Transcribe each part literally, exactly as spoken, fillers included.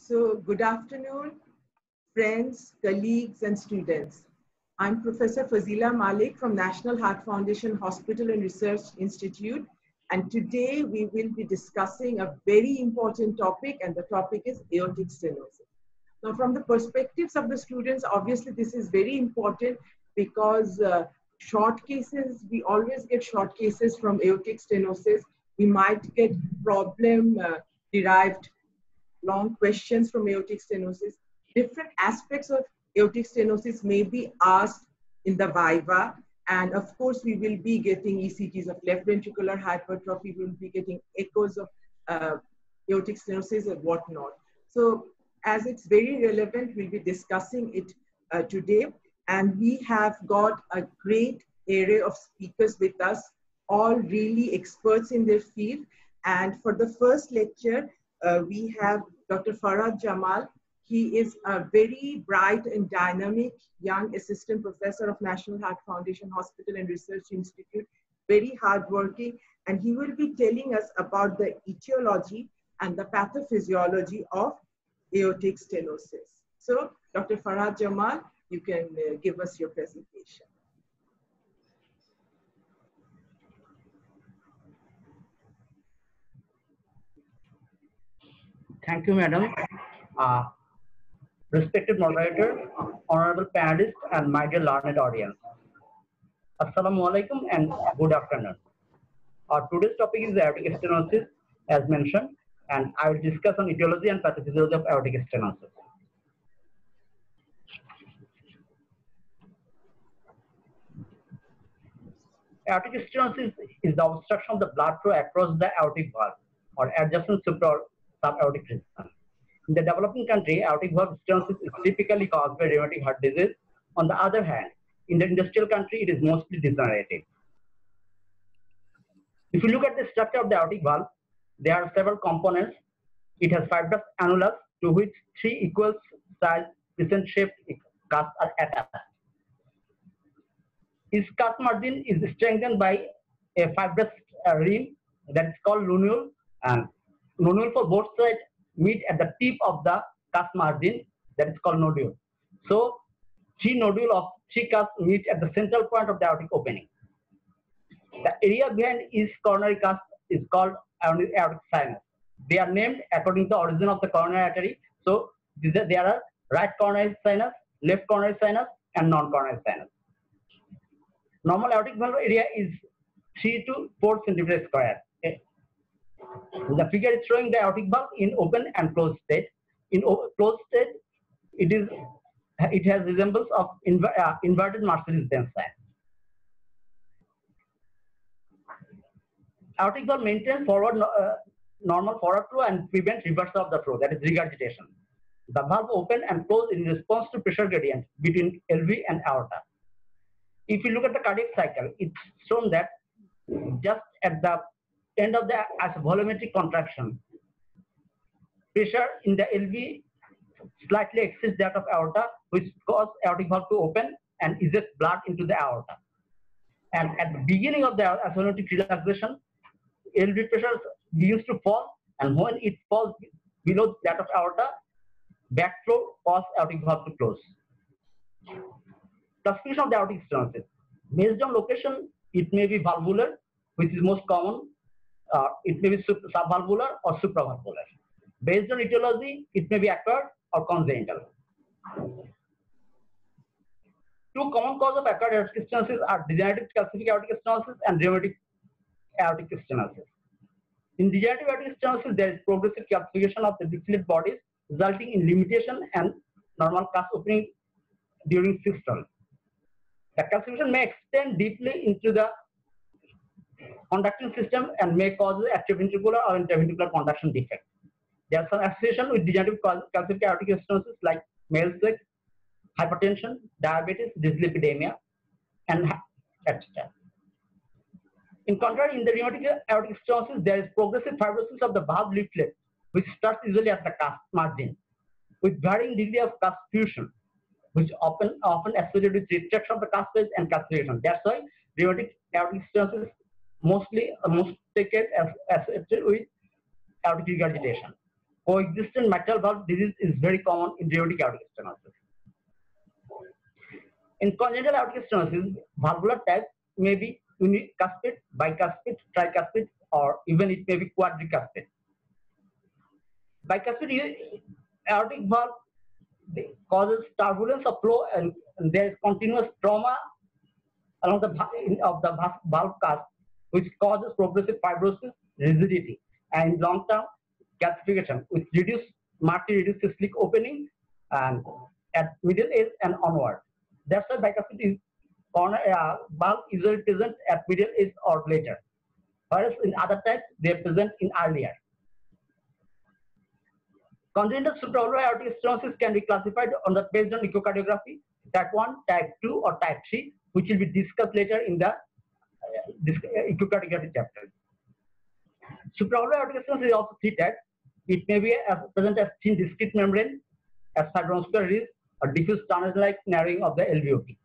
So good afternoon, friends, colleagues, and students. I'm Professor Fazila Malik from National Heart Foundation Hospital and Research Institute. And today we will be discussing a very important topic, and the topic is aortic stenosis. Now, from the perspectives of the students, obviously this is very important because uh, short cases, we always get short cases from aortic stenosis. We might get problem uh, derived long questions from aortic stenosis. Different aspects of aortic stenosis may be asked in the viva. And of course, we will be getting E C Gs of left ventricular hypertrophy. We will be getting echoes of uh, aortic stenosis and whatnot. So as it's very relevant, we'll be discussing it uh, today. And we have got a great array of speakers with us, all really experts in their field. And for the first lecture, uh, we have Doctor Farhad Jamal. He is a very bright and dynamic young assistant professor of National Heart Foundation Hospital and Research Institute, very hardworking, and he will be telling us about the etiology and the pathophysiology of aortic stenosis. So, Doctor Farhad Jamal, you can uh, give us your presentation. Thank you, madam. Uh, respected moderator, honorable panelists, and my dear learned audience. Assalamu alaikum and good afternoon. Our today's topic is aortic stenosis, as mentioned, and I will discuss on etiology and pathophysiology of aortic stenosis. Aortic stenosis is the obstruction of the blood flow across the aortic valve or adjacent supra or subaortic region. In the developing country, aortic valve stenosis is typically caused by rheumatic heart disease. On the other hand, in the industrial country, it is mostly degenerative. If you look at the structure of the aortic valve, there are several components. It has fibrous annulus to which three equal size crescent-shaped cusps are attached. Its cusp margin is strengthened by a fibrous uh, rim that is called lunule, and lunule for both sides meet at the tip of the cusp margin that is called nodule. So, three nodule of three cusps meet at the central point of the aortic opening. The area behind each coronary cusp is called aortic sinus. They are named according to the origin of the coronary artery. So, there are right coronary sinus, left coronary sinus, and non-coronary sinus. Normal aortic valve area is three to four centimeters square. Okay. The figure is showing the aortic valve in open and closed state. In closed state, it is it has resemblance of inver uh, inverted Mercedes-Benz sign. Aortic valve maintains forward uh, normal forward flow and prevents reversal of the flow, that is regurgitation. The valve open and close in response to pressure gradient between L V and aorta. If you look at the cardiac cycle, it's shown that just at the end of the volumetric contraction, pressure in the L V slightly exceeds that of aorta, which causes aortic valve to open and eject blood into the aorta. And at the beginning of the volumetric relaxation, L V pressure begins to fall, and when it falls below that of aorta, backflow causes aortic valve to close. Classification of the aortic stenosis. Based on location, it may be valvular, which is most common. Uh, it may be subvalvular or supravalvular. Based on etiology, it may be acquired or congenital. Two common causes of acquired aortic stenosis are degenerative calcific aortic stenosis and rheumatic aortic stenosis. In degenerative aortic stenosis, there is progressive calcification of the defilate bodies, resulting in limitation and normal cusp opening during systole. The calcification may extend deeply into the conducting system and may cause atrioventricular or interventricular conduction defect. There are some association with degenerative calcific aortic stenosis like male sex, hypertension, diabetes, dyslipidemia, and et cetera. In contrast, in the rheumatic aortic stenosis, there is progressive fibrosis of the valve leaflet, which starts usually at the cusp margin, with varying degree of cusp fusion, which often often associated with retraction of the cusp space and calcification. That's why rheumatic aortic stenosis mostly uh, most taken as associated with aortic regurgitation. coexistent mitral valve disease is very common in rheumatic aortic stenosis. In congenital aortic stenosis, valvular type may be unicuspid, bicuspid, tricuspid, or even it may be quadricuspid. Bicuspid aortic valve causes turbulence of flow, and, and there is continuous trauma along the of the valve cusp, which causes progressive fibrosis, rigidity, and long-term calcification, which reduce markedly reduced cystolic opening and at middle age and onward. That's why bicuspid is corner uh, valve usually present at middle age or later, whereas in other types they are present in earlier. Congenital supravalvular aortic stenosis can be classified on the based on echocardiography, type one, type two, or type three, which will be discussed later in the uh, echocardiography chapter. Supravalvular aortic stenosis is also three types. It may be as present as thin discrete membrane, as fibromuscular ridge, or diffuse tunnel-like narrowing of the L V O T.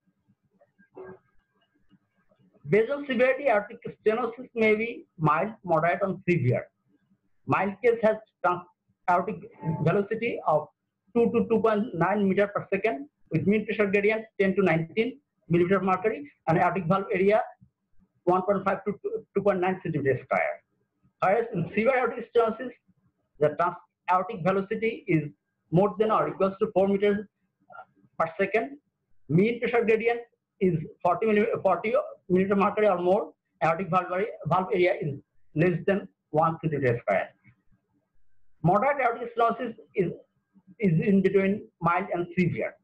Based on severity, aortic stenosis may be mild, moderate, and severe. Mild case has aortic velocity of two to two point nine meter per second with mean pressure gradient ten to nineteen millimeter mercury and aortic valve area one point five to two point nine centimeter square. Whereas in severe aortic stenosis, the aortic velocity is more than or equals to four meters per second. Mean pressure gradient is forty millimeter mercury or more. Aortic valve, valve area is less than one centimeter square. Moderate aortic stenosis is, is in between mild and severe.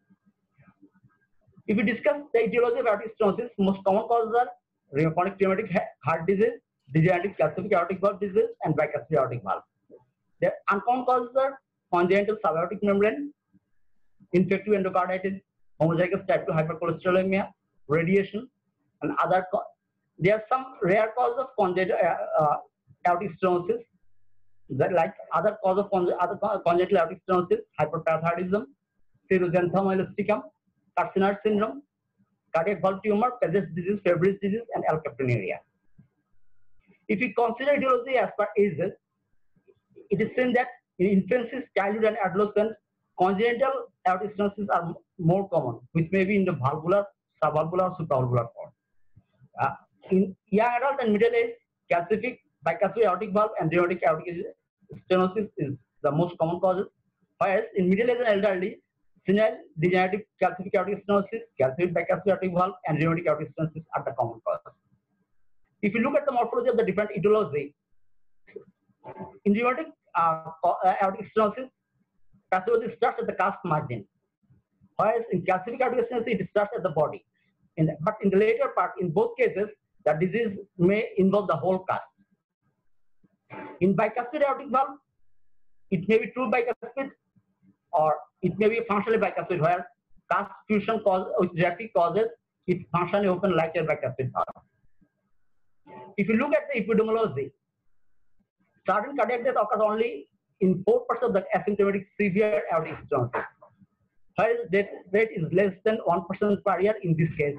If we discuss the etiology of aortic stenosis, most common causes are chronic rheumatic heart disease, degenerative calcific aortic valve disease, and bicuspid aortic valve. The uncommon causes are congenital subaortic membrane, infective endocarditis, homozygous type two hypercholesterolemia, radiation, and other. There are some rare causes of congenital uh, uh, aortic stenosis, that like other cause of con other congenital aortic stenosis, hyperparathyroidism, seroxanthoma elasticum, Carcinard syndrome, cardiac valve tumor, Paget's disease, Fabry's disease, and alkaptonuria. If we consider etiology as per ages, it is seen that in infancy, childhood, and adolescence, congenital aortic stenosis are more common, which may be in the valvular, subvalvular, supravalvular form. Uh, in young adult and middle age, calcific, bicuspid aortic valve, and rheumatic aortic stenosis is the most common causes. Whereas in middle age and elderly, senile, degenerative calcific aortic stenosis, calcific bicuspid aortic valve, and rheumatic aortic stenosis are the common causes. If you look at the morphology of the different etiology, in rheumatic uh, aortic stenosis, pathology starts at the cusp margin, whereas in calcific aortic stenosis, it starts at the body. In the, but in the later part, in both cases, the disease may involve the whole cusp. In bicuspid aortic valve, it may be true bicuspid, or it may be functionally bicuspid, where cusp fusion cause, which directly causes it functionally open like a bicuspid valve. If you look at the epidemiology, sudden cardiac death occurs only in four percent of the asymptomatic severe aortic stenosis, whereas death rate is less than one percent per year in this case.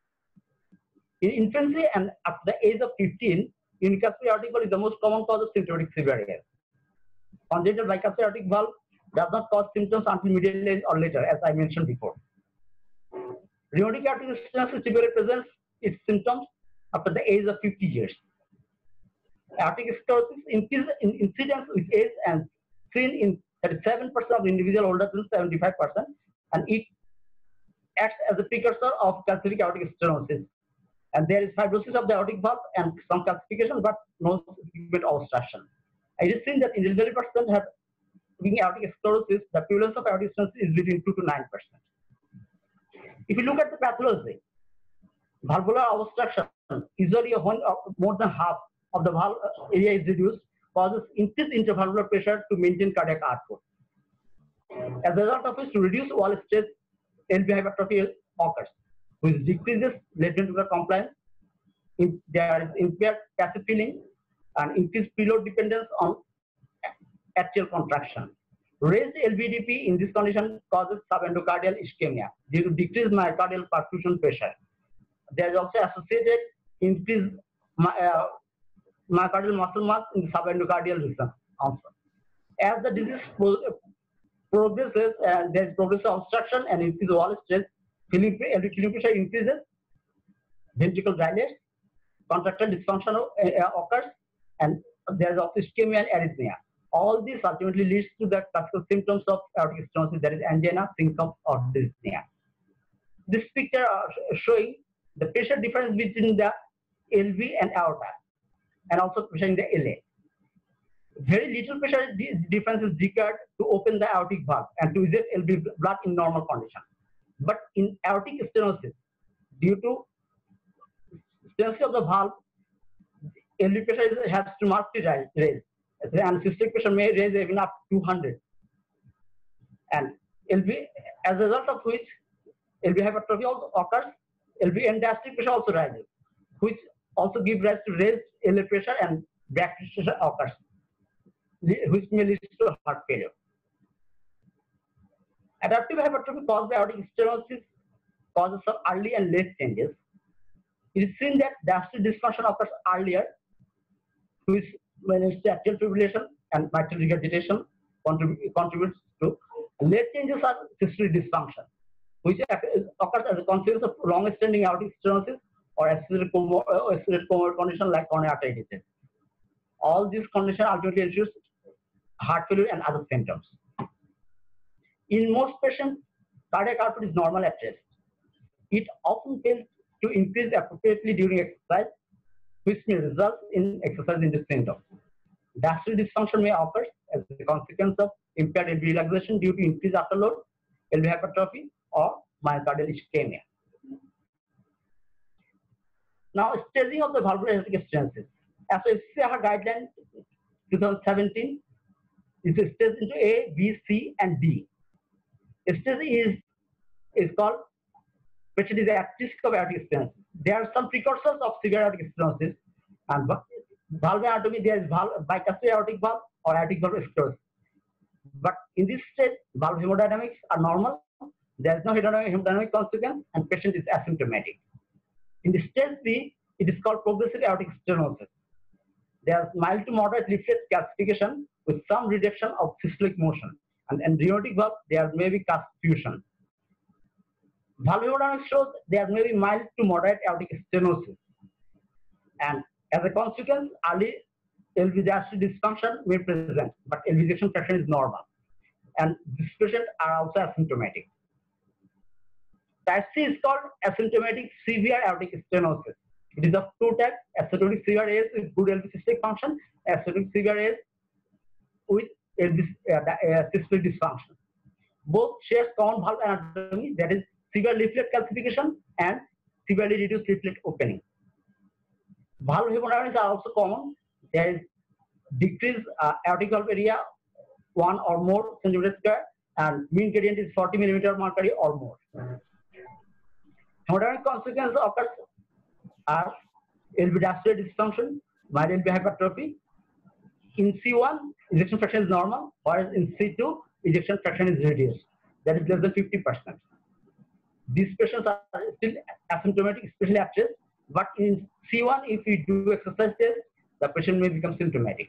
In infancy and up to the age of fifteen, unicuspid aortic valve is the most common cause of symptomatic severe A S. Congenital bicuspid aortic valve does not cause symptoms until middle age or later, as I mentioned before. Rheumatic aortic stenosis typically presents its symptoms after the age of fifty years. Aortic stenosis increases in incidence with age and seen in thirty-seven percent of individuals older than seventy-five percent, and it acts as a precursor of calcific aortic stenosis. And there is fibrosis of the aortic valve and some calcification, but no significant obstruction. It is seen that in elderly persons have aortic sclerosis, the prevalence of aortic stenosis is between two to nine percent. If you look at the pathology, valvular obstruction, usually when more than half of the valve area is reduced, causes increased intervalvular pressure to maintain cardiac output. As a result of which, to reduce wall stress, L V hypertrophy occurs, which decreases left ventricular compliance. There is impaired passive filling and increased preload dependence on atrial contraction. Raised L V D P in this condition causes subendocardial ischemia due to decreased myocardial perfusion pressure. There is also associated increased uh, myocardial muscle mass in the subendocardial region also. As the disease progresses and there is progressive obstruction and increase wall stress, filling pressure increases, ventricle dilates, contractile dysfunction occurs, and there is also ischemia and arrhythmia. All this ultimately leads to the classical symptoms of aortic stenosis, that is angina, syncope, or dyspnea. This picture is showing the pressure difference between the L V and aorta, and also pressure in the L A. Very little pressure difference is required to open the aortic valve and to eject L V blood in normal condition. But in aortic stenosis, due to stenosis of the valve, L V pressure is, has to markedly raise, and systolic pressure may raise even up to two hundred. And L V, as a result of which L V hypertrophy also occurs, L V and diastolic pressure also rises, which also gives rise to raised L V pressure and back pressure occurs, which may lead to heart failure. Adaptive hypertrophy caused by aortic stenosis causes some early and late changes. It is seen that diastolic dysfunction occurs earlier, which managed to atrial fibrillation and mitral regurgitation contrib contributes to. Late changes are systolic dysfunction, which occurs as a consequence of long-standing aortic stenosis or associated comorbid condition like coronary artery disease. All these conditions ultimately ensures heart failure and other symptoms. In most patients, cardiac output is normal at rest. It often fails to increase appropriately during exercise, which may result in exercise-induced symptoms. Diastolic dysfunction may occur as a consequence of impaired L V relaxation due to increased afterload, L V hypertrophy, or myocardial ischemia. Now, staging of the valvular aortic stenosis. As per C C R guideline twenty seventeen, it is staged into A, B, C, and D. Stage is is called patient is at risk of aortic stenosis. There are some precursors of severe aortic stenosis, and valve anatomy, there is valve, bicuspid aortic valve or aortic valve sclerosis. But in this stage, valve hemodynamics are normal. There is no hemodynamic consequence, and patient is asymptomatic. In the stage B, it is called progressive aortic stenosis. There is mild to moderate leaflet calcification with some reduction of systolic motion, and in rheumatic valve, there may be cast fusion. Valve hemodynamics shows there may be mild to moderate aortic stenosis, and as a consequence, early L V diastolic dysfunction may present, but L V ejection fraction is normal, and these patients are also asymptomatic. Type C is called asymptomatic severe aortic stenosis. It is of two types: asymptomatic severe A S with good L V systolic function, asymptomatic severe A S with L V uh, uh, systolic dysfunction. Both share common valve anatomy, that is severe leaflet calcification and severely reduced leaflet opening. Valve hemodynamics are also common. There is decreased uh, aortic valve area, one or more centimeter square, and mean gradient is forty millimeter mercury or more. Hemodynamic consequences occurs are L V diastolic dysfunction, mild L V hypertrophy. In C one, ejection fraction is normal, whereas in C two, ejection fraction is reduced, that is less than fifty percent. These patients are still asymptomatic, especially at rest, but in C one, if we do exercise test, the patient may become symptomatic.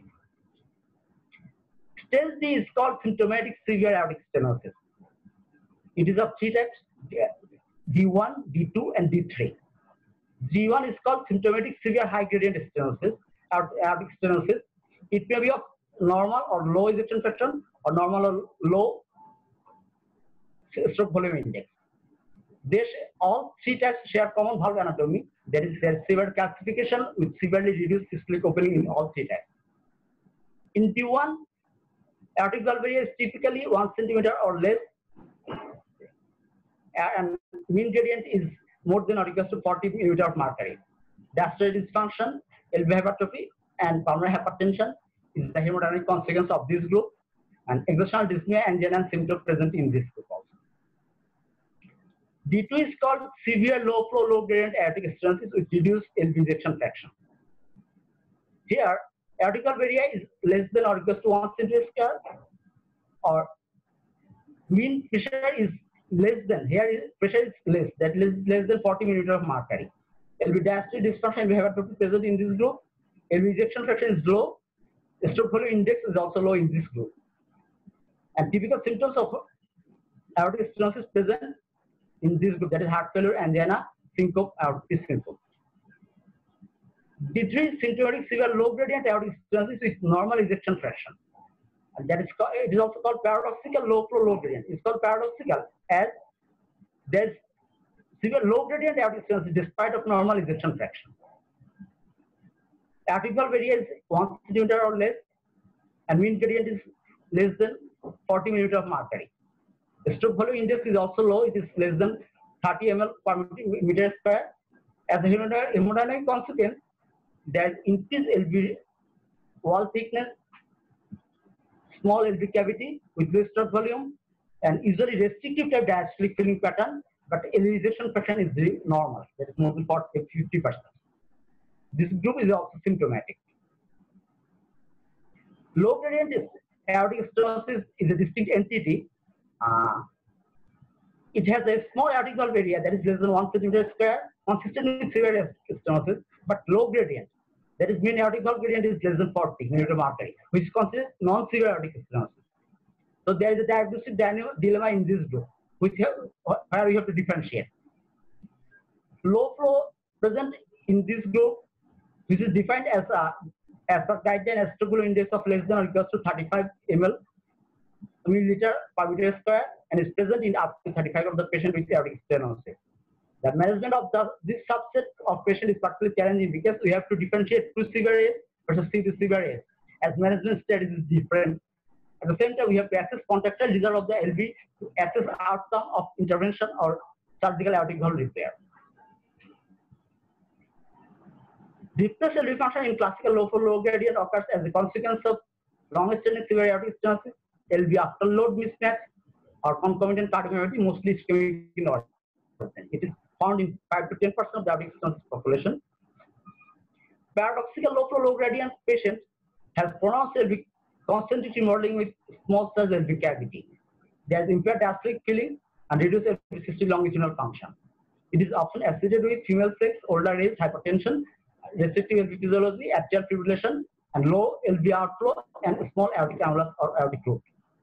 Stage D is called symptomatic severe aortic stenosis. It is of three types: D one, D two, and D three. D one is called symptomatic severe high gradient stenosis, aortic stenosis. It may be of normal or low ejection fraction, or normal or low stroke volume index. This, all three types share common valve anatomy. There is there severe calcification with severely reduced systolic opening in all three types. In D one, aortic valve area is typically one centimeter or less, and mean gradient is more than or equal to forty millimeter of mercury. Diastolic dysfunction, L V hypertrophy, and pulmonary hypertension is the hemodynamic consequence of this group, and exertional dyspnea, angina, and symptoms present in this group also. D two is called severe low flow, low gradient aortic stenosis with reduced L V ejection fraction. Here, aortic valve area is less than or equal to one centimeter square, or mean pressure is less than, here is pressure is less, that is less than forty millimeter of mercury. L V diastolic dysfunction we have to be present in this group. L V ejection fraction is low. Stroke volume index is also low in this group. And typical symptoms of aortic stenosis present in this group, that is heart failure, angina, syncope, aortic syncope. D three, symptomatic severe low gradient aortic stenosis with normal ejection fraction. And that is called, it is also called paradoxical low flow low gradient. It's called paradoxical as there's severe low gradient aortic stenosis despite of normal ejection fraction. Aortic valve area is one centimeter or less, and mean gradient is less than forty millimeters of mercury. The stroke volume index is also low, it is less than thirty milliliters per meter square. As a hemodynamic consequence, there is increased L V wall thickness, small L V cavity with low stroke volume, and usually restrictive type diastolic filling pattern, but ejection fraction is normal, that is more than fifty percent. This group is also symptomatic. Low gradient aortic stenosis is a distinct entity. Uh, it has a small aortic valve area that is less than one centimeter square, consistent with severe aortic stenosis, but low gradient, that is mean aortic valve gradient is less than forty millimeters of mercury, which considers non-severe aortic stenosis. So there is a diagnostic dilemma in this group, which have, where we have to differentiate. Low flow present in this group, which is defined as a as per guideline as stroke volume index of less than or equals to thirty-five milliliter per meter square, and is present in up to thirty-five of the patient with aortic stenosis. The management of the, this subset of patient is particularly challenging because we have to differentiate true severe A S versus severe A S, as management studies is different. At the same time, we have to assess contractile result of the L V to assess outcome of intervention or surgical aortic valve repair. Depressed L V function in classical low flow low gradient occurs as a consequence of long-standing severe aortic stenosis, L V afterload mismatch, or concomitant cardiomyopathy, mostly ischemic in origin. It is found in five to ten percent of the aortic stenosis population. Paradoxical low flow low gradient patients have pronounced L V concentric remodeling with small size L V cavity. There is impaired diastolic filling and reduced L V systolic longitudinal function. It is often associated with female sex, older age, hypertension, restrictive L V physiology, atrial fibrillation, and low L V outflow and small aortic annulus or aortic root.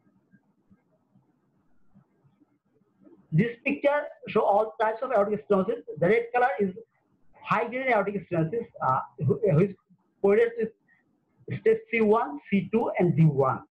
This picture shows all types of aortic stenosis. The red color is high grade aortic stenosis, uh, which correlates with stage C one, C two, and D one.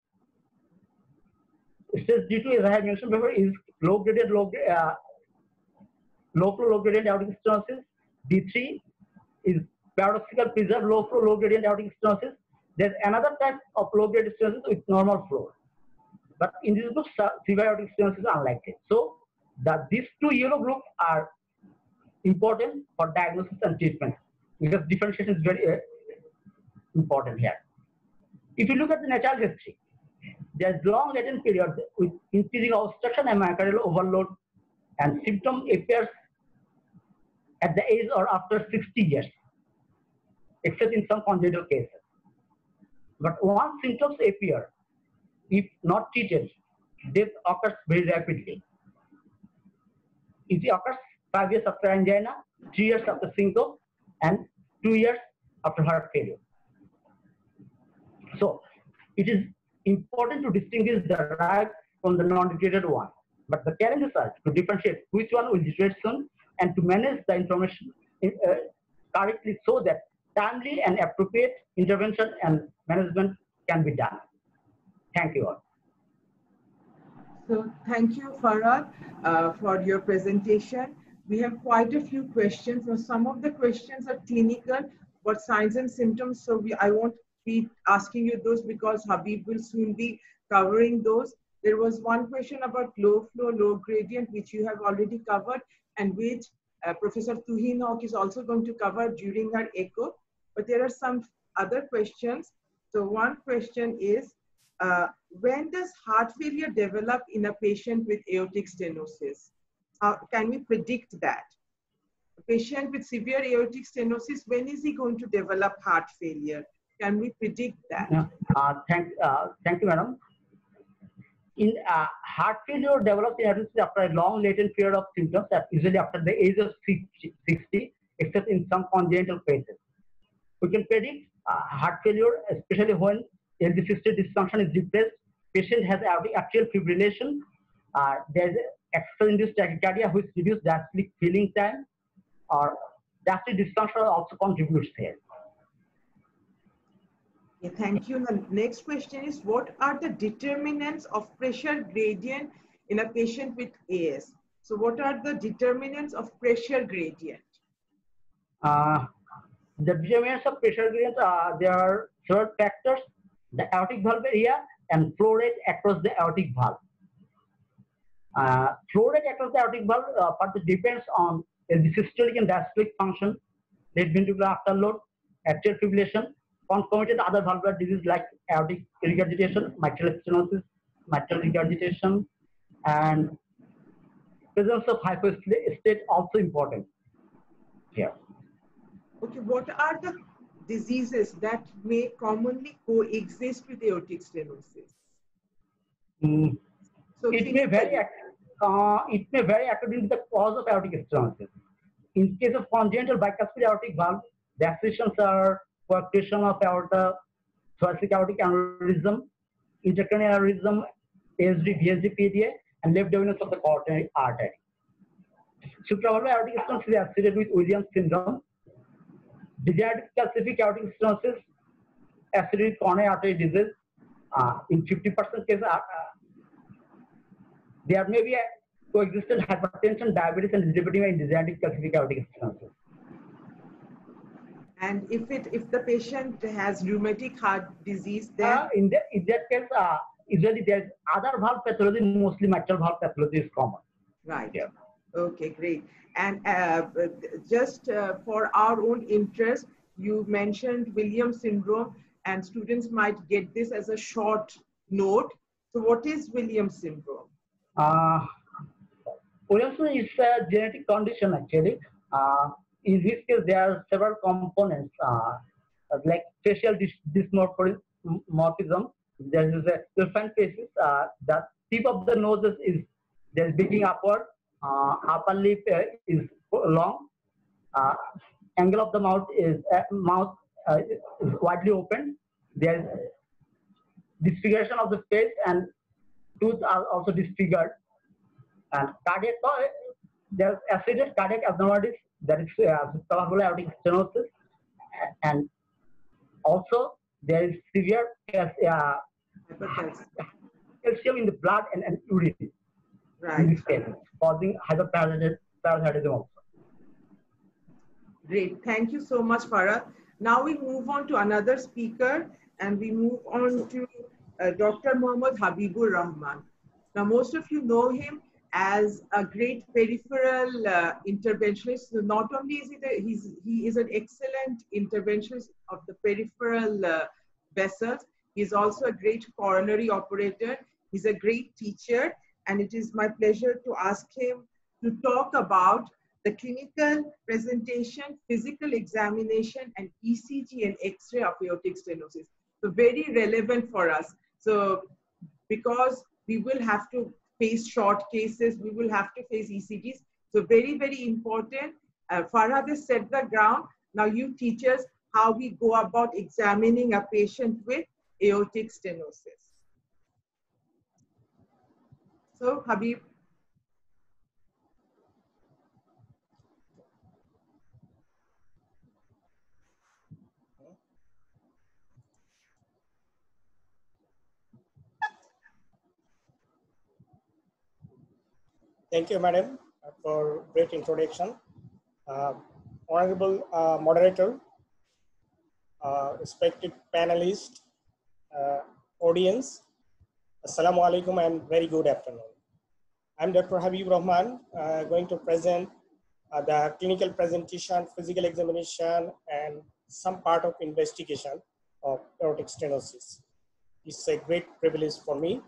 Stage D two, as I have mentioned before, is low graded, low, uh, low flow, low gradient aortic stenosis. D three is paradoxical preserved low flow, low gradient aortic stenosis. There's another type of low gradient stenosis with normal flow. But in this group, severe aortic stenosis is unlikely. So, the, these two yellow groups are important for diagnosis and treatment because differentiation is very uh, important here. If you look at the natural history, there's long latent period with increasing obstruction and myocardial overload, and symptom appears at the age or after sixty years, except in some congenital cases. But once symptoms appear, if not treated, death occurs very rapidly. It occurs five years after angina, three years after syncope, and two years after heart failure. So, it is important to distinguish the right from the non-treated one. But the challenges are to differentiate which one will deteriorate soon and to manage the information uh, correctly so that timely and appropriate intervention and management can be done. Thank you all. So thank you, Farhad, uh, for your presentation. We have quite a few questions. Now, some of the questions are clinical, what signs and symptoms. So we, I won't be asking you those because Habib will soon be covering those. There was one question about low flow, low gradient, which you have already covered, and which uh, Professor Tuhin Haq is also going to cover during her echo. But there are some other questions. So one question is, uh, when does heart failure develop in a patient with aortic stenosis? How can we predict that? A patient with severe aortic stenosis, when is he going to develop heart failure? Can we predict that? Yeah. Uh, thank, uh, thank you, madam. In uh, heart failure develops in aortic after a long latent period of symptoms, that usually after the age of sixty, except in some congenital cases. We can predict uh, heart failure, especially when L V systolic dysfunction is depressed, patient has aortic atrial fibrillation, uh, there's extra-induced tachycardia which reduces diastolic filling time, or diastolic dysfunction also contributes here. Yeah, thank you. The next question is, what are the determinants of pressure gradient in a patient with A S? So what are the determinants of pressure gradient? Uh, the determinants of pressure gradient, uh, there are several factors: the aortic valve area and flow rate across the aortic valve. Uh, flow rate across the aortic valve uh, partly depends on the systolic and diastolic function, left ventricular afterload, atrial fibrillation, concomitant other valvular disease like aortic regurgitation, mitral stenosis, mitral regurgitation, and presence of hypostate also important here. Okay, what are the diseases that may commonly coexist with aortic stenosis? Mm. So It may vary. Uh, it may vary according to the cause of aortic stenosis. In case of congenital bicuspid aortic valve, the associations are coarctation of aorta, thoracic aortic aneurysm, intracranial aneurysm, A S D, V S D, P D A, and left dominance of the coronary artery. Supravalvular aortic stenosis is associated with Williams syndrome. Degenerative calcific aortic stenosis associated with coronary artery disease. Uh, in fifty percent cases, uh, there may be a coexistent hypertension, diabetes, and dyslipidemia in degenerative calcific aortic stenosis. And if it if the patient has rheumatic heart disease, then uh, in, the, in that case, uh, usually there's other valve pathology, mostly mitral valve pathology is common. Right. Yeah. Okay, great. And uh, just uh, for our own interest, you mentioned Williams syndrome, and students might get this as a short note. So what is Williams syndrome? Uh, Williams syndrome is a genetic condition actually. Uh, in this case, there are several components uh, like facial dys dysmorphism. There is a, you'll find faces, uh, the tip of the nose is there's beating upward, uh, upper lip uh, is long, uh, angle of the mouth is uh, mouth uh, is widely open. There's disfiguration of the face and tooth are also disfigured. And cardiac, there's associated cardiac abnormalities, that is supravalvular aortic stenosis, and also there is severe uh, calcium in the blood and, and urine. Right. In this case, causing hyperparathyroidism also. Great. Thank you so much, Farah. Now we move on to another speaker, and we move on to uh, Doctor Mohammad Habibur Rahman. Now, most of you know him as a great peripheral uh, interventionist. So not only is he the, he's, he is an excellent interventionist of the peripheral uh, vessels, he's also a great coronary operator. He's a great teacher, and it is my pleasure to ask him to talk about the clinical presentation, physical examination, and E C G and X-ray of aortic stenosis. So very relevant for us. So because we will have to face short cases, we will have to face E C Gs. So very, very important. Uh, Farhad has set the ground. Now you teach us how we go about examining a patient with aortic stenosis. So Habib. Thank you, madam, for great introduction. Uh, honorable uh, moderator, uh, respected panelists, uh, audience, assalamu alaikum and very good afternoon. I'm Doctor Habib Rahman, uh, going to present uh, the clinical presentation, physical examination, and some part of investigation of aortic stenosis. It's a great privilege for me.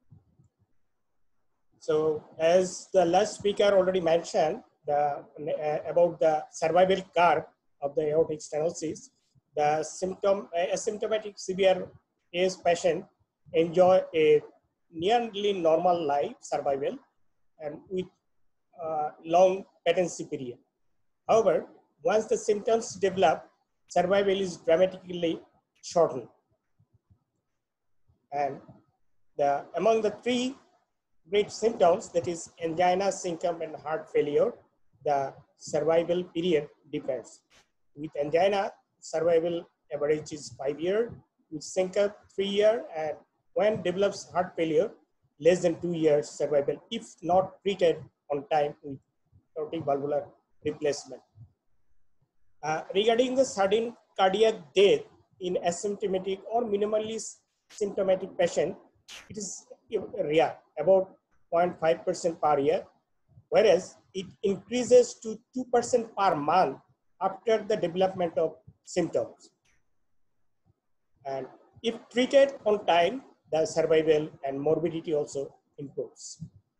So as the last speaker already mentioned the, uh, about the survival curve of the aortic stenosis, the symptom, uh, asymptomatic severe A S patient enjoy a nearly normal life survival and with uh, long patency period. However, once the symptoms develop, survival is dramatically shortened. And The, among the three great symptoms, that is angina, syncope, and heart failure, the survival period depends. With angina, survival average is five years, with syncope, three years, and when develops heart failure, less than two years survival if not treated on time with aortic valvular replacement. Uh, regarding the sudden cardiac death in asymptomatic or minimally symptomatic patient, it is rare, about zero point five percent per year, whereas it increases to two percent per month after the development of symptoms. And if treated on time, the survival and morbidity also improves.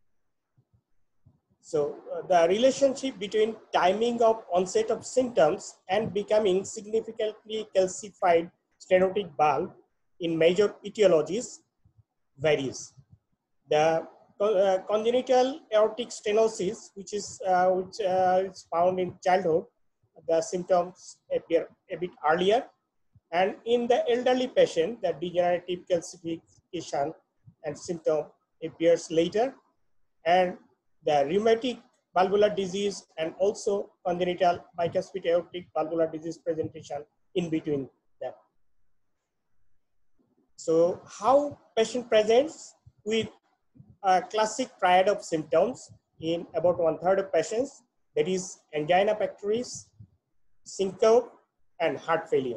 So uh, the relationship between timing of onset of symptoms and becoming significantly calcified stenotic valve in major etiologies varies. The uh, congenital aortic stenosis, which is uh, which uh, is found in childhood, the symptoms appear a bit earlier, and in the elderly patient, the degenerative calcification and symptom appears later, and the rheumatic valvular disease and also congenital bicuspid aortic valvular disease presentation in between them. So how patient presents with a classic triad of symptoms in about one third of patients, that is angina pectoris, syncope, and heart failure.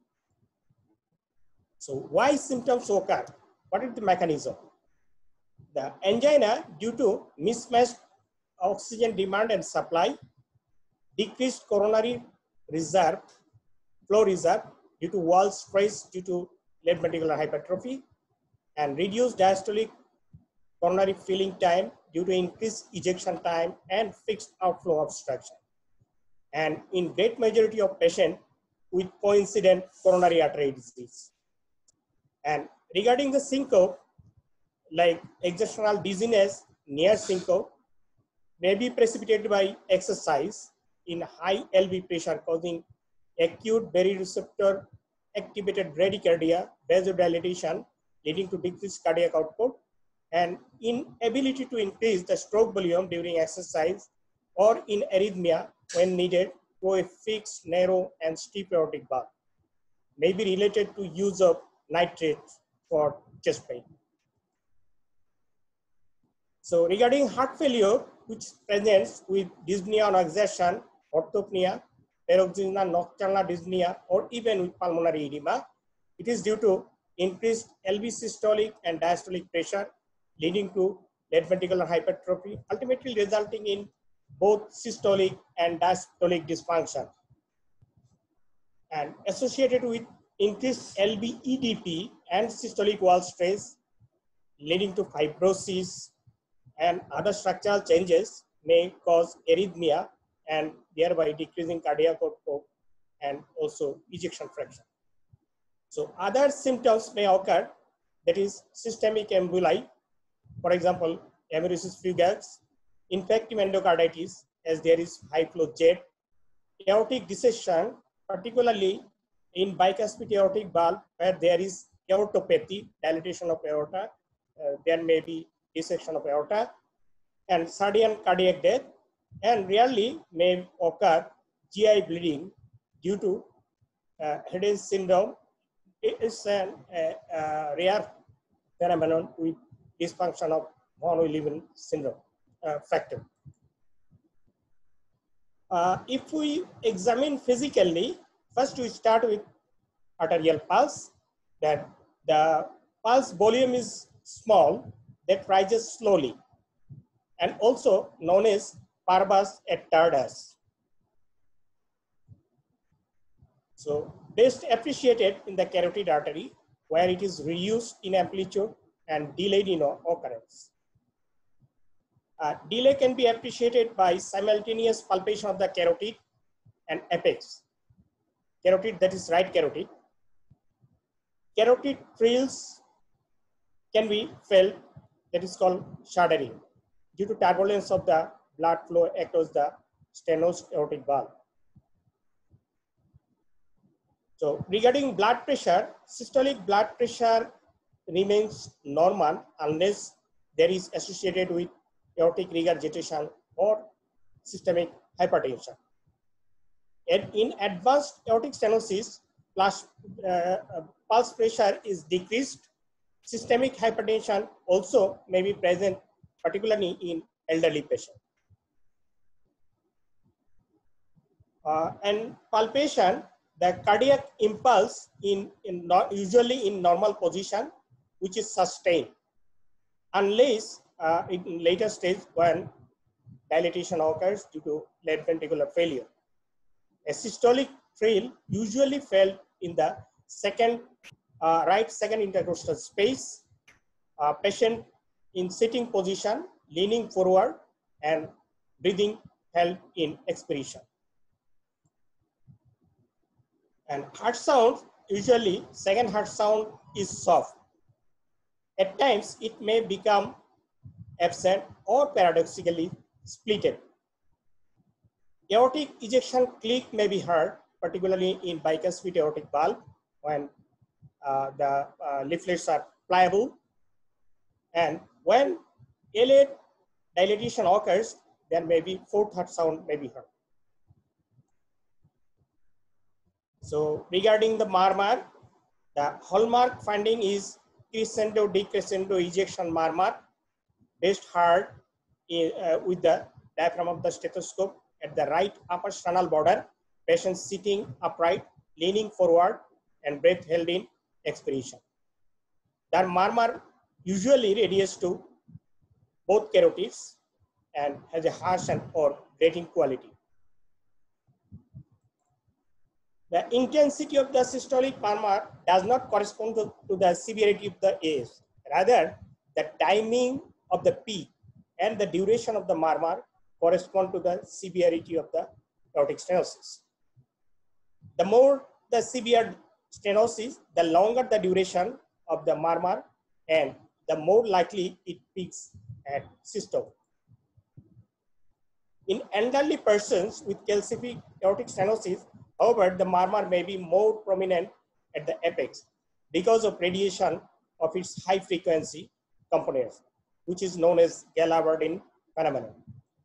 So why symptoms occur? What is the mechanism? The angina due to mismatched oxygen demand and supply, decreased coronary reserve, flow reserve due to wall stress due to left ventricular hypertrophy, and reduced diastolic coronary filling time due to increased ejection time and fixed outflow obstruction. And in great majority of patients with coincident coronary artery disease. And regarding the syncope, like exertional dizziness near syncope may be precipitated by exercise in high L V pressure causing acute baroreceptor activated bradycardia, vasodilatation leading to decreased cardiac output, and inability to increase the stroke volume during exercise, or in arrhythmia when needed through a fixed, narrow, and steep aortic valve. May be related to use of nitrates for chest pain. So regarding heart failure, which presents with dyspnea on exertion, orthopnea, paroxysmal nocturnal dyspnea, or even with pulmonary edema, it is due to increased L V systolic and diastolic pressure leading to left ventricular hypertrophy, ultimately resulting in both systolic and diastolic dysfunction. And associated with increased L V E D P and systolic wall stress leading to fibrosis and other structural changes may cause arrhythmia and thereby decreasing cardiac output and also ejection fraction. So other symptoms may occur, that is systemic emboli, for example, amaurosis fugax, infective endocarditis as there is high flow jet, aortic dissection, particularly in bicuspid aortic valve where there is aortopathy, dilatation of aorta, uh, there may be dissection of aorta, and sudden cardiac death, and rarely may occur G I bleeding due to uh, Hayden's syndrome. It is a, a, a rare phenomenon with dysfunction of von Willebrand syndrome uh, factor. Uh, if we examine physically, first we start with arterial pulse, that the pulse volume is small, that rises slowly, and also known as parvus et tardus. So best appreciated in the carotid artery, where it is reduced in amplitude and delayed in occurrence. Uh, delay can be appreciated by simultaneous palpation of the carotid and apex. Carotid, that is right carotid. Carotid frills can be felt, that is called shuddering, due to turbulence of the blood flow across the stenosed aortic valve. So regarding blood pressure, systolic blood pressure remains normal unless there is associated with aortic regurgitation or systemic hypertension. And in advanced aortic stenosis, plus, uh, pulse pressure is decreased. Systemic hypertension also may be present, particularly in elderly patients. Uh, and palpation, the cardiac impulse in, in not usually in normal position, which is sustained, unless uh, in later stage when dilatation occurs due to left ventricular failure. A systolic thrill usually felt in the second, uh, right second intercostal space. Uh, patient in sitting position, leaning forward, and breathing held in expiration. And heart sound, usually second heart sound is soft. At times, it may become absent or paradoxically splitted. Aortic ejection click may be heard, particularly in bicuspid aortic valve when uh, the uh, leaflets are pliable. And when L eight dilatation occurs, there may be fourth heart sound may be heard. So regarding the murmur, the hallmark finding is crescendo decrescendo ejection murmur, best heard in, uh, with the diaphragm of the stethoscope at the right upper sternal border, patient sitting upright, leaning forward, and breath held in expiration. The murmur usually radiates to both carotids and has a harsh and or grating quality. The intensity of the systolic murmur does not correspond to, to the severity of the A S. Rather, the timing of the peak and the duration of the murmur correspond to the severity of the aortic stenosis. The more the severe stenosis, the longer the duration of the murmur and the more likely it peaks at systole. In elderly persons with calcific aortic stenosis, however, the murmur may be more prominent at the apex because of radiation of its high frequency components, which is known as Gall-Aberdeen phenomenon.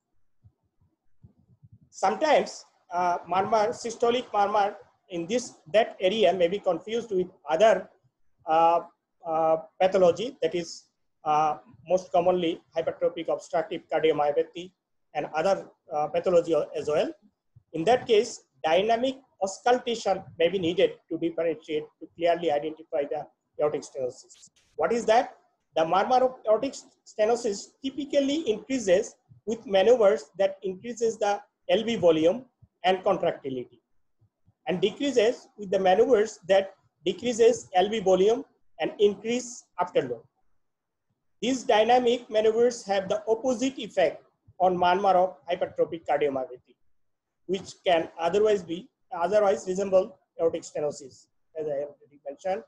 Sometimes uh, murmur, systolic murmur in this that area may be confused with other uh, uh, pathology, that is uh, most commonly hypertrophic obstructive cardiomyopathy and other uh, pathology as well. In that case, dynamic auscultation may be needed to differentiate, to clearly identify the aortic stenosis. What is that? The murmur of aortic stenosis typically increases with maneuvers that increases the L V volume and contractility, and decreases with the maneuvers that decreases L V volume and increase afterload. These dynamic maneuvers have the opposite effect on murmur of hypertrophic cardiomyopathy, which can otherwise be otherwise resemble aortic stenosis, as I have already mentioned.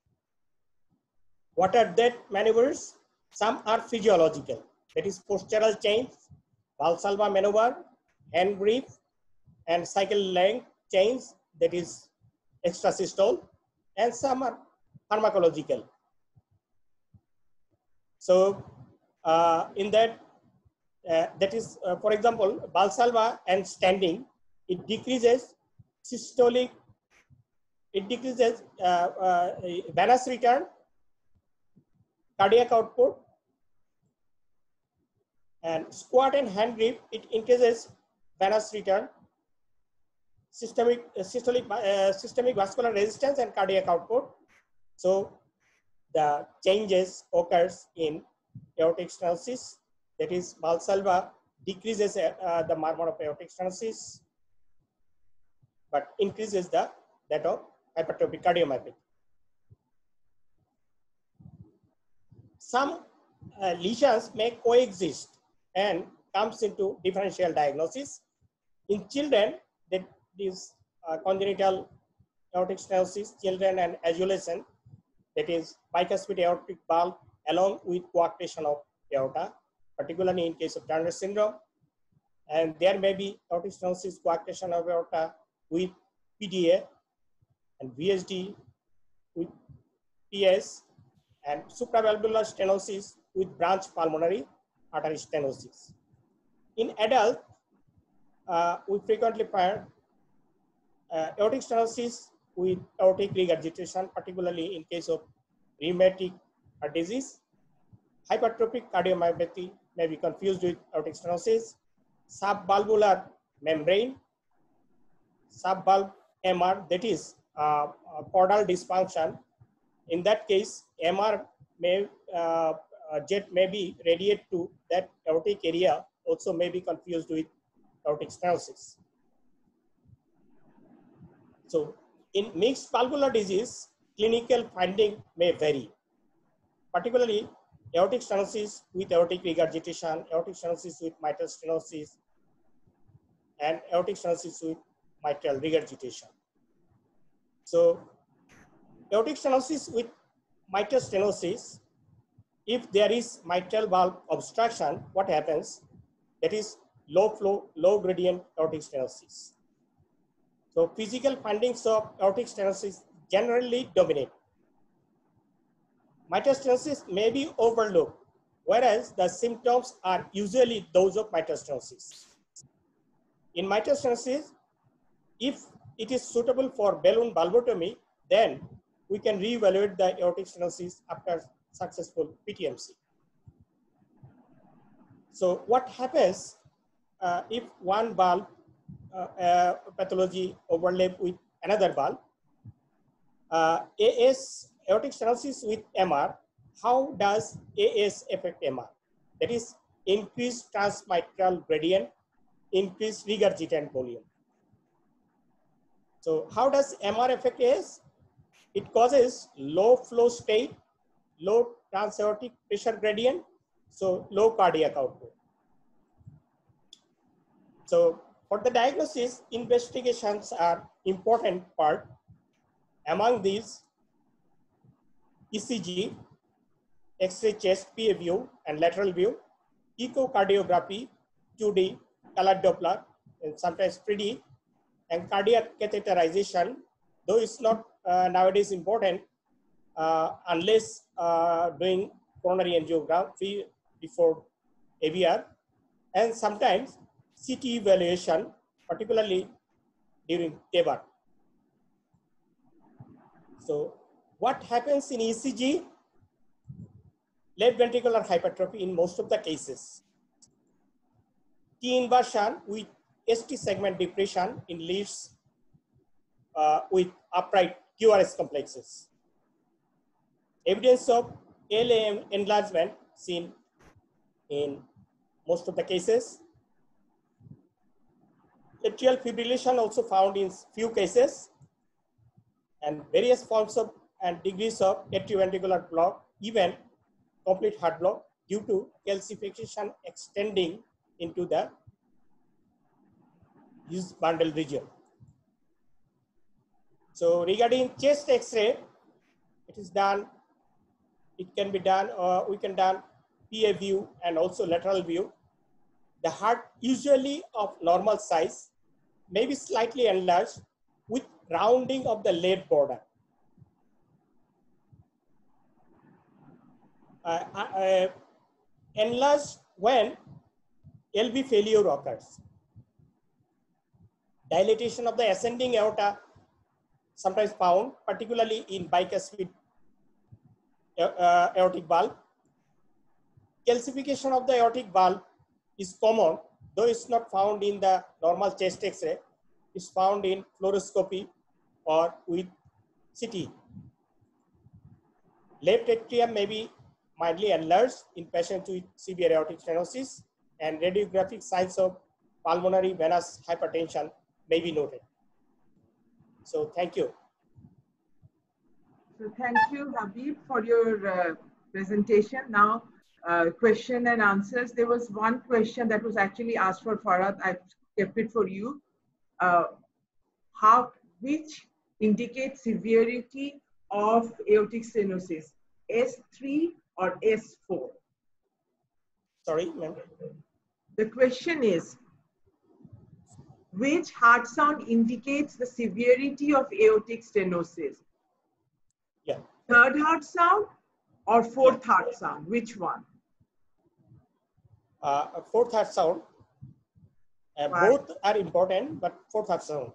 What are that maneuvers? Some are physiological, that is postural change, Valsalva maneuver, hand grip, and cycle length change, that is extrasystole, and some are pharmacological. So uh, in that, uh, that is, uh, for example, Valsalva and standing, it decreases systolic, it decreases uh, uh, venous return, cardiac output, and squat and hand grip, it increases venous return, systemic, uh, systolic, uh, systemic vascular resistance, and cardiac output. So the changes occurs in aortic stenosis, that is Valsalva decreases uh, the murmur of aortic stenosis, but increases the that of hypertrophic cardiomyopathy. Some uh, lesions may coexist and comes into differential diagnosis. In children, that is uh, congenital aortic stenosis, children and adolescent, that is bicuspid aortic valve along with coarctation of aorta, particularly in case of Turner syndrome. And there may be aortic stenosis, coarctation of aorta with P D A and V S D with P S, and supravalvular stenosis with branch pulmonary artery stenosis. In adult, uh, we frequently find uh, aortic stenosis with aortic regurgitation, particularly in case of rheumatic heart disease. Hypertrophic cardiomyopathy may be confused with aortic stenosis. Subvalvular membrane, subvalve M R, that is uh, uh, caudal dysfunction. In that case, M R may uh, uh, jet may be radiate to that aortic area, also may be confused with aortic stenosis. So in mixed valvular disease, clinical finding may vary, particularly aortic stenosis with aortic regurgitation, aortic stenosis with mitral stenosis, and aortic stenosis with mitral regurgitation. So aortic stenosis with mitral stenosis, if there is mitral valve obstruction, what happens? That is low flow, low gradient aortic stenosis. So physical findings of aortic stenosis generally dominate. Mitral stenosis may be overlooked, whereas the symptoms are usually those of mitral stenosis. In mitral stenosis, if it is suitable for balloon valvotomy, then we can reevaluate the aortic stenosis after successful P T M C. So what happens uh, if one valve uh, uh, pathology overlap with another valve? Uh, A S, aortic stenosis with M R, how does A S affect M R? That is increased transmitral gradient, increased regurgitant volume. So how does M R affect A S? It causes low flow state, low transaortic pressure gradient, so low cardiac output. So for the diagnosis, investigations are important part. Among these, E C G, X-ray chest P A view and lateral view, echocardiography, two D, color Doppler, and sometimes three D, and cardiac catheterization, though it's not uh, nowadays important uh, unless uh, doing coronary angiography before A V R, and sometimes C T evaluation, particularly during T A V R. So what happens in E C G? Left ventricular hypertrophy in most of the cases. T inversion with S T segment depression in leads uh, with upright Q R S complexes. Evidence of L A M enlargement seen in most of the cases. Atrial fibrillation also found in few cases, and various forms of and degrees of atrioventricular block, even complete heart block due to calcification extending into the Hughes bundle region. So regarding chest X-ray, it is done, it can be done, or we can done P A view and also lateral view. The heart usually of normal size, maybe slightly enlarged with rounding of the left border. Uh, uh, enlarged when L V failure occurs. Dilatation of the ascending aorta sometimes found, particularly in bicuspid uh, aortic valve. Calcification of the aortic valve is common, though it's not found in the normal chest X-ray. It's found in fluoroscopy or with C T. Left atrium may be mildly enlarged in patients with severe aortic stenosis, and radiographic signs of pulmonary venous hypertension may be noted. So thank you. So thank you, Habib, for your uh, presentation. Now, uh, question and answers. There was one question that was actually asked for Farhad. I kept it for you. Uh, how, which indicates severity of aortic stenosis, S three or S four? Sorry, ma'am. The question is, which heart sound indicates the severity of aortic stenosis? Yeah. Third heart sound, or fourth heart sound? Which one? Uh, fourth heart sound. Uh, both are important, but fourth heart sound.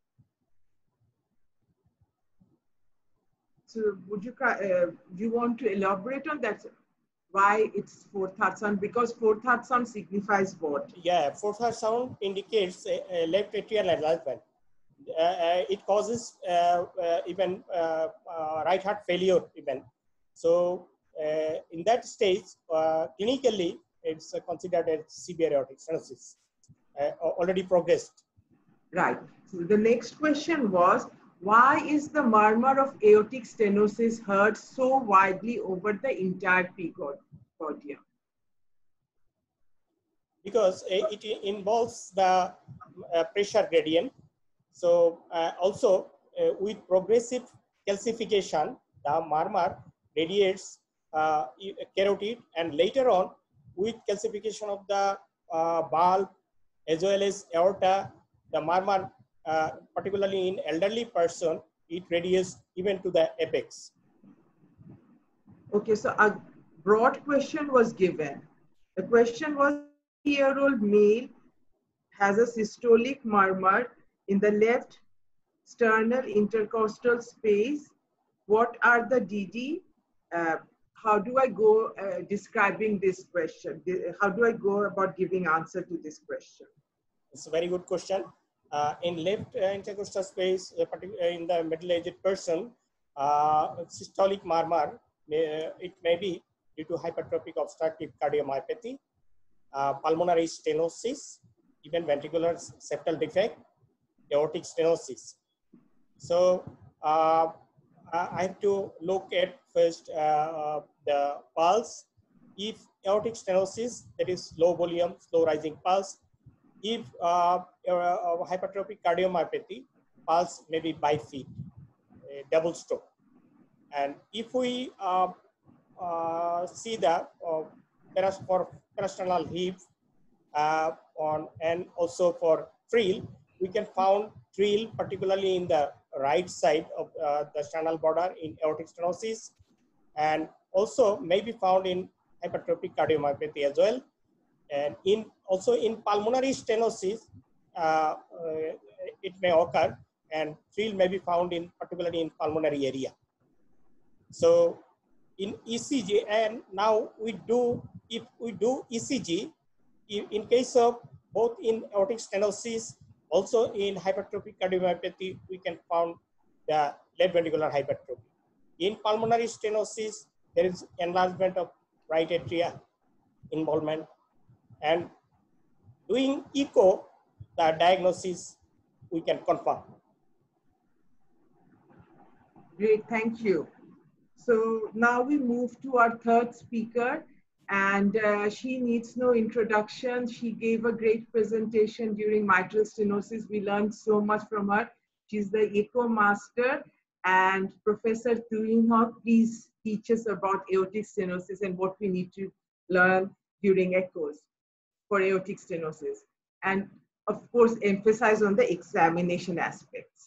So would you, uh, do you want to elaborate on that? Why it's fourth heart sound? Because fourth heart sound signifies what? Yeah, fourth heart sound indicates a, a left atrial enlargement. Uh, uh, it causes uh, uh, even uh, uh, right heart failure even. So uh, in that stage, uh, clinically, it's uh, considered as severe aortic stenosis, uh, already progressed. Right. So the next question was, why is the murmur of aortic stenosis heard so widely over the entire podium? Because it involves the uh, pressure gradient. So uh, also uh, with progressive calcification, the murmur radiates uh, carotid, and later on with calcification of the uh, valve as well as aorta, the murmur, uh, particularly in elderly person, it radiates even to the apex. Okay, so a broad question was given. The question was, year old male has a systolic murmur in the left sternal intercostal space. What are the D D? Uh, how do I go uh, describing this question? How do I go about giving answer to this question? It's a very good question. Uh, in left uh, intercostal space, uh, particularly in the middle-aged person, uh, systolic murmur, may, uh, it may be due to hypertrophic obstructive cardiomyopathy, uh, pulmonary stenosis, even ventricular septal defect, aortic stenosis. So uh, I have to look at first uh, the pulse. If aortic stenosis, that is low volume, slow rising pulse. If uh, uh, hypertrophic cardiomyopathy, pulse may be bifid, a double stroke. And if we uh, uh, see the uh, for parasternal heave uh, on, and also for trill, we can found trill particularly in the right side of uh, the sternal border in aortic stenosis, and also may be found in hypertrophic cardiomyopathy as well. And in also in pulmonary stenosis, uh, uh, it may occur, and trill may be found in particularly in pulmonary area. So in E C G, and now we do, if we do E C G, in case of both in aortic stenosis, also in hypertrophic cardiomyopathy, we can found the left ventricular hypertrophy. In pulmonary stenosis, there is enlargement of right atria involvement, and doing echo, the diagnosis we can confirm. Great, thank you. So now we move to our third speaker, and uh, she needs no introduction. She gave a great presentation during mitral stenosis. We learned so much from her. She's the echo master. And Professor Thuy Ngoc, please teach us about aortic stenosis and what we need to learn during echoes for aortic stenosis. And of course, emphasize on the examination aspects.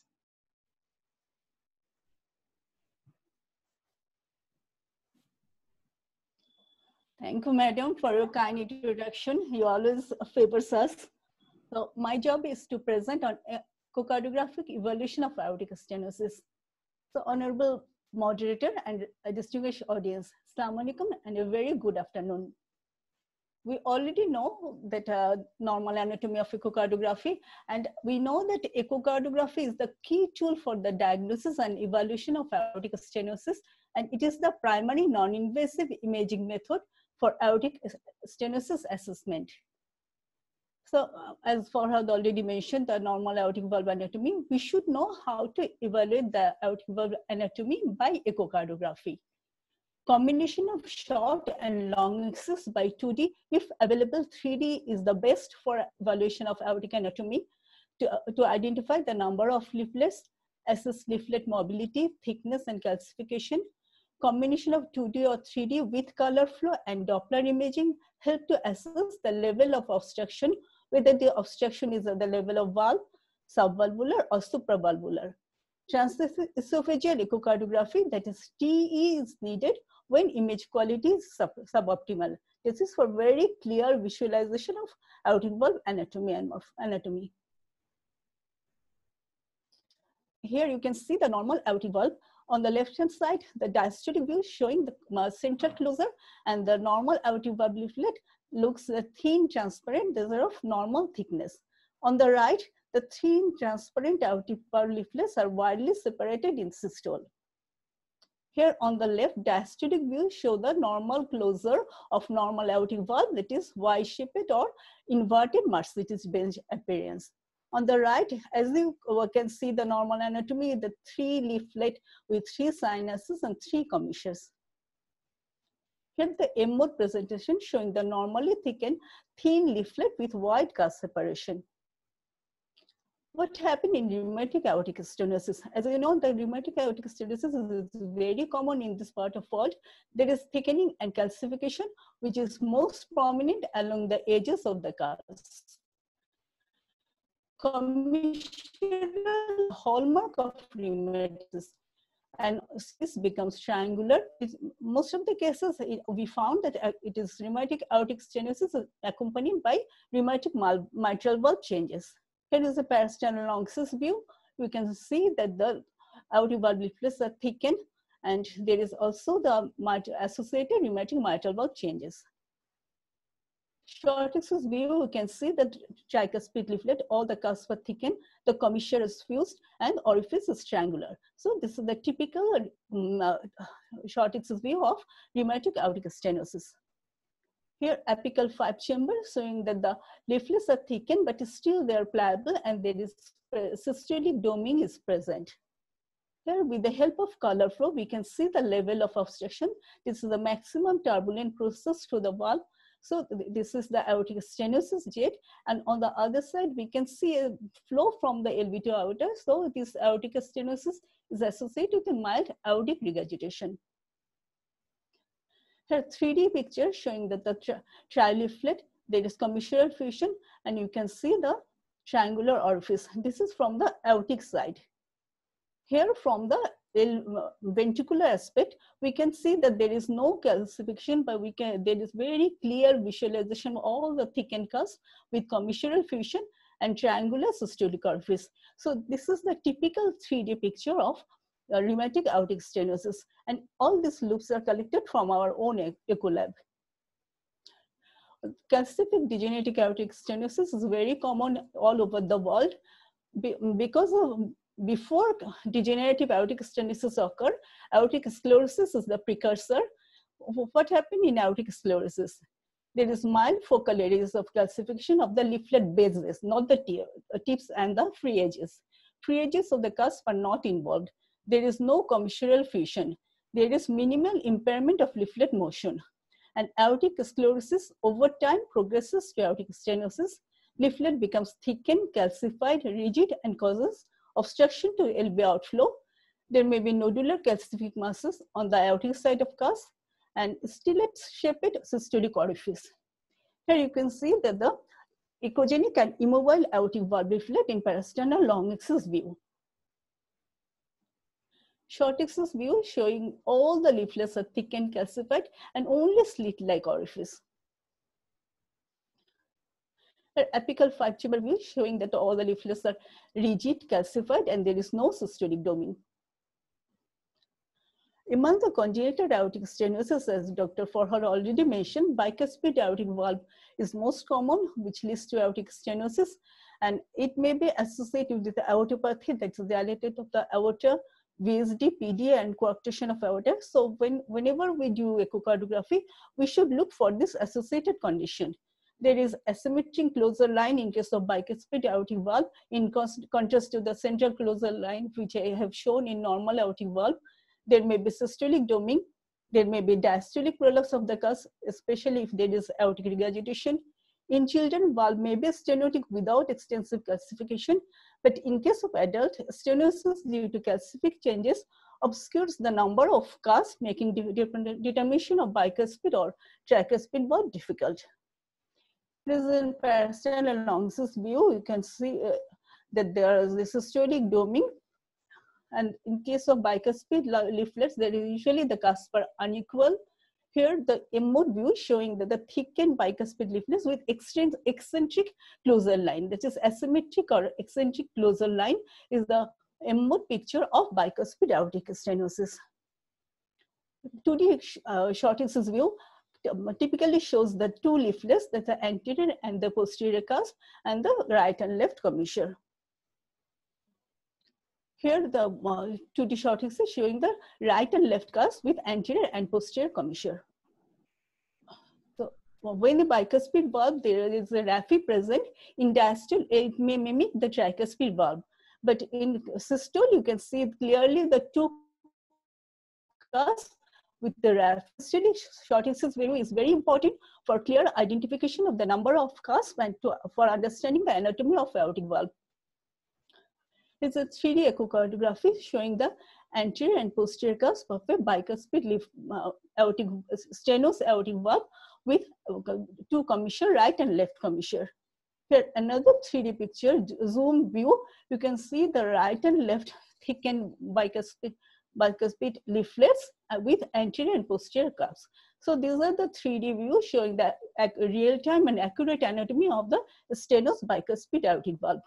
Thank you, madam, for your kind introduction. You always favors us. So my job is to present on echocardiographic evaluation of aortic stenosis. So honorable moderator and a distinguished audience, Assalamu alaikum and a very good afternoon. We already know that uh, normal anatomy of echocardiography, and we know that echocardiography is the key tool for the diagnosis and evaluation of aortic stenosis, and it is the primary non-invasive imaging method for aortic stenosis assessment. So uh, as Farhad already mentioned, the normal aortic valve anatomy, we should know how to evaluate the aortic valve anatomy by echocardiography. Combination of short and long axis by two D, if available, three D is the best for evaluation of aortic anatomy to, uh, to identify the number of leaflets, assess leaflet mobility, thickness, and calcification. Combination of two D or three D with color flow and Doppler imaging help to assess the level of obstruction, whether the obstruction is at the level of valve, subvalvular, or supravalvular. Transesophageal echocardiography, that is T E, is needed when image quality is sub suboptimal. This is for very clear visualization of aortic valve anatomy and anatomy. Here you can see the normal aortic valve. On the left hand side, the diastolic view showing the uh, central closure, and the normal aortic valve leaflet looks uh, thin, transparent. These are of normal thickness. On the right, the thin, transparent aortic valve leaflets are widely separated in systole. Here on the left, diastolic view show the normal closure of normal aortic valve, that is Y-shaped or inverted Mercedes Benz appearance. On the right, as you can see the normal anatomy, the three leaflet with three sinuses and three commissures. Here the M-mode presentation showing the normally thickened thin leaflet with wide cusp separation. What happened in rheumatic aortic stenosis? As you know, the rheumatic aortic stenosis is very common in this part of the world. There is thickening and calcification, which is most prominent along the edges of the cusp. Commissural hallmark of rheumatism, and this becomes triangular. It's, most of the cases it, we found that it is rheumatic aortic stenosis accompanied by rheumatic mitral valve changes. Here is a parasternal longitudinal view. We can see that the aortic valve leaflets are thickened, and there is also the associated rheumatic mitral valve changes. Short axis view, you can see that tricuspid leaflet, all the cusps are thickened, the commissure is fused, and orifice is triangular. So this is the typical um, uh, short axis view of rheumatic aortic stenosis. Here, apical five chamber showing that the leaflets are thickened, but still they are pliable, and there is systolic doming is present. Here, with the help of color flow, we can see the level of obstruction. This is the maximum turbulent process through the valve. So this is the aortic stenosis jet, and on the other side, we can see a flow from the L V two aorta. So this aortic stenosis is associated with a mild aortic regurgitation. Here, three D picture showing that the tri trileaflet, there is commissural fusion, and you can see the triangular orifice. This is from the aortic side. Here, from the ventricular aspect, we can see that there is no calcification, but we can there is very clear visualization of all the thickened cusp with commissural fusion and triangular systolic orifice. So this is the typical three D picture of uh, rheumatic aortic stenosis, and all these loops are collected from our own echo lab. Calcific degenerative aortic stenosis is very common all over the world because of before degenerative aortic stenosis occur, aortic sclerosis is the precursor. What happened in aortic sclerosis? There is mild focal areas of calcification of the leaflet bases, not the tips and the free edges. Free edges of the cusp are not involved. There is no commissural fusion. There is minimal impairment of leaflet motion. And aortic sclerosis over time progresses to aortic stenosis. Leaflet becomes thickened, calcified, rigid, and causes obstruction to L V outflow. There may be nodular calcific masses on the aortic side of cusp and stilette-shaped systolic orifice. Here you can see that the echogenic and immobile aortic valve leaflet in parasternal long axis view. Short axis view showing all the leaflets are thick and calcified and only slit-like orifice. Apical five chamber view showing that all the leaflets are rigid, calcified, and there is no systolic doming. Among the congenital aortic stenosis, as Doctor Farhad already mentioned, bicuspid aortic valve is most common, which leads to aortic stenosis, and it may be associated with the aortopathy, that's dilated of the aorta, V S D, P D A, and coarctation of aorta. So when, whenever we do echocardiography, we should look for this associated condition. There is asymmetric closure line in case of bicuspid aortic valve, in contrast to the central closure line, which I have shown in normal aortic valve. There may be systolic doming. There may be diastolic prolapse of the cusp, especially if there is aortic regurgitation. In children, valve may be stenotic without extensive calcification, but in case of adult, stenosis due to calcific changes obscures the number of cusps, making de de determination of bicuspid or tricuspid valve difficult. This is in parasternal long axis view. You can see uh, that there is the systolic doming And in case of bicuspid leaflets, there is usually the cusps are unequal. Here, the M mode view showing that the thickened bicuspid leaflets with eccentric closure line, that is asymmetric or eccentric closure line, is the M mode picture of bicuspid aortic stenosis. two D uh, short axis view typically shows the two leaflets, that the anterior and the posterior cusp, and the right and left commissure. Here, the uh, two D short axis showing the right and left cusp with anterior and posterior commissure. So, when the bicuspid valve, there is a raphe present in diastole, it may mimic the tricuspid valve. But in systole, you can see clearly the two cusps with the raphe. Study short axis view is very important for clear identification of the number of cusps and to, for understanding the anatomy of aortic valve. It's a three D echocardiography showing the anterior and posterior cusp of a bicuspid leaf, uh, aortic stenos aortic valve with uh, two commissure, right and left commissure. Here another three D picture, zoom view. You can see the right and left thickened bicuspid bicuspid leaflets uh, with anterior and posterior cusps. So these are the three D views showing the real-time and accurate anatomy of the stenos bicuspid aortic valve.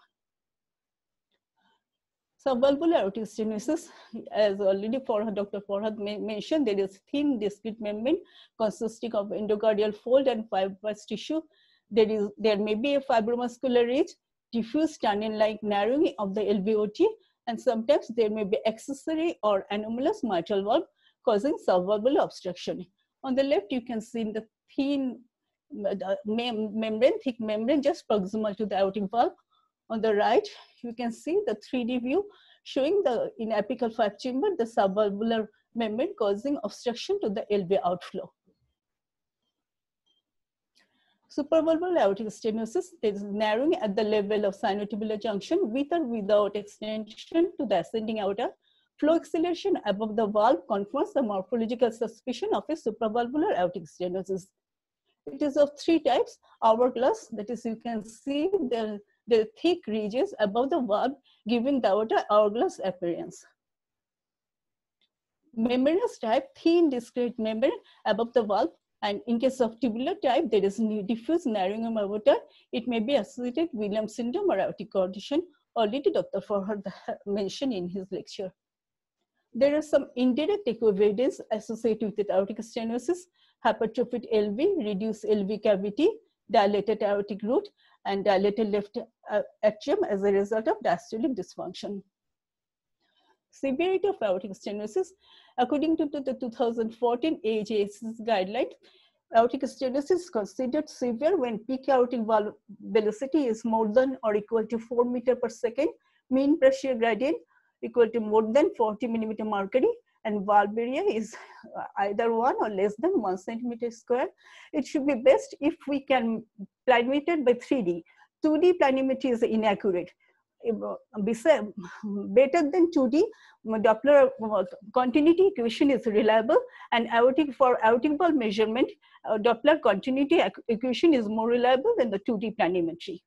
Subvalvular aortic stenosis, as already for Doctor Farhad mentioned, there is thin discrete membrane consisting of endocardial fold and fibrous tissue. There is there may be a fibromuscular ridge, diffuse tunnel-like narrowing of the L V O T, and sometimes there may be accessory or anomalous mitral valve causing subvalvular obstruction. On the left, you can see the thin the mem membrane, thick membrane just proximal to the aortic valve. On the right, you can see the three D view showing the in apical five chamber, the subvalvular membrane causing obstruction to the L V outflow. Supravalvular aortic stenosis, there is narrowing at the level of sinotubular junction with or without extension to the ascending aorta. Flow acceleration above the valve confirms the morphological suspicion of a supravalvular aortic stenosis. It is of three types: hourglass, that is, you can see the, the thick ridges above the valve giving the aorta hourglass appearance. Membranous type, thin discrete membrane above the valve. And in case of tubular type, there is diffuse narrowing of aorta. It may be associated with Williams syndrome or aortic condition, already Doctor Farhad mentioned in his lecture. There are some indirect equivalence associated with aortic stenosis: hypertrophied L V, reduced L V cavity, dilated aortic root, and dilated left atrium as a result of diastolic dysfunction. Severity of aortic stenosis, according to the two thousand fourteen A H A S guideline, aortic stenosis is considered severe when peak aortic valve velocity is more than or equal to four meters per second, mean pressure gradient equal to more than forty millimeter mercury, and valve area is either one or less than one centimeter square. It should be best if we can planimeter by three D. two D planimetry is inaccurate. Better than two D, Doppler continuity equation is reliable, and aortic for aortic valve measurement, uh, Doppler continuity equation is more reliable than the two D planimetry.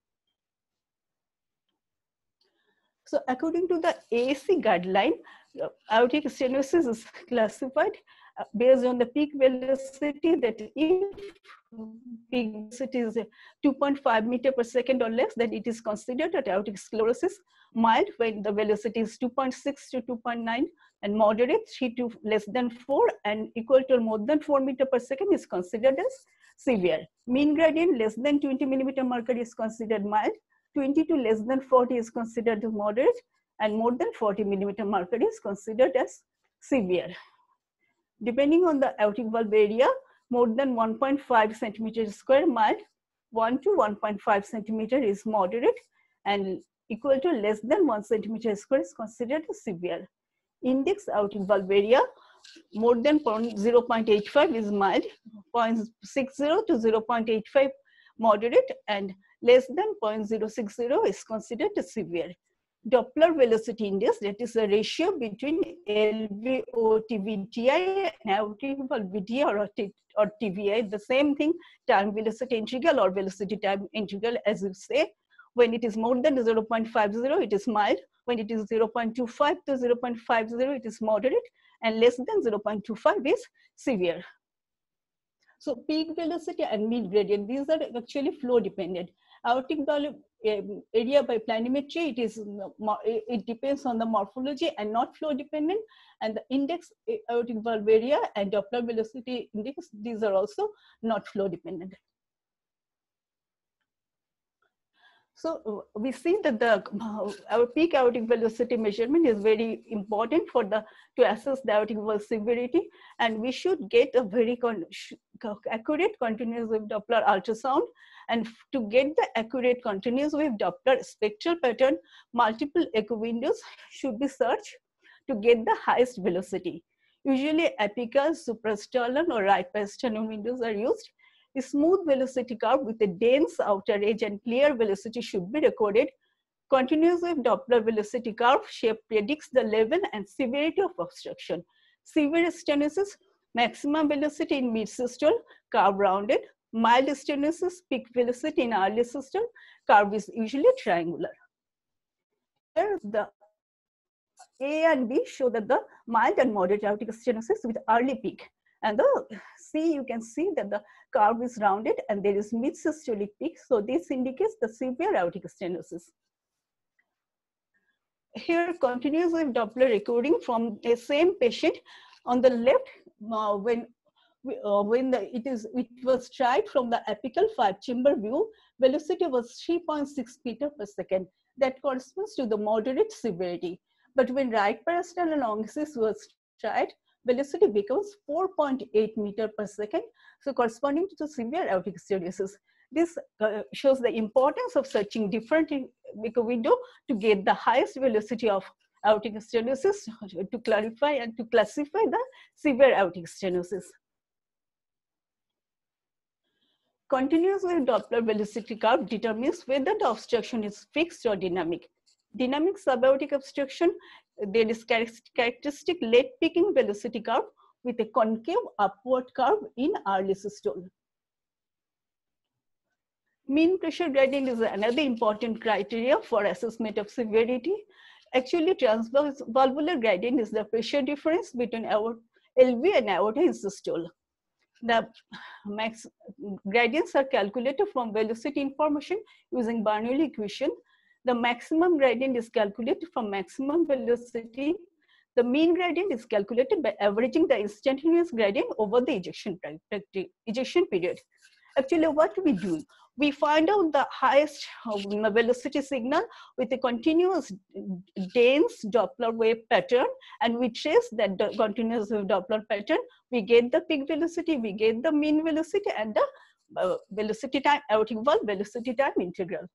So according to the A A C guideline, uh, aortic stenosis is classified uh, based on the peak velocity, that if peak velocity is two point five meter per second or less, then it is considered as aortic sclerosis. Mild when the velocity is two point six to two point nine, and moderate three to less than four and equal to or more than four meter per second is considered as severe. Mean gradient less than twenty millimeter mercury is considered mild. twenty to less than forty is considered moderate, and more than forty millimeter mercury is considered as severe. Depending on the aortic valve area, more than one point five centimeters square mild, one to one point five centimeter is moderate, and equal to less than one centimeter square is considered as severe. Index aortic valve area, more than zero point eight five is mild, zero point six zero to zero point eight five moderate, and less than zero point zero six zero is considered as severe. Doppler velocity index, that is the ratio between L V O T V T I and aortic valve V T I or, or T V I, the same thing, time velocity integral or velocity time integral as you say. When it is more than zero point five zero, it is mild. When it is zero point two five to zero point five zero, it is moderate, and less than zero point two five is severe. So peak velocity and mid gradient, these are actually flow dependent. Aortic valve area by planimetry, it is it depends on the morphology and not flow dependent. And the index aortic valve area and Doppler velocity index, these are also not flow dependent. So we see that the uh, our peak aortic velocity measurement is very important for the to assess the aortic valve severity, and we should get a very con accurate continuous wave Doppler ultrasound. And to get the accurate continuous wave Doppler spectral pattern, multiple echo windows should be searched to get the highest velocity. Usually apical, suprasternal, or right parasternal windows are used. A smooth velocity curve with a dense outer edge and clear velocity should be recorded. Continuous wave Doppler velocity curve shape predicts the level and severity of obstruction. Severe stenosis, maximum velocity in mid-systole, curve rounded. Mild stenosis, peak velocity in early systole, curve is usually triangular. Here the A and B show that the mild and moderate aortic stenosis with early peak. And the C, you can see that the curve is rounded and there is mid-systolic peak. So this indicates the severe aortic stenosis. Here, continuous wave Doppler recording from a same patient. On the left, uh, when uh, when the, it is it was tried from the apical five-chamber view, velocity was three point six meter per second. That corresponds to the moderate severity. But when right parasternal longicis was tried, velocity becomes four point eight meter per second, so corresponding to the severe aortic stenosis. This uh, shows the importance of searching different echo window to get the highest velocity of aortic stenosis to clarify and to classify the severe aortic stenosis. Continuous wave Doppler velocity curve determines whether the obstruction is fixed or dynamic. Dynamic subaortic obstruction, there is characteristic late peaking velocity curve with a concave upward curve in early systole. Mean pressure gradient is another important criteria for assessment of severity. Actually, transvalvular gradient is the pressure difference between our L V and aorta in systole. The max gradients are calculated from velocity information using Bernoulli equation. The maximum gradient is calculated from maximum velocity. The mean gradient is calculated by averaging the instantaneous gradient over the ejection, ejection period. Actually, what we do, we find out the highest velocity signal with a continuous dense Doppler wave pattern, and we trace that continuous Doppler pattern. We get the peak velocity, we get the mean velocity, and the uh, velocity time, aortic valve velocity time integral.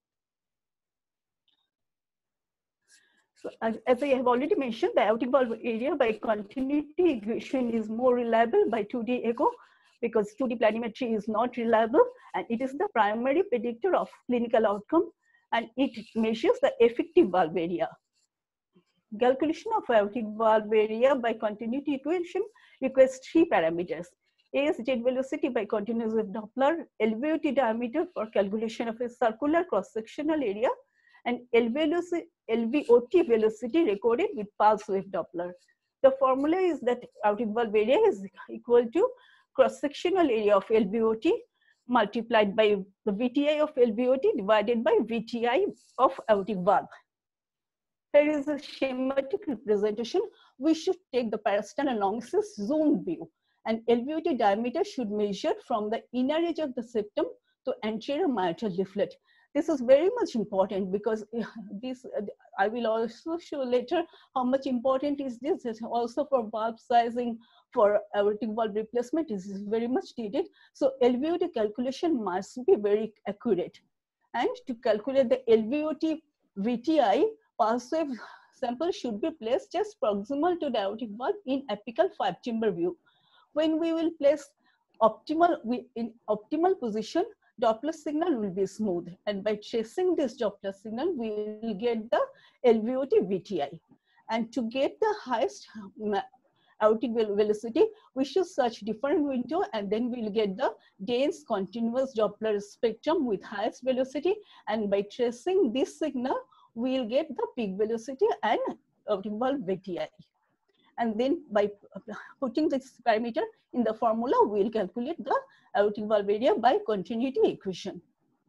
So, as, as I have already mentioned, the aortic valve area by continuity equation is more reliable by two D echo, because two D planimetry is not reliable, and it is the primary predictor of clinical outcome, and it measures the effective valve area. Calculation of aortic valve area by continuity equation requires three parameters: A is jet velocity by continuous wave Doppler, L V O T diameter for calculation of a circular cross-sectional area, and L V O T velocity recorded with pulse wave Doppler. The formula is that aortic valve area is equal to cross-sectional area of L V O T multiplied by the V T I of L V O T divided by V T I of aortic valve. Here is a schematic representation. We should take the parasternal longicis zoom view, and L V O T diameter should measure from the inner edge of the septum to anterior mitral leaflet. This is very much important because this, I will also show later how much important is this. It's also for valve sizing, for aortic valve replacement, this is very much needed. So L V O T calculation must be very accurate. And to calculate the L V O T V T I, pulse wave sample should be placed just proximal to the aortic valve in apical five-chamber view. When we will place optimal, we, in optimal position, Doppler signal will be smooth, and by tracing this Doppler signal, we will get the L V O T V T I. And to get the highest aortic velocity, we should search different window, and then we'll get the dense continuous Doppler spectrum with highest velocity. And by tracing this signal, we'll get the peak velocity and aortic valve V T I. And then by putting this parameter in the formula, we'll calculate the aortic valve area by continuity equation.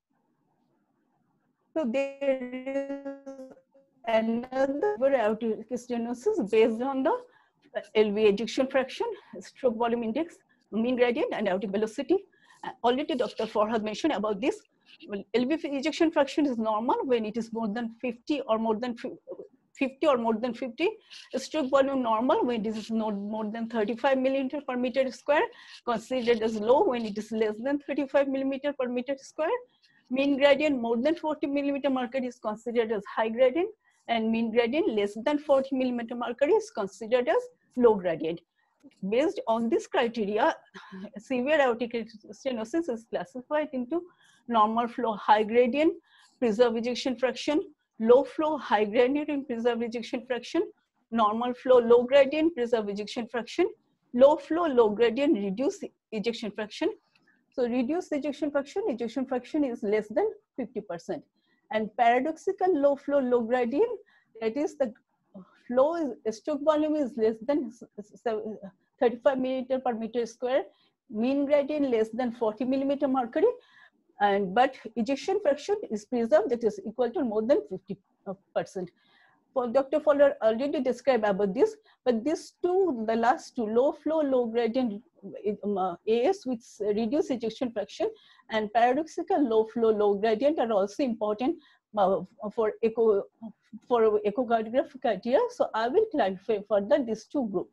So there is another aortic stenosis based on the L V ejection fraction, stroke volume index, mean gradient, and aortic velocity. Uh, already Doctor Farhad mentioned about this. Well, L V ejection fraction is normal when it is more than fifty or more than fifty or more than fifty. Stroke volume normal when it is not more than thirty-five millimeter per meter square. Considered as low when it is less than thirty-five millimeter per meter square. Mean gradient more than forty millimeter mercury is considered as high gradient, and mean gradient less than forty millimeter mercury is considered as low gradient. Based on this criteria, severe aortic stenosis is classified into normal flow high gradient, preserved ejection fraction, low flow high gradient and preserved ejection fraction, normal flow low gradient, preserved ejection fraction, low flow low gradient, reduced ejection fraction. So reduced ejection fraction, ejection fraction is less than fifty percent. And paradoxical low flow low gradient, that is the flow is, stroke volume is less than thirty-five millimeter per meter square, mean gradient less than forty millimeter mercury, and but ejection fraction is preserved, that is equal to more than fifty percent. For Doctor Fowler already described about this, but these two, the last two, low flow, low gradient um, uh, A S with reduced ejection fraction and paradoxical low flow, low gradient are also important uh, for echo for echocardiographic criteria. So I will clarify further these two groups.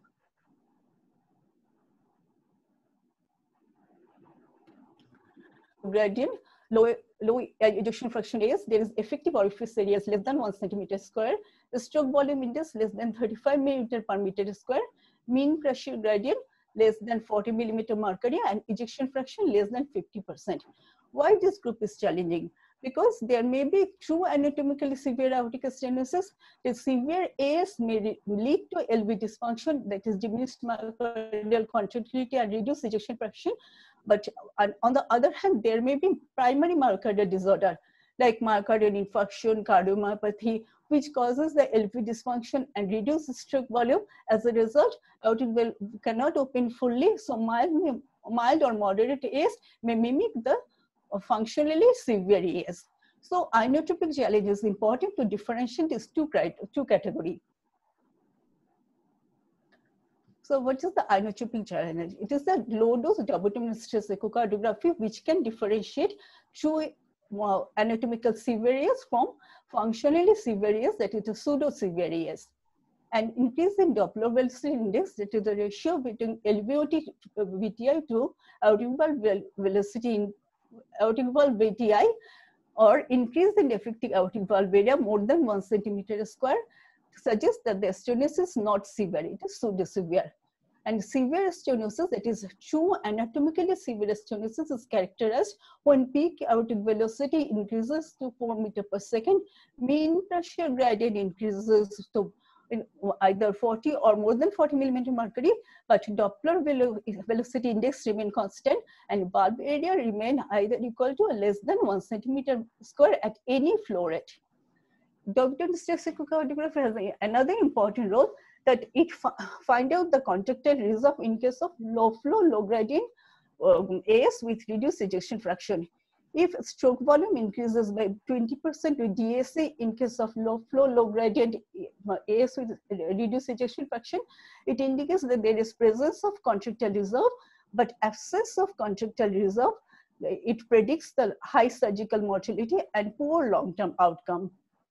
Gradient, low, low ejection fraction is, there is effective orifice area less than one centimeter square, the stroke volume index less than thirty-five millimeter per meter square, mean pressure gradient less than forty millimeter mercury, and ejection fraction less than fifty percent. Why this group is challenging? Because there may be true anatomically severe aortic stenosis. The severe A S may lead to L V dysfunction, that is diminished myocardial contractility and reduced ejection fraction. But on the other hand, there may be primary myocardial disorder like myocardial infarction, cardiomyopathy, which causes the L V dysfunction and reduces stroke volume. As a result, aortic valve cannot open fully, so mild, mild or moderate A S may mimic the functionally severe A S. So inotropic challenge is important to differentiate these two, two categories. So what is the inotropic challenge? It is the low dose double stress echocardiography which can differentiate true uh, anatomical severe A S from functionally severe A S, that is a pseudo severe A S. And increase in Doppler velocity index, that is the ratio between L V O T V T I to aortic valve velocity in aortic valve V T I, or increase in effective aortic valve area more than one centimeter square, suggests that the stenosis is not severe, it is pseudo severe. And severe stenosis, that is true anatomically severe stenosis, is characterized when peak aortic velocity increases to four meters per second, mean pressure gradient increases to in either forty or more than forty millimeter mercury, but Doppler velo velocity index remain constant and valve area remain either equal to or less than one centimeter square at any flow rate. Double stress echocardiography has another important role, that it find out the contractile reserve in case of low flow, low gradient um, A S with reduced ejection fraction. If stroke volume increases by twenty percent with D A C in case of low flow, low gradient A S with reduced ejection fraction, it indicates that there is presence of contractile reserve, but absence of contractile reserve, it predicts the high surgical mortality and poor long-term outcome.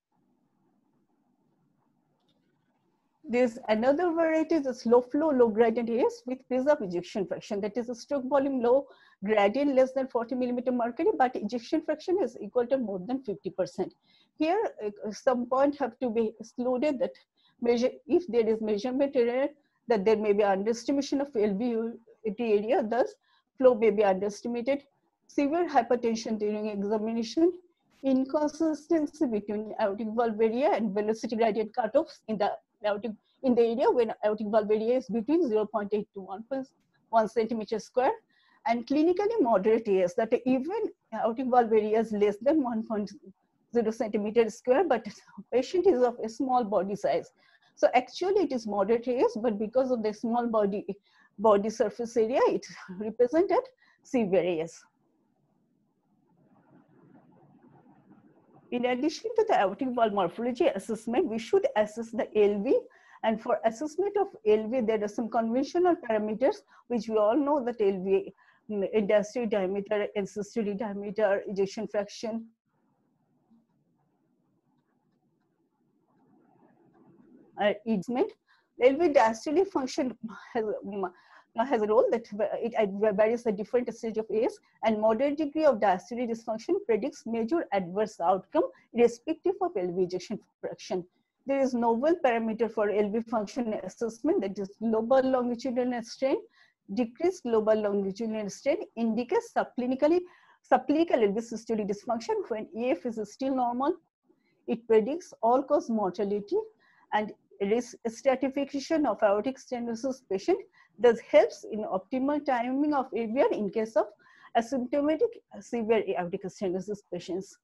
There's another variety, the slow flow, low gradient A S with preserved ejection fraction. That is a stroke volume low, gradient less than forty millimeter mercury, but ejection fraction is equal to more than fifty percent. Here, uh, some point have to be excluded, that measure, if there is measurement error, that there may be underestimation of L V O T area, thus flow may be underestimated. Severe hypertension during examination, inconsistency between aortic valve area and velocity gradient cutoffs in the aortic in the area when aortic valve area is between zero point eight to one point one centimeter square, and clinically moderate A S, that even aortic valve area is less than one point zero centimeter square, but patient is of a small body size. So actually it is moderate A S, but because of the small body body surface area, it represented severe A S. In addition to the aortic valve morphology assessment, we should assess the L V. And for assessment of L V, there are some conventional parameters, which we all know that L V, diastolic diameter, end-systolic diameter, ejection fraction. Uh, L V diastolic function has, has a role that it varies at different stage of age, and moderate degree of diastolic dysfunction predicts major adverse outcome irrespective of L V ejection fraction. There is novel parameter for L V function assessment, that is global longitudinal strain. Decreased global longitudinal strain indicates subclinically subclinical L V systolic dysfunction when E F is still normal. It predicts all-cause mortality, and risk stratification of aortic stenosis patient thus helps in optimal timing of A V R in case of asymptomatic severe aortic stenosis patients.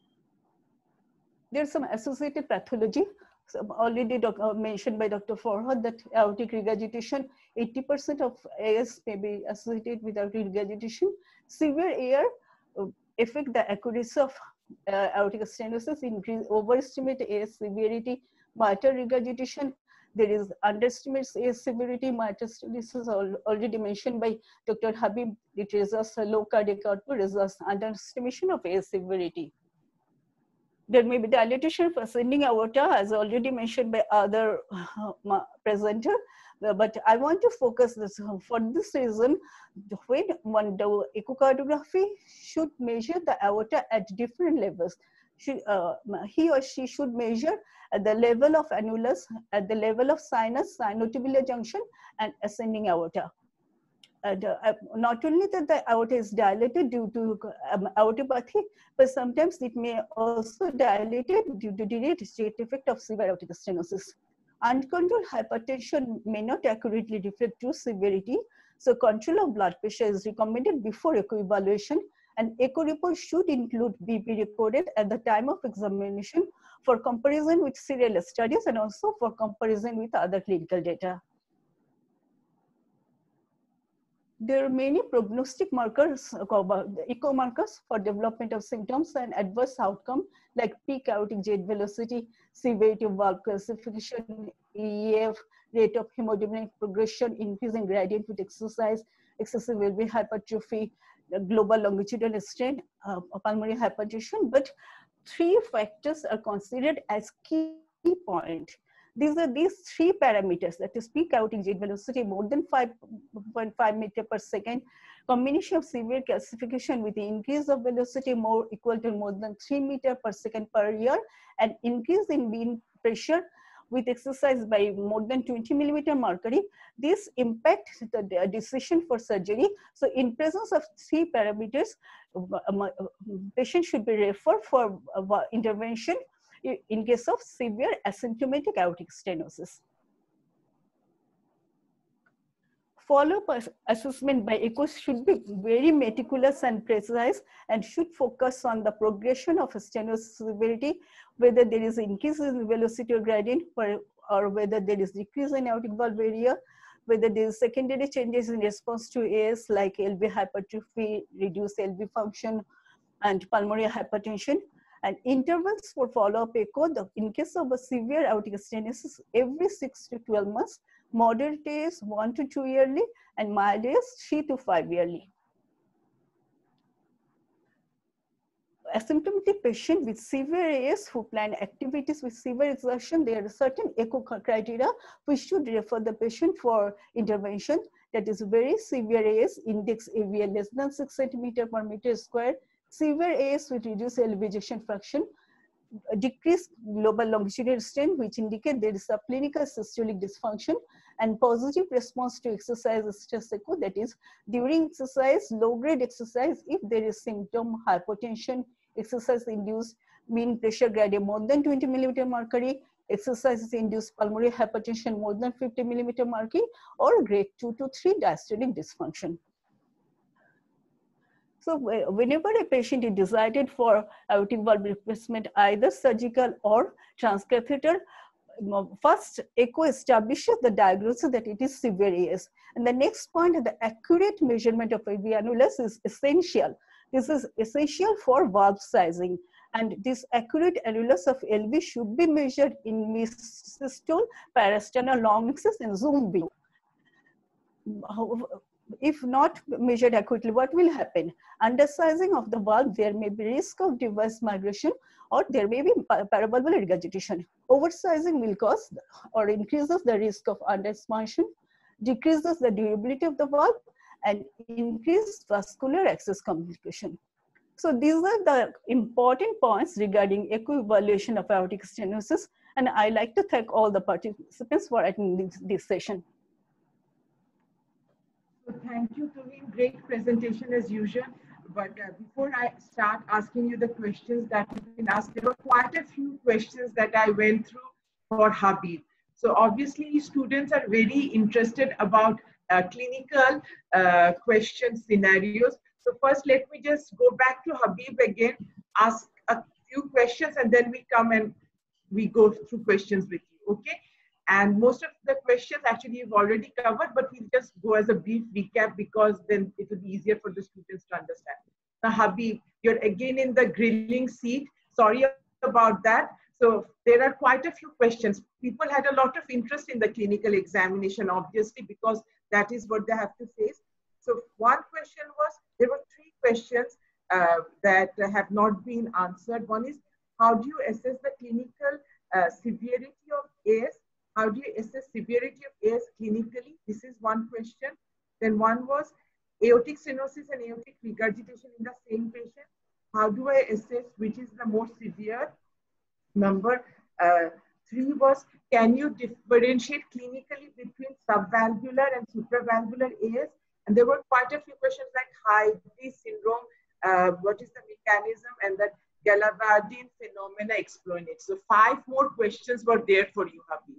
There's some associated pathology. So already uh, mentioned by Doctor Farhad that aortic regurgitation, eighty percent of A S may be associated with aortic regurgitation. Severe A R uh, affect the accuracy of uh, aortic stenosis, increase, overestimate A S severity, mitral regurgitation. There is underestimates A S severity, mitral stenosis already mentioned by Doctor Habib. It results low cardiac output, results underestimation of A S severity. There may be dilatation of ascending aorta, as already mentioned by other uh, presenter, but I want to focus this. For this reason, when one do echocardiography should measure the aorta at different levels. She, uh, he or she should measure at the level of annulus, at the level of sinus, sinotubular junction, and ascending aorta. And, uh, not only that the aorta is dilated due to um, aortopathy, but sometimes it may also dilated due to delayed state effect of severe aortic stenosis. Uncontrolled hypertension may not accurately reflect true severity, so control of blood pressure is recommended before echo evaluation, and echo report should include B P recorded at the time of examination for comparison with serial studies and also for comparison with other clinical data. There are many prognostic markers, echo markers for development of symptoms and adverse outcome, like peak aortic jet velocity, severity of valve calcification, E F, rate of hemodynamic progression, increasing gradient with exercise, excessive L V hypertrophy, global longitudinal strain, uh, pulmonary hypertension. But three factors are considered as key point. These are these three parameters, that is peak aortic jet velocity more than five point five meter per second, combination of severe calcification with the increase of velocity more equal to more than three meter per second per year, and increase in mean pressure with exercise by more than twenty millimeter mercury. This impact the decision for surgery. So in presence of three parameters, patient should be referred for intervention in case of severe asymptomatic aortic stenosis. Follow-up assessment by echo should be very meticulous and precise, and should focus on the progression of stenosis severity, whether there is increase in velocity or gradient, or, or whether there is decrease in aortic valve area, whether there is secondary changes in response to A S like L V hypertrophy, reduced L V function, and pulmonary hypertension. And intervals for follow-up echo, the, in case of a severe aortic stenosis, every six to twelve months, moderate is one to two yearly, and mild is three to five yearly. Asymptomatic patient with severe A S who plan activities with severe exertion, there are certain echo criteria which should refer the patient for intervention. That is very severe A S, index A V A less than six centimeter per meter square, severe A S with reduced L V ejection fraction, decreased global longitudinal strain, which indicate there is a clinical systolic dysfunction, and positive response to exercise stress echo, that is during exercise, low-grade exercise, if there is symptom hypotension, exercise-induced mean pressure gradient more than twenty millimeter mercury, exercises induce pulmonary hypertension more than fifty millimeter mercury, or grade two to three diastolic dysfunction. So whenever a patient is decided for aortic valve replacement, either surgical or transcatheter, first echo establishes the diagnosis that it is severe A S. And the next point, the accurate measurement of A V annulus is essential. This is essential for valve sizing. And this accurate annulus of L V should be measured in mid-systole, parasternal long axis, and zoom view. If not measured accurately, what will happen? Undersizing of the valve, there may be risk of device migration, or there may be paravalvular regurgitation. Oversizing will cause or increases the risk of underexpansion, decreases the durability of the valve, and increased vascular access complication. So these are the important points regarding echo evaluation of aortic stenosis, and I like to thank all the participants for attending this, this session. So thank you, Tuveen. Great presentation as usual. But uh, before I start asking you the questions that have been asked, there were quite a few questions that I went through for Habib. So obviously, students are very interested about uh, clinical uh, question scenarios. So first, let me just go back to Habib again, ask a few questions, and then we come and we go through questions with you, okay? And most of the questions actually you've already covered, but we'll just go as a brief recap because then it will be easier for the students to understand. Now, Habib, you're again in the grilling seat. Sorry about that. So there are quite a few questions. People had a lot of interest in the clinical examination, obviously, because that is what they have to face. So one question was, there were three questions uh, that have not been answered. One is, how do you assess the clinical uh, severity of A S? How do you assess severity of A S clinically? This is one question. Then one was aortic stenosis and aortic regurgitation in the same patient. How do I assess which is the more severe? Number uh, three was, can you differentiate clinically between subvalvular and supravalvular A S? And there were quite a few questions like Hyde syndrome, uh, what is the mechanism, and that Gallavardine phenomena explain it. So five more questions were there for you, Habib.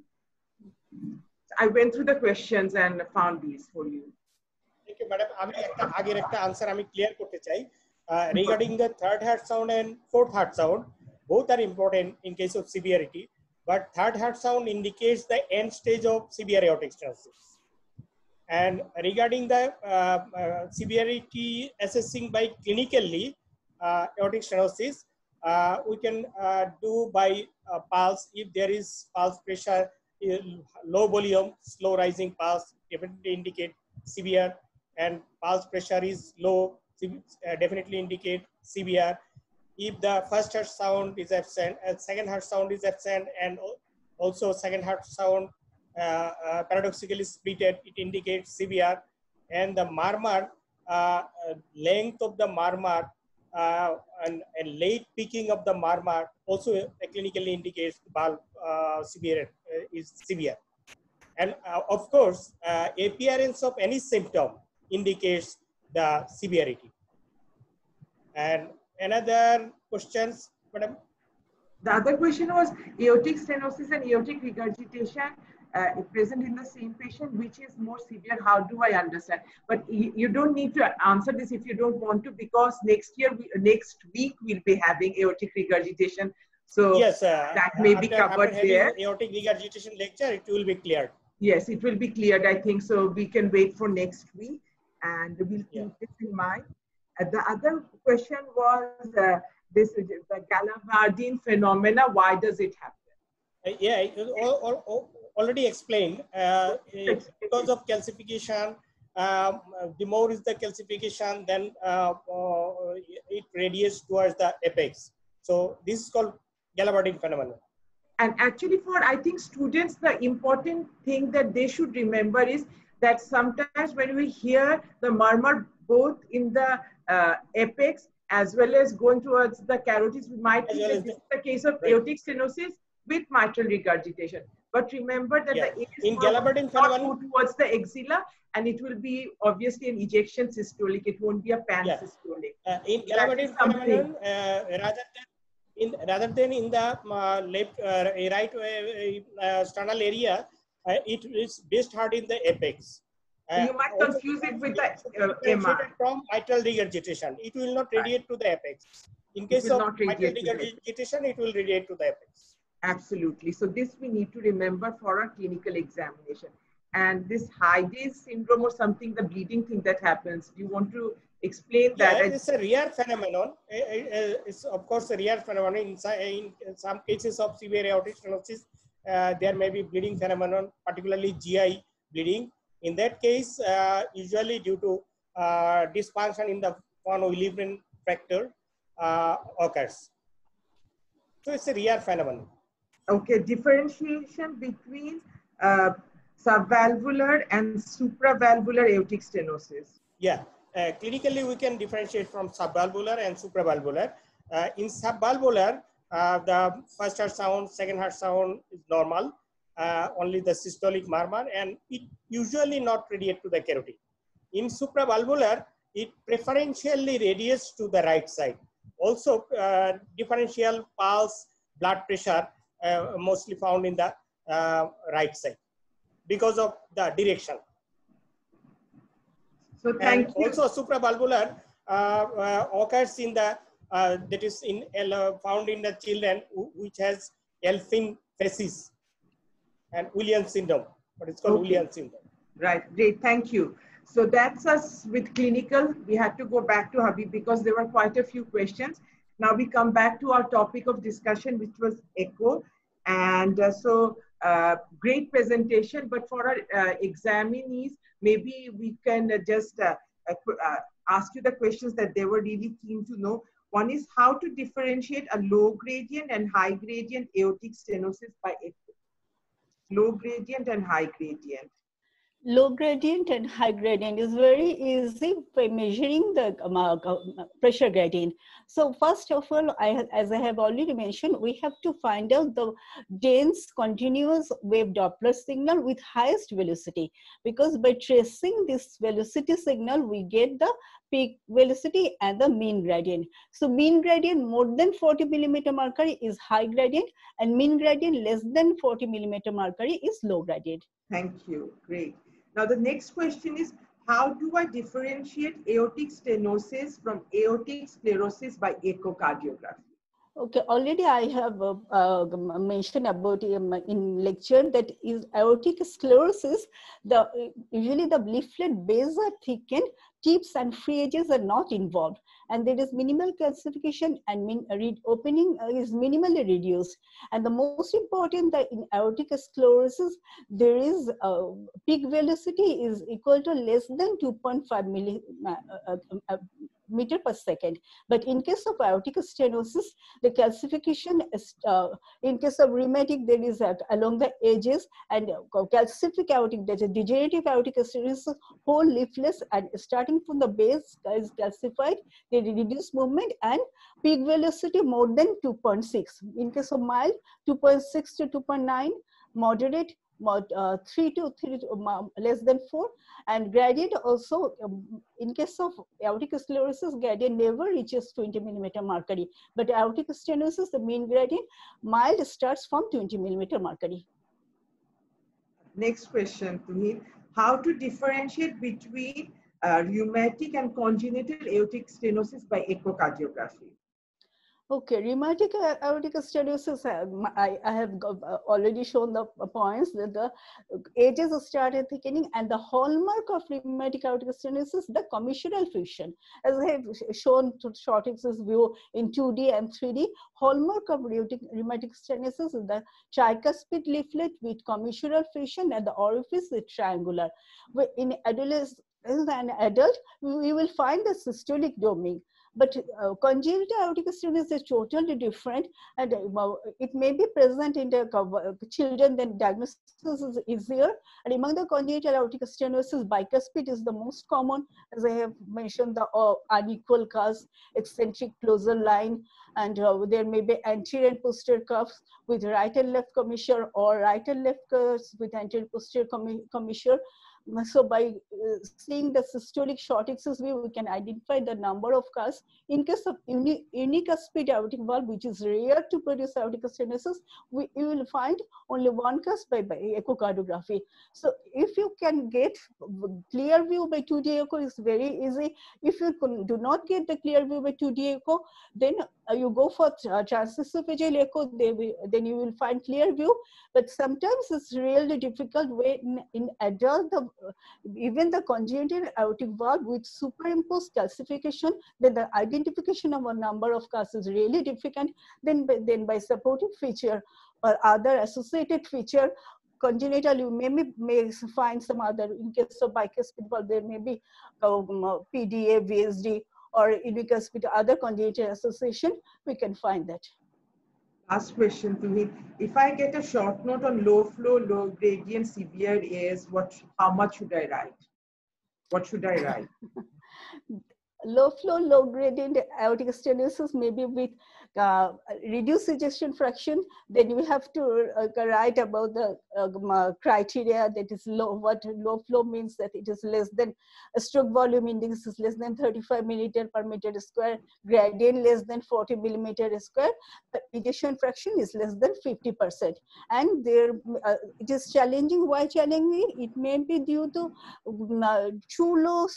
I went through the questions and found these for you. Thank you, madam. আমি একটা আগের একটা answer আমি clear করতে চাই. Uh, regarding the third heart sound and fourth heart sound, both are important in case of severity, but third heart sound indicates the end stage of severe aortic stenosis. And regarding the uh, uh, severity assessing by clinically uh, aortic stenosis, uh, we can uh, do by uh, pulse. If there is pulse pressure, low volume, slow rising pulse definitely indicate severe, and pulse pressure is low, uh, definitely indicate severe. If the first heart sound is absent, and second heart sound is absent, and also second heart sound uh, uh, paradoxically splitted, it indicates severe. And the murmur, uh, length of the murmur uh, and, and late peaking of the murmur also clinically indicates valve uh, severe uh, is severe. And uh, of course, uh, appearance of any symptom indicates the severity. And another questions, madam? The other question was aortic stenosis and aortic regurgitation uh, present in the same patient, which is more severe. How do I understand? But you, you don't need to answer this if you don't want to, because next year, we, next week, we'll be having aortic regurgitation. So yes, uh, that may after, be covered after there. Aortic regurgitation lecture, it will be cleared. Yes, it will be cleared, I think. So we can wait for next week, and we'll keep yeah. this in mind. Uh, the other question was uh, this, the Gallavardine phenomena. Why does it happen? Uh, yeah, it was all, all, all, already explained. Uh, it, because of calcification, um, the more is the calcification, then uh, uh, it radiates towards the apex. So this is called Gallavardine phenomenon. And actually, for I think students, the important thing that they should remember is that sometimes when we hear the murmur both in the uh, apex as well as going towards the carotids, we might think that this is the case of right. aortic stenosis with mitral regurgitation. But remember that yeah. the A S in Gallavardine phenomenon go towards the axilla, and it will be obviously an ejection systolic. It won't be a pan yeah. systolic. Uh, in Gallavardine phenomenon, uh, rather than in rather than in the uh, left uh, right uh, uh, sternal area, uh, it is best hard in the apex. Uh, you might confuse it with the uh, M R. From mitral regurgitation, it will not radiate right. to the apex. In case of mitral regurgitation, it will radiate to the apex. Absolutely. So this we need to remember for our clinical examination. And this Hydes syndrome or something, the bleeding thing that happens, do you want to explain yeah, that? It's a rare phenomenon. It's of course a rare phenomenon. In, in some cases of severe aortic stenosis, uh, there may be bleeding phenomenon, particularly G I bleeding. In that case, uh, usually due to uh, dysfunction in the von Willebrand fracture uh, occurs. So it's a rare phenomenon. Okay, differentiation between uh, subvalvular and supravalvular aortic stenosis. Yeah, uh, clinically we can differentiate from subvalvular and supravalvular. Uh, in subvalvular, uh, the first heart sound, second heart sound is normal. Uh, only the systolic murmur, and it usually not radiate to the carotid. In supravalvular, it preferentially radiates to the right side. Also, uh, differential pulse, blood pressure, uh, mostly found in the uh, right side because of the direction. So thank and you. Also, supravalvular uh, uh, occurs in the uh, that is in uh, found in the children which has Elfin facies and Williams syndrome, but it's called okay. Williams syndrome. Right, great, thank you. So that's us with clinical. We had to go back to Habib because there were quite a few questions. Now we come back to our topic of discussion, which was echo. And uh, so uh, great presentation, but for our uh, examinees, maybe we can uh, just uh, uh, ask you the questions that they were really keen to know. One is how to differentiate a low gradient and high gradient aortic stenosis by echo. Low gradient and high gradient. Low gradient and high gradient is very easy by measuring the um, pressure gradient. So first of all, I, as I have already mentioned, we have to find out the dense continuous wave Doppler signal with highest velocity, because by tracing this velocity signal, we get the peak velocity and the mean gradient. So mean gradient more than forty millimeter mercury is high gradient, and mean gradient less than forty millimeter mercury is low gradient. Thank you, great. Now the next question is, how do I differentiate aortic stenosis from aortic sclerosis by echocardiography? Okay, already I have uh, uh, mentioned about um, in lecture that is aortic sclerosis, the usually the leaflet base are thickened, tips and free edges are not involved, and there is minimal calcification and min read opening is minimally reduced. And the most important that in aortic sclerosis, there is uh, peak velocity is equal to less than two point five milli, uh, uh, uh, meter per second. But in case of aortic stenosis, the calcification is, uh, in case of rheumatic, there is at along the edges, and uh, calcific aortic, that is degenerative aortic stenosis, whole leaflets and starting from the base is calcified, they reduce movement and peak velocity more than two point six. In case of mild, two point six to two point nine, moderate, Uh, three to three to, um, less than four, and gradient also um, in case of aortic sclerosis, gradient never reaches twenty millimeter mercury, but aortic stenosis, the mean gradient mild starts from twenty millimeter mercury. Next question to me: how to differentiate between uh, rheumatic and congenital aortic stenosis by echocardiography? Okay, rheumatic aortic stenosis, I, I have already shown the points that the edges started thickening, and the hallmark of rheumatic aortic stenosis, the commissural fusion. As I have shown to Shortix's view in two D and three D, hallmark of rheumatic, rheumatic stenosis is the tricuspid leaflet with commissural fusion, and the orifice is triangular. In adolescent and adult, we will find the systolic doming. But uh, congenital aortic stenosis is totally different, and uh, it may be present in the uh, children, then diagnosis is easier. And among the congenital aortic stenosis, bicuspid is the most common, as I have mentioned, the uh, unequal curves, eccentric closure line, and uh, there may be anterior and posterior curves with right and left commissure, or right and left curves with anterior posterior commissure. So by uh, seeing the systolic short axis view, we can identify the number of cars. In case of uni unicuspid aortic valve, which is rare to produce aortic stenosis, we you will find only one cusp by, by echocardiography. So if you can get clear view by two D echo, is very easy. If you do not get the clear view by two D echo, then uh, you go for uh, transesophageal echo, they will, then you will find clear view. But sometimes it's really difficult when in adult, the, uh, even the congenital aortic valve with superimposed calcification, then the identification of a number of cars is really difficult. Then, then by supportive feature or other associated feature, congenital, you may, may find some other, in case of bicuspid valve, there may be um, P D A, V S D, or unicuspid other congenital association, we can find that. Last question to me. If I get a short note on low flow, low gradient, severe A S, what, how much should I write? What should I write? Low flow, low gradient aortic stenosis, maybe with uh, reduced ejection fraction, then you have to uh, write about the uh, criteria, that is low. What low flow means, that it is less than a stroke volume index is less than thirty-five milliliter per meter square, gradient less than forty millimeter square, but ejection fraction is less than fifty percent. And there, uh, it is challenging. Why challenging? It may be due to uh, too low,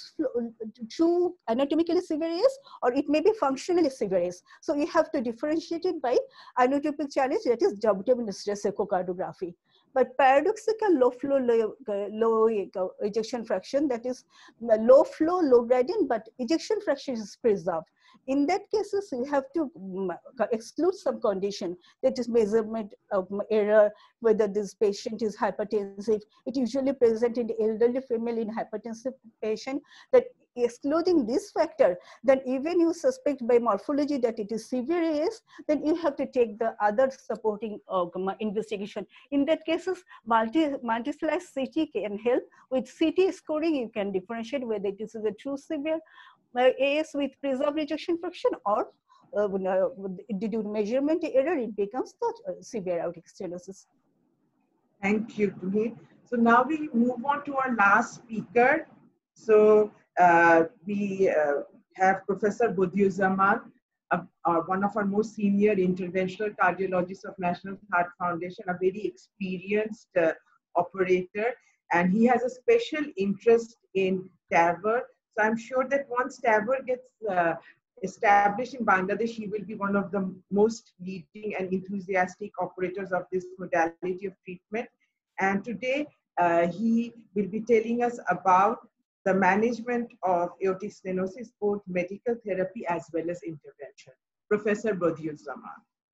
too anatomically severe is, or it may be functionally severe is. So you have to differentiate it by inotropic challenge, that is abdominal stress echocardiography. But paradoxical low flow, low, low ejection fraction, that is low flow, low gradient, but ejection fraction is preserved. In that cases, you have to exclude some condition, that is measurement of error, whether this patient is hypertensive. It usually present in the elderly female in hypertensive patient, that excluding this factor, then even you suspect by morphology that it is severe A S, then you have to take the other supporting uh, investigation. In that cases, multi, multi-slice C T can help. With C T scoring, you can differentiate whether it is a true severe uh, A S with preserved ejection fraction, or uh, due to measurement error, it becomes the uh, severe aortic stenosis. Thank you, Tunit. So now we move on to our last speaker. So uh, we uh, have Professor Bodiuzzama, uh, uh, one of our most senior interventional cardiologists of National Heart Foundation, a very experienced uh, operator, and he has a special interest in TAVR. So I'm sure that once TAVR gets uh, established in Bangladesh, he will be one of the most leading and enthusiastic operators of this modality of treatment. And today, uh, he will be telling us about the management of aortic stenosis, both medical therapy as well as intervention. Professor Bodiuzzama.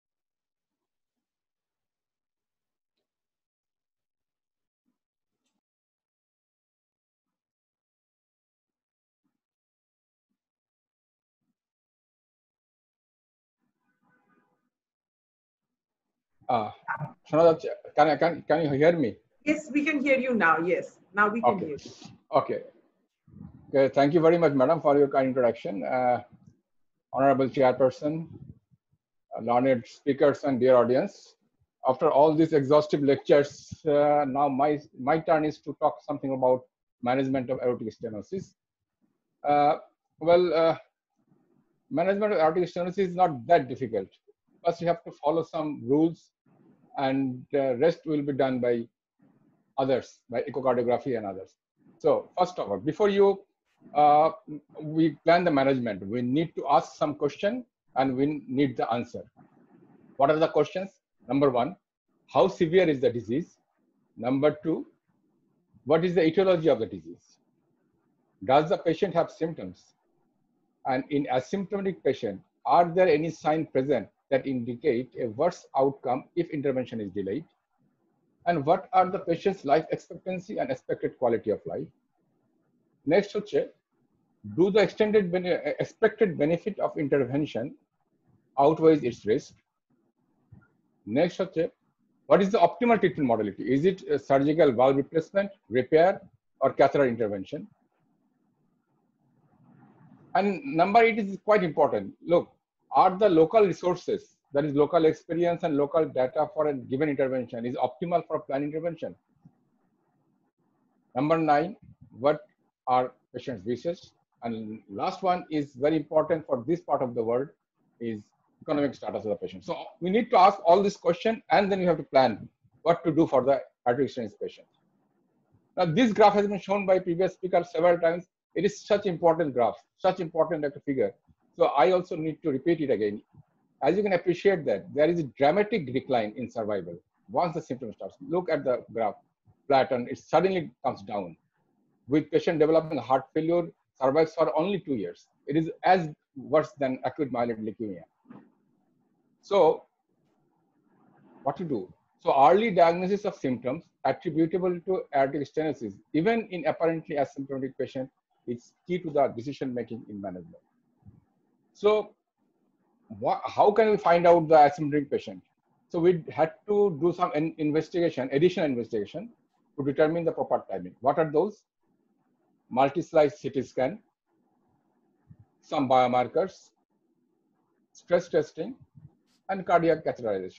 Uh, can, I, can, can you hear me? Yes, we can hear you now. Yes, now we can okay. hear you. Okay. Okay. Thank you very much, madam, for your kind introduction. Uh, honorable chairperson, uh, learned speakers, and dear audience. After all these exhaustive lectures, uh, now my, my turn is to talk something about management of aortic stenosis. Uh, well, uh, management of aortic stenosis is not that difficult. First, you have to follow some rules, and uh, rest will be done by others, by echocardiography and others. So first of all, before you, uh, we plan the management, we need to ask some question and we need the answer. What are the questions? Number one, how severe is the disease? Number two, what is the etiology of the disease? Does the patient have symptoms? And in asymptomatic patient, are there any signs present that indicate a worse outcome if intervention is delayed? And what are the patient's life expectancy and expected quality of life? Next, do the extended ben expected benefit of intervention outweighs its risk? Next, what is the optimal treatment modality? Is it a surgical valve replacement, repair, or catheter intervention? And number eight is quite important. Look, are the local resources, that is local experience and local data for a given intervention, is optimal for a planned intervention? Number nine, what are patient's wishes? And last one is very important for this part of the world is economic status of the patient. So we need to ask all this question and then we have to plan what to do for the arterial stenosis patient. Now this graph has been shown by previous speakers several times. It is such important graph, such important like a figure. So I also need to repeat it again. As you can appreciate that there is a dramatic decline in survival once the symptom starts. Look at the graph, flatten, it suddenly comes down. With patient developing heart failure, survives for only two years. It is as worse than acute myeloid leukemia. So what to do? So early diagnosis of symptoms attributable to aortic stenosis, even in apparently asymptomatic patient, is key to the decision making in management. So what, how can we find out the asymptomatic patient? So we had to do some investigation, additional investigation to determine the proper timing. What are those? Multi-slice C T scan, some biomarkers, stress testing, and cardiac catheterization.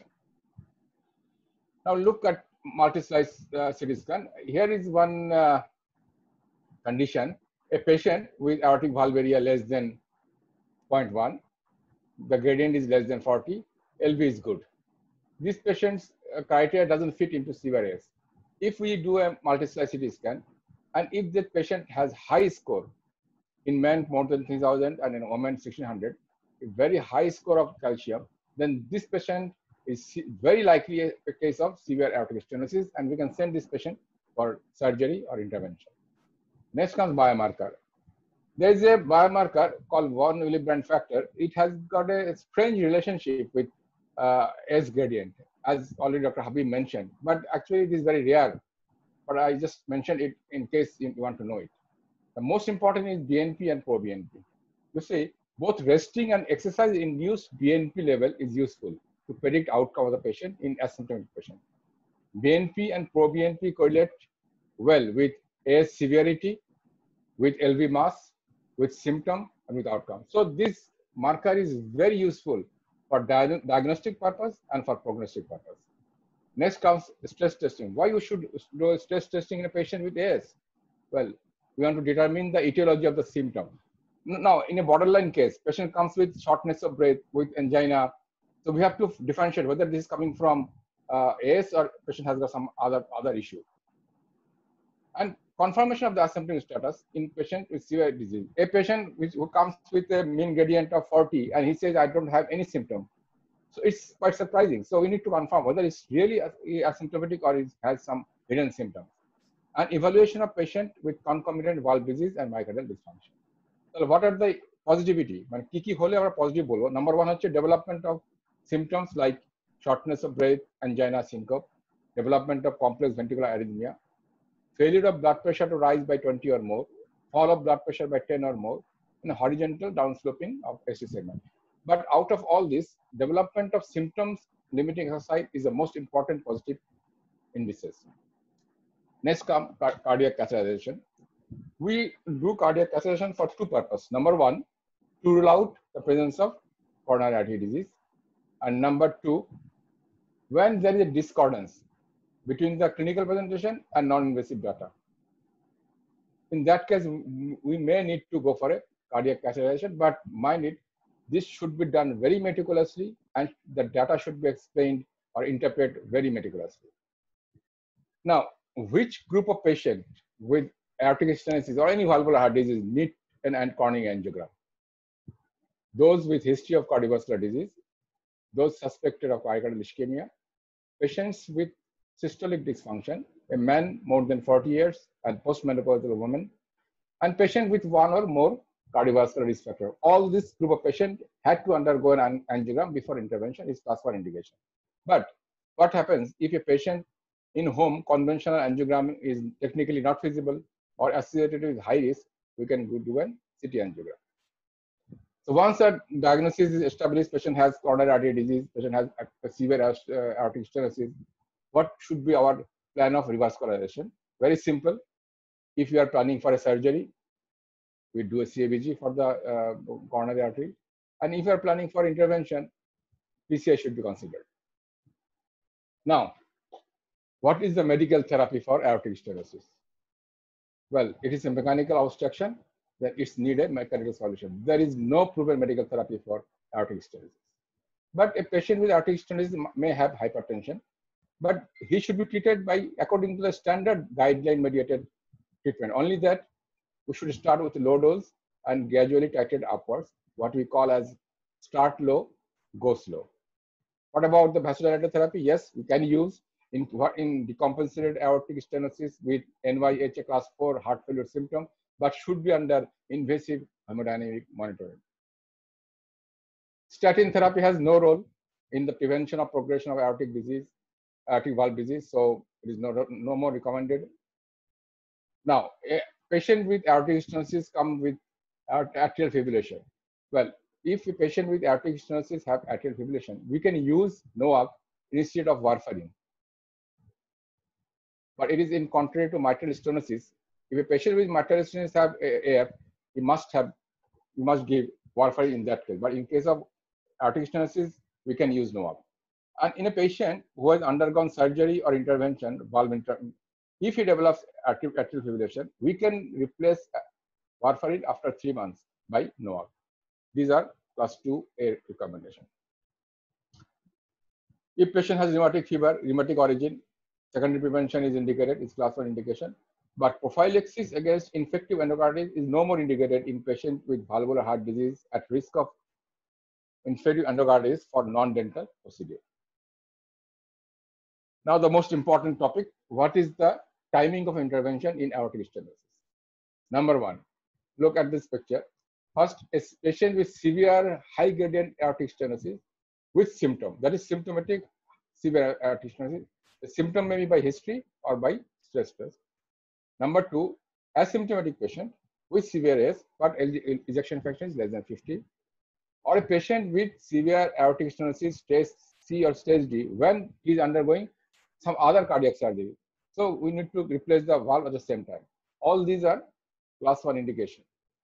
Now look at multi-slice uh, C T scan. Here is one uh, condition, a patient with aortic valve area less than zero point one, the gradient is less than forty, L V is good. This patient's uh, criteria doesn't fit into severe A S. If we do a multi-slice C T scan, and if the patient has high score, in men more than three thousand and in women sixteen hundred, a very high score of calcium, then this patient is very likely a, a case of severe aortic stenosis, and we can send this patient for surgery or intervention. Next comes biomarker. There is a biomarker called von Willebrand factor. It has got a strange relationship with uh, S gradient, as already Doctor Habib mentioned, but actually it is very rare. But I just mentioned it in case you want to know it. The most important is B N P and pro-B N P. You see, both resting and exercise-induced B N P level is useful to predict outcome of the patient in asymptomatic patient. B N P and pro-B N P correlate well with A S severity, with L V mass, with symptom, and with outcome. So this marker is very useful for diag diagnostic purpose and for prognostic purpose. Next comes stress testing. Why you should do stress testing in a patient with A S? Well, we want to determine the etiology of the symptom. Now, in a borderline case, patient comes with shortness of breath, with angina. So we have to differentiate whether this is coming from uh, A S or patient has got some other, other issue. And confirmation of the asymptomatic status in patient with severe disease. A patient which, who comes with a mean gradient of forty and he says, I don't have any symptom. So it's quite surprising. So we need to confirm whether it's really asymptomatic or it has some hidden symptoms. And evaluation of patient with concomitant valve disease and myocardial dysfunction. So what are the positivity? Kiki hole or positive bolo. Number one is development of symptoms like shortness of breath, angina, syncope, development of complex ventricular arrhythmia, failure of blood pressure to rise by twenty or more, fall of blood pressure by ten or more, and horizontal downsloping of S T segment. But out of all this, development of symptoms limiting exercise is the most important positive indices. Next comes cardiac catheterization. We do cardiac catheterization for two purposes. Number one, to rule out the presence of coronary artery disease. And number two, when there is a discordance between the clinical presentation and non-invasive data. In that case, we may need to go for a cardiac catheterization, but mind it, this should be done very meticulously and the data should be explained or interpreted very meticulously. Now, which group of patients with aortic stenosis or any valvular heart disease need an and coronary angiogram? Those with history of cardiovascular disease, those suspected of myocardial ischemia, patients with systolic dysfunction, a man more than forty years and postmenopausal woman, and patient with one or more cardiovascular risk factor. All this group of patients had to undergo an angiogram before intervention is class one indication. But what happens if a patient in home conventional angiogram is technically not feasible or associated with high risk, we can do a C T angiogram. So once a diagnosis is established, patient has coronary artery disease, patient has a severe aortic stenosis, what should be our plan of revascularization? Very simple. If you are planning for a surgery, we do a C A B G for the uh, coronary artery. And if you are planning for intervention, P C I should be considered. Now, what is the medical therapy for aortic stenosis? Well, it is a mechanical obstruction, then it's needed mechanical solution. There is no proven medical therapy for aortic stenosis. But a patient with aortic stenosis may have hypertension, but he should be treated by according to the standard guideline mediated treatment. Only that we should start with low dose and gradually titrate upwards, what we call as start low, go slow. What about the vasodilator therapy? Yes, we can use in, in decompensated aortic stenosis with N Y H A class four heart failure symptom, but should be under invasive hemodynamic monitoring. Statin therapy has no role in the prevention of progression of aortic disease, aortic valve disease, so it is no, no more recommended. Now, a patient with aortic stenosis come with atrial fibrillation. Well, if a patient with aortic stenosis have atrial fibrillation, we can use NOAC instead of warfarin. But it is in contrary to mitral stenosis. If a patient with mitral stenosis have A F, he must have, you must give warfarin in that case. But in case of aortic stenosis, we can use NOAC. And in a patient who has undergone surgery or intervention, valve inter if he develops atrial, atrial fibrillation, we can replace warfarin after three months by NOAC. These are class two A recommendation. If patient has rheumatic fever, rheumatic origin, secondary prevention is indicated, is class one indication. But prophylaxis against infective endocarditis is no more indicated in patient with valvular heart disease at risk of infective endocarditis for non-dental procedure. Now the most important topic, what is the timing of intervention in aortic stenosis? Number one, look at this picture. First, a patient with severe high gradient aortic stenosis with symptom, that is symptomatic severe aortic stenosis. The symptom may be by history or by stress test. Number two, asymptomatic patient with severe A S, but ejection fraction is less than fifty. Or a patient with severe aortic stenosis stage C or stage D when he is undergoing some other cardiac surgery. So we need to replace the valve at the same time. All these are class one indication.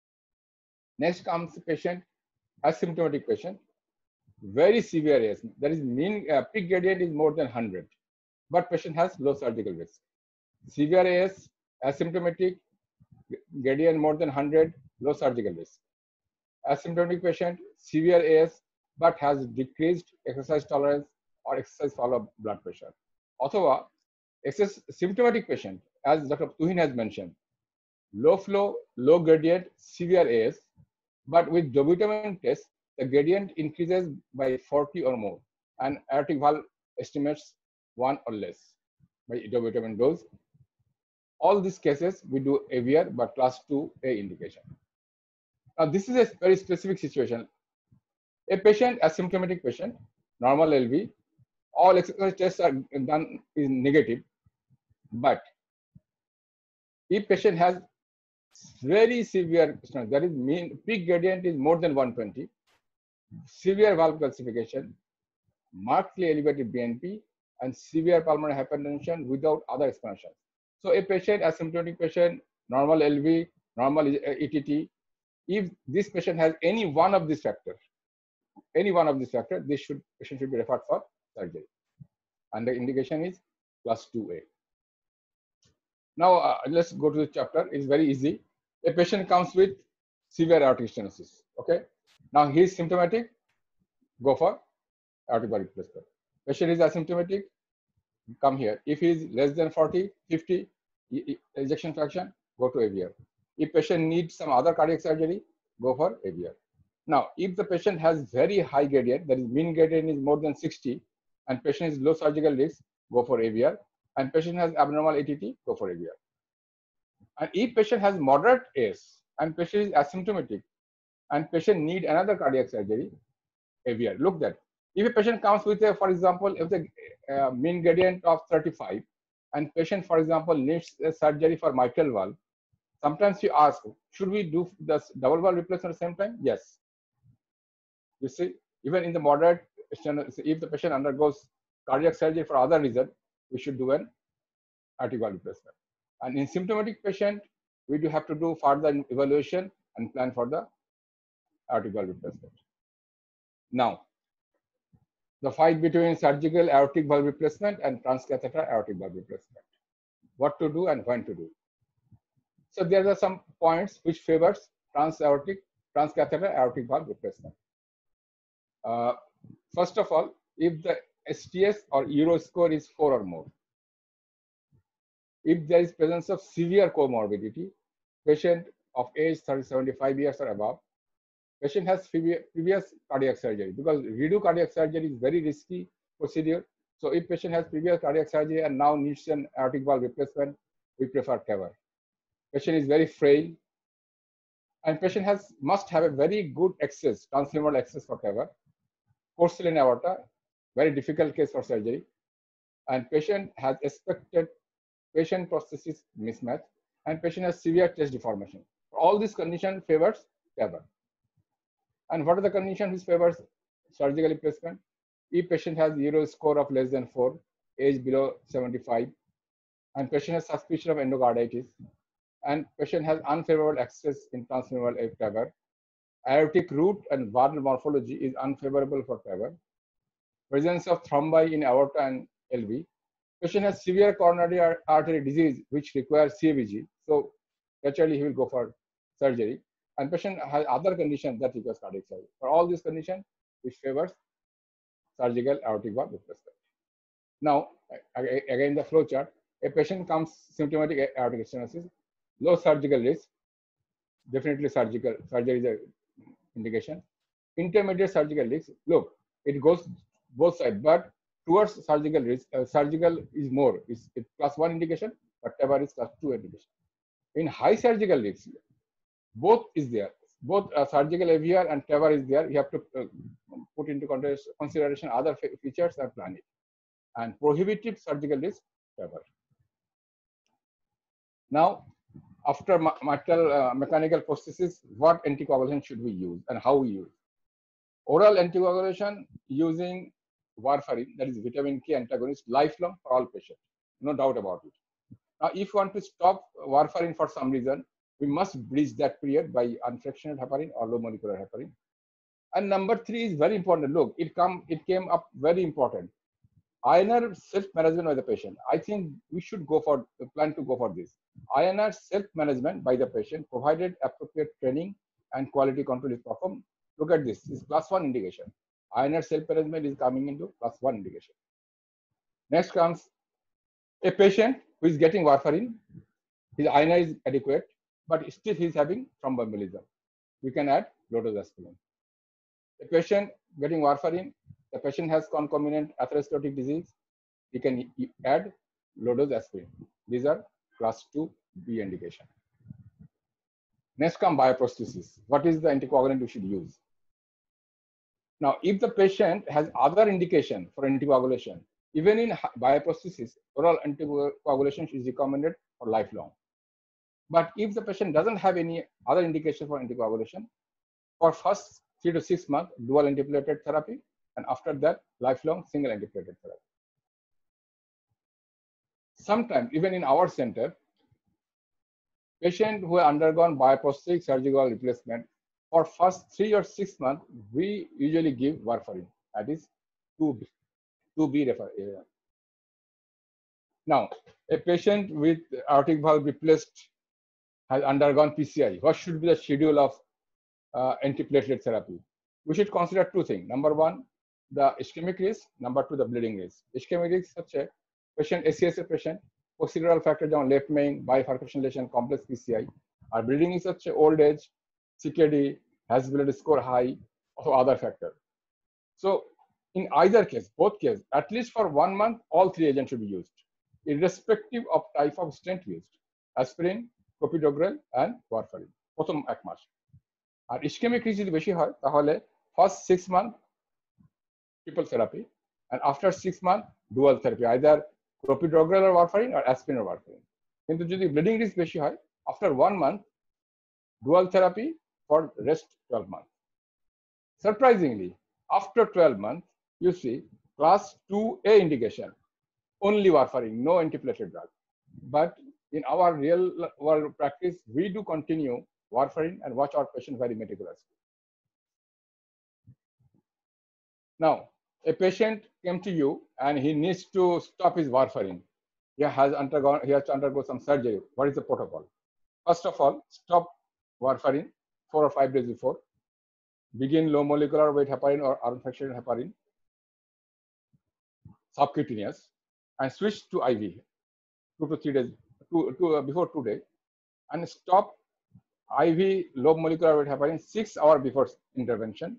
Next comes the patient, asymptomatic patient, very severe A S. That is mean uh, peak gradient is more than one hundred, but patient has low surgical risk. Severe A S, asymptomatic, gradient more than one hundred, low surgical risk. Asymptomatic patient, severe A S, but has decreased exercise tolerance or exercise follow-up blood pressure. Otherwise, excess symptomatic patient, as Doctor Tuhin has mentioned, low flow, low gradient, severe A S, but with dobutamine test, the gradient increases by forty or more, and aortic valve estimates one or less by dobutamine dose. All these cases we do A V R, but class two A indication. Now this is a very specific situation. A patient, asymptomatic patient, normal L V, all exercise tests are done is negative, but if patient has very severe, that is mean peak gradient is more than one twenty, severe valve calcification, markedly elevated B N P, and severe pulmonary hypertension without other explanations. So a patient, asymptomatic patient, normal L V, normal E T T, if this patient has any one of these factors, any one of these factors, this should patient should be referred for surgery. And the indication is class two A. Now uh, let's go to the chapter. It's very easy. A patient comes with severe aortic stenosis. Okay. Now he is symptomatic. Go for aortic valve replacement. Patient is asymptomatic. Come here. If he is less than forty, fifty, ejection fraction, go to A V R. If patient needs some other cardiac surgery, go for A V R. Now, if the patient has very high gradient, that is mean gradient is more than sixty, and patient is low surgical risk, go for A V R. And patient has abnormal A T T, go for A V R. And if patient has moderate A S and patient is asymptomatic and patient need another cardiac surgery, A V R. Look that. If a patient comes with a, for example, if the uh, mean gradient of thirty-five and patient, for example, needs a surgery for mitral valve, sometimes you ask, should we do the double valve replacement at the same time? Yes. You see, even in the moderate, if the patient undergoes cardiac surgery for other reason, we should do an aortic valve replacement. And in symptomatic patient, we do have to do further evaluation and plan for the aortic valve replacement. Now, the fight between surgical aortic valve replacement and transcatheter aortic valve replacement. What to do and when to do. So there are some points which favors transaortic, transcatheter aortic valve replacement. Uh, first of all, if the S T S or Euro score is four or more, if there is presence of severe comorbidity, patient of age thirty, seventy-five years or above, patient has previous cardiac surgery, because redo cardiac surgery is very risky procedure. So if patient has previous cardiac surgery and now needs an aortic valve replacement, we prefer TAVR. Patient is very frail, and patient has must have a very good access, transfemoral access for TAVR. Porcelain aorta, very difficult case for surgery, and patient has expected patient prosthesis mismatch, and patient has severe chest deformation. All these conditions favors TAVR. And what are the conditions which favors surgical replacement? If patient has Euro score of less than four, age below seventy-five, and patient has suspicion of endocarditis, and patient has unfavorable access in transfemoral TAVR, aortic root and valve morphology is unfavorable for TAVR, presence of thrombi in aorta and L V, patient has severe coronary artery disease which requires C A B G, so naturally he will go for surgery, and patient has other conditions that requires cardiac surgery. For all these conditions, which favors surgical aortic valve replacement. Now, again the flow chart, a patient comes symptomatic aortic stenosis, low surgical risk, definitely surgical surgery is a indication. Intermediate surgical risk, look, it goes both sides, but towards surgical risk, uh, surgical is more, it's, it's class one indication, but TAVR is class two indication. In high surgical risk, both is there, both uh, surgical A V R and TAVR is there. You have to uh, put into consideration other features and plan it. And prohibitive surgical risk, TAVR. Now, after mitral uh, mechanical prosthesis, what anticoagulation should we use and how we use? Oral anticoagulation using warfarin, that is vitamin K antagonist, lifelong for all patients, no doubt about it. Now, if you want to stop warfarin for some reason, we must bridge that period by unfractionated heparin or low molecular heparin. And number three is very important. Look, it come, it came up very important. I N R self-management by the patient. I think we should go for, plan to go for this. I N R self-management by the patient, provided appropriate training and quality control is performed. Look at this, this is class one indication. I N R self-management is coming into class one indication. Next comes a patient who is getting warfarin. His I N R is adequate, but still he is having thromboembolism. We can add low-dose aspirin. A patient getting warfarin, the patient has concomitant atherosclerotic disease, we can add low-dose aspirin. These are class two B indication. Next come bioprosthesis. What is the anticoagulant we should use? Now, if the patient has other indication for anticoagulation, even in bioprosthesis, oral anticoagulation is recommended for lifelong. But if the patient doesn't have any other indication for anticoagulation, for first three to six months, dual antiplatelet therapy, and after that, lifelong single antiplatelet therapy. Sometimes, even in our center, patients who have undergone bioprosthetic surgical replacement, for first three or six months, we usually give warfarin, that is two B refer. Now, a patient with aortic valve replaced has undergone P C I. What should be the schedule of uh, antiplatelet therapy? We should consider two things. Number one, the ischemic risk. Number two, the bleeding risk. Ischemic risk such a patient, A C S A patient, procedural factor down left main, bifurcation lesion, complex P C I. Our bleeding is such a old age, C K D, has blood score high, or other factor. So in either case, both cases, at least for one month, all three agents should be used, irrespective of type of stent used: aspirin, clopidogrel, and warfarin. প্রথম এক মাস। আর ischemic risk যদি বেশি হয় তাহলে first six months triple therapy, and after six months dual therapy, either clopidogrel or warfarin or aspirin or warfarin. কিন্তু যদি bleeding risk বেশি হয়, after one month dual therapy for rest twelve months. Surprisingly, after twelve months, you see class two A indication, only warfarin, no antiplatelet drug. But in our real world practice, we do continue warfarin and watch our patient very meticulously. Now, a patient came to you and he needs to stop his warfarin. He has undergone, he has to undergo some surgery. What is the protocol? First of all, stop warfarin four or five days before. Begin low molecular weight heparin or unfractionated heparin, subcutaneous, and switch to I V two to three days two, two, uh, before two days, and stop I V low molecular weight heparin six hours before intervention.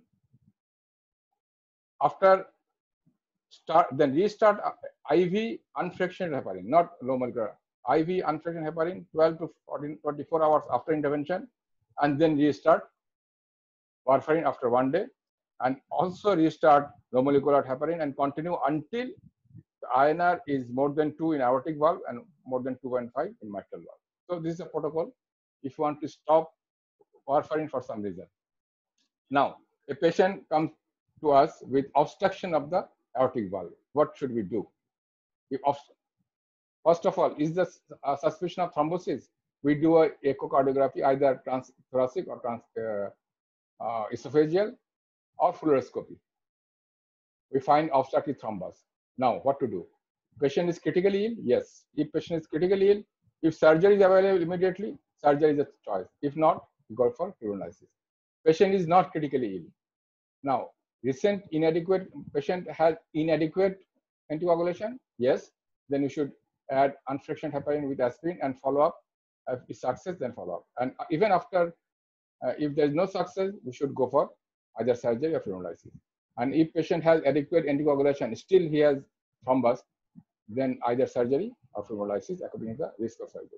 After start, then restart I V unfractionated heparin, not low molecular. I V unfractionated heparin twelve to fourteen, twenty-four hours after intervention, and then restart warfarin after one day, and also restart low molecular heparin and continue until the I N R is more than two in aortic valve and more than two point five in mitral valve. So this is a protocol if you want to stop warfarin for some reason. Now, a patient comes to us with obstruction of the aortic valve. What should we do? If First of all, is the uh, suspicion of thrombosis? We do a echocardiography, either transthoracic or trans, uh, uh, esophageal or fluoroscopy. We find obstructive thrombus. Now, what to do? Patient is critically ill? Yes. If patient is critically ill, if surgery is available immediately, surgery is a choice. If not, you go for urinalysis. Patient is not critically ill. Now, recent inadequate patient has inadequate anticoagulation? Yes. Then you should add unfractionated heparin with aspirin and follow up. If it's success, then follow up. And even after, uh, if there is no success, we should go for either surgery or urinalysis. And if patient has adequate anticoagulation, still he has thrombus, then either surgery or urinalysis according to the risk of surgery.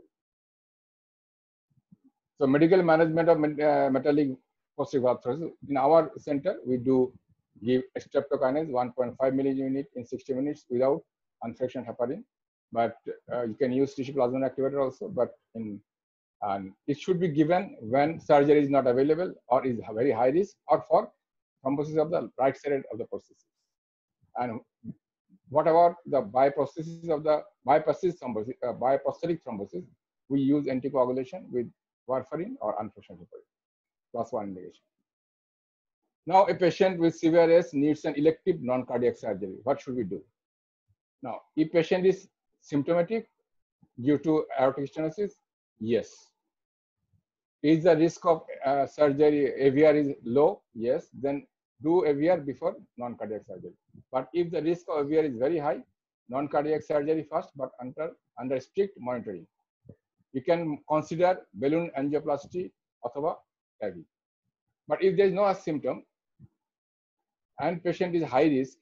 So medical management of uh, metallic posterior valve thrombosis. In our center, we do give streptokinase one point five milliunit in sixty minutes without unfractionated heparin. But uh, you can use tissue plasma activator also, but in and it should be given when surgery is not available or is very high risk or for thrombosis of the right side of the prosthesis. And what about the biprosthesis of the biprosthetic thrombosis, uh, biprosthetic thrombosis? We use anticoagulation with warfarin or unfractionated heparin, plus one indication. Now, a patient with severe A S needs an elective non-cardiac surgery. What should we do? Now, if patient is symptomatic due to aortic stenosis, yes. Is the risk of uh, surgery A V R is low? Yes. Then do A V R before non-cardiac surgery. But if the risk of A V R is very high, non-cardiac surgery first, but under under strict monitoring. You can consider balloon angioplasty or A V. But if there is no symptom and patient is high risk,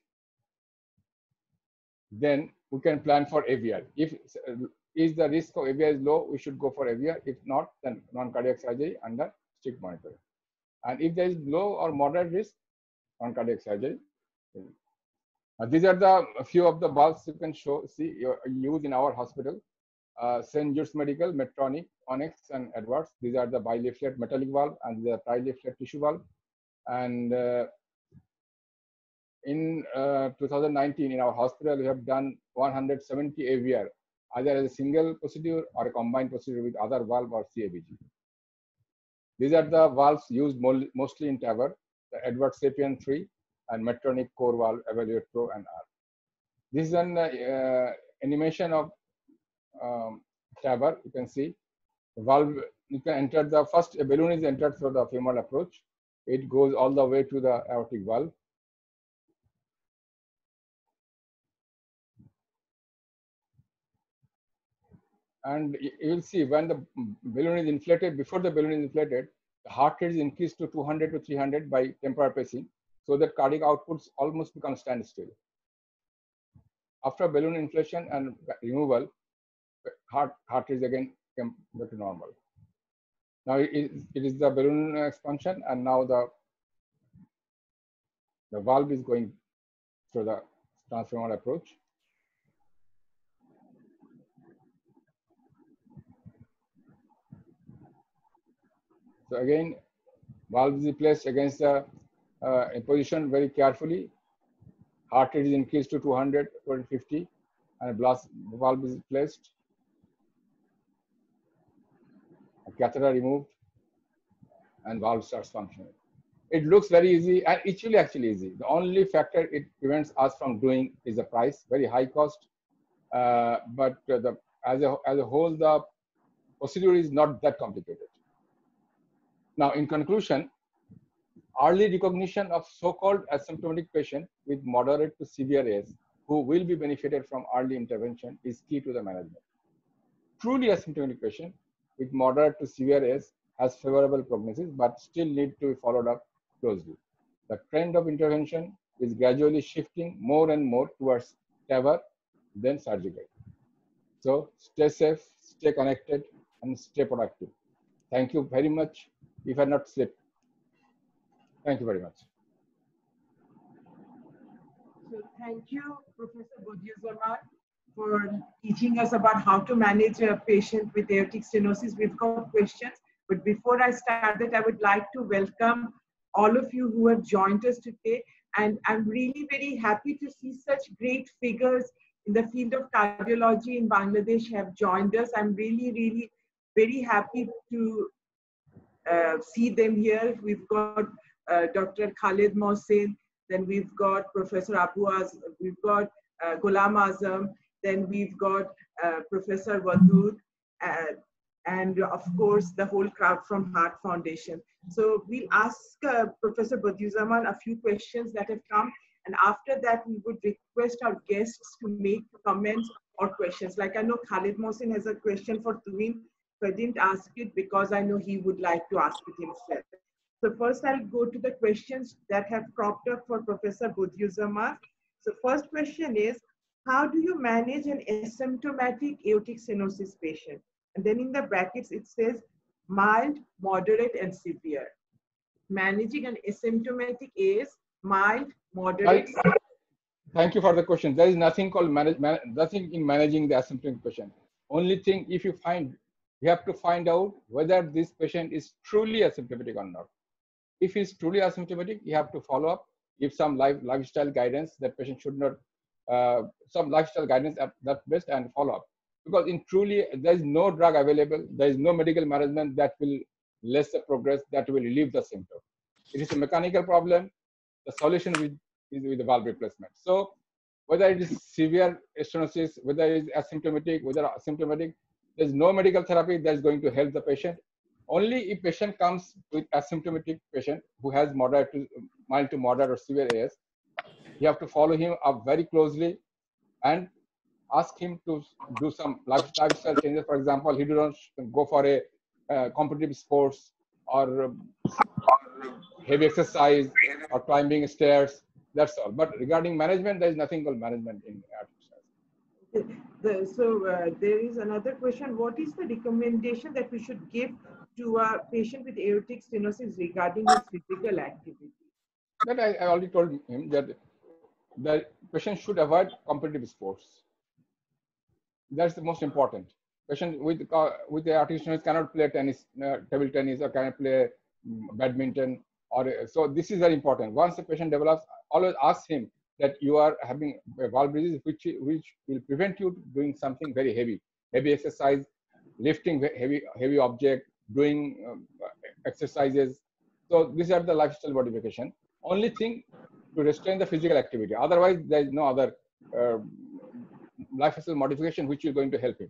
then we can plan for A V R. If uh, is the risk of A V R is low, we should go for A V R. If not, then non-cardiac surgery under strict monitoring. And if there is low or moderate risk, non-cardiac surgery. Uh, these are the a few of the valves you can show see use in our hospital. Uh, Saint Jude's Medical, Medtronic, Onyx, and Edwards. These are the bileaflet metallic valve and the trileaflet tissue valve. And uh, in uh, two thousand nineteen, in our hospital, we have done one hundred seventy A V R, either as a single procedure or a combined procedure with other valve or C A B G. These are the valves used mostly in TAVR, the Edwards Sapien three and Medtronic Core Valve, Evaluate Pro, and R. This is an uh, animation of um, TAVR. You can see the valve, you can enter the first, a balloon is entered through the femoral approach. It goes all the way to the aortic valve. And you will see when the balloon is inflated, before the balloon is inflated, the heart rate is increased to two hundred to three hundred by temporal pacing, so that cardiac outputs almost become standstill. After balloon inflation and removal, heart, heart rate again came back to normal. Now it is, it is the balloon expansion, and now the, the valve is going through the transfemoral approach. So again, valve is placed against the uh, position very carefully. Heart rate is increased to two hundred, two fifty, and blast valve is placed. A catheter removed, and valve starts functioning. It looks very easy, and it's really actually easy. The only factor it prevents us from doing is the price, very high cost. Uh, but uh, the as a as a whole, the procedure is not that complicated. Now, in conclusion, early recognition of so-called asymptomatic patient with moderate to severe A S who will be benefited from early intervention is key to the management. Truly asymptomatic patient with moderate to severe A S has favorable prognosis, but still need to be followed up closely. The trend of intervention is gradually shifting more and more towards T A V R than surgical. So stay safe, stay connected, and stay productive. Thank you very much. If I not sleep. Thank you very much. So thank you, Professor Bodiusaman, for teaching us about how to manage a patient with aortic stenosis. We've got questions, but before I start that, I would like to welcome all of you who have joined us today. And I'm really very happy to see such great figures in the field of cardiology in Bangladesh have joined us. I'm really, really very happy to uh, see them here. We've got uh, Doctor Khalid Mohsin, then we've got Professor Abu Az, we've got uh, Ghulam Azam, then we've got uh, Professor Wadud, uh, and of course the whole crowd from Heart Foundation. So we'll ask uh, Professor Bodiusaman a few questions that have come, and after that we would request our guests to make comments or questions. Like I know Khalid Mohsin has a question for Tuhin, so I didn't ask it because I know he would like to ask it himself. So first I'll go to the questions that have cropped up for Professor Bodiusaman. So first question is, how do you manage an asymptomatic aortic stenosis patient? And then in the brackets it says mild, moderate, and severe. Managing an asymptomatic A S, mild, moderate. I, thank you for the question. There is nothing called manage, man, nothing in managing the asymptomatic patient. Only thing, if you find, you have to find out whether this patient is truly asymptomatic or not. If he's truly asymptomatic, you have to follow up, give some life, lifestyle guidance that patient should not, uh, some lifestyle guidance at that best, and follow up. Because in truly, there is no drug available, there is no medical management that will less the progress, that will relieve the symptom. It is a mechanical problem. The solution with, is with the valve replacement. So whether it is severe stenosis, whether it is asymptomatic, whether asymptomatic, there is no medical therapy that is going to help the patient. Only if patient comes with asymptomatic patient who has moderate to mild to moderate or severe A S, you have to follow him up very closely and ask him to do some lifestyle changes. For example, he does not go for a uh, competitive sports or, um, or heavy exercise or climbing stairs. That's all. But regarding management, there is nothing called management in aortic stenosis. The, so uh, there is another question. What is the recommendation that we should give to a patient with aortic stenosis regarding his physical activity? That I, I already told him that the patient should avoid competitive sports. That's the most important. Patient with uh, with the aortic stenosis cannot play tennis, uh, table tennis, or cannot play um, badminton. Or uh, so this is very important. Once the patient develops, always ask him that you are having a valve disease, which which will prevent you doing something very heavy, heavy exercise, lifting heavy heavy object, doing um, exercises. So these are the lifestyle modification. Only thing to restrain the physical activity. Otherwise, there is no other uh, lifestyle modification which is going to help him.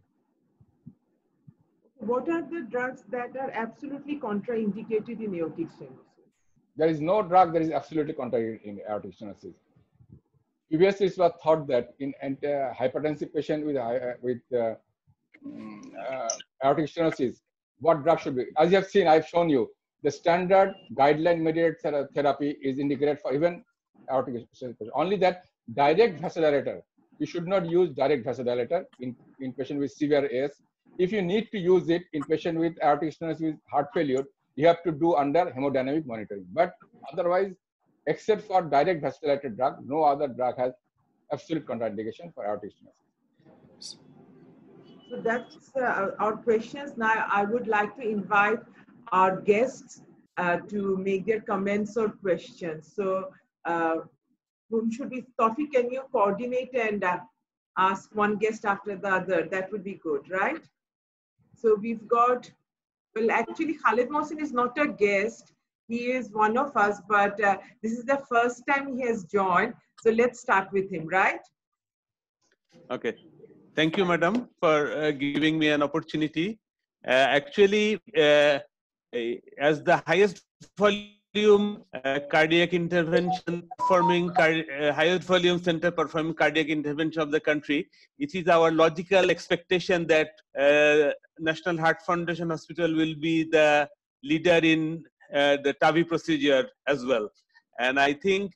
What are the drugs that are absolutely contraindicated in aortic stenosis? There is no drug that is absolutely contraindicated in aortic stenosis. Previously, it was thought that in uh, hypertensive patient with uh, with uh, uh, aortic stenosis, what drug should be? As you have seen, I've shown you the standard guideline-mediated ther therapy is indicated for even aortic stenosis. Only that direct vasodilator, you should not use direct vasodilator in, in patient with severe A S. If you need to use it in patient with aortic stenosis with heart failure, you have to do under hemodynamic monitoring. But otherwise, except for direct vasodilator drug, no other drug has absolute contraindication for aortic stenosis. So that's uh, our questions. Now I would like to invite our guests uh, to make their comments or questions. So uh, whom should we, Tawfiq, can you coordinate and uh, ask one guest after the other? That would be good, right? So we've got, well, actually Khalid Mohsin is not a guest. He is one of us, but uh, this is the first time he has joined. So let's start with him, right? Okay. Thank you, madam, for uh, giving me an opportunity Uh, actually, uh, as the highest volume uh, cardiac intervention performing, uh, highest volume center performing cardiac intervention of the country, it is our logical expectation that uh, National Heart Foundation Hospital will be the leader in uh, the TAVI procedure as well. And I think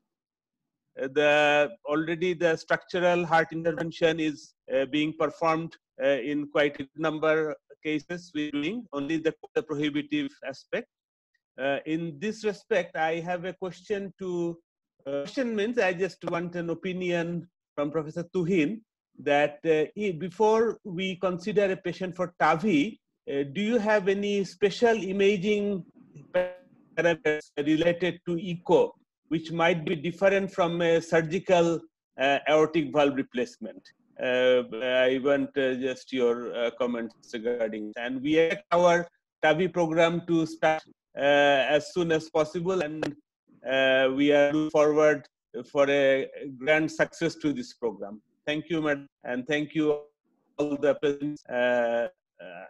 the already the structural heart intervention is uh, being performed uh, in quite a number of cases. We're doing only the, the prohibitive aspect. Uh, in this respect, I have a question to, uh, question means I just want an opinion from Professor Tuhin that uh, before we consider a patient for TAVI, uh, do you have any special imaging parameters related to echo, which might be different from a surgical uh, aortic valve replacement? Uh, I want uh, just your uh, comments regarding, and we expect our TAVI program to start Uh, as soon as possible, and uh, we are looking forward for a grand success to this program. Thank you, madam, and thank you all the presents. Uh, uh,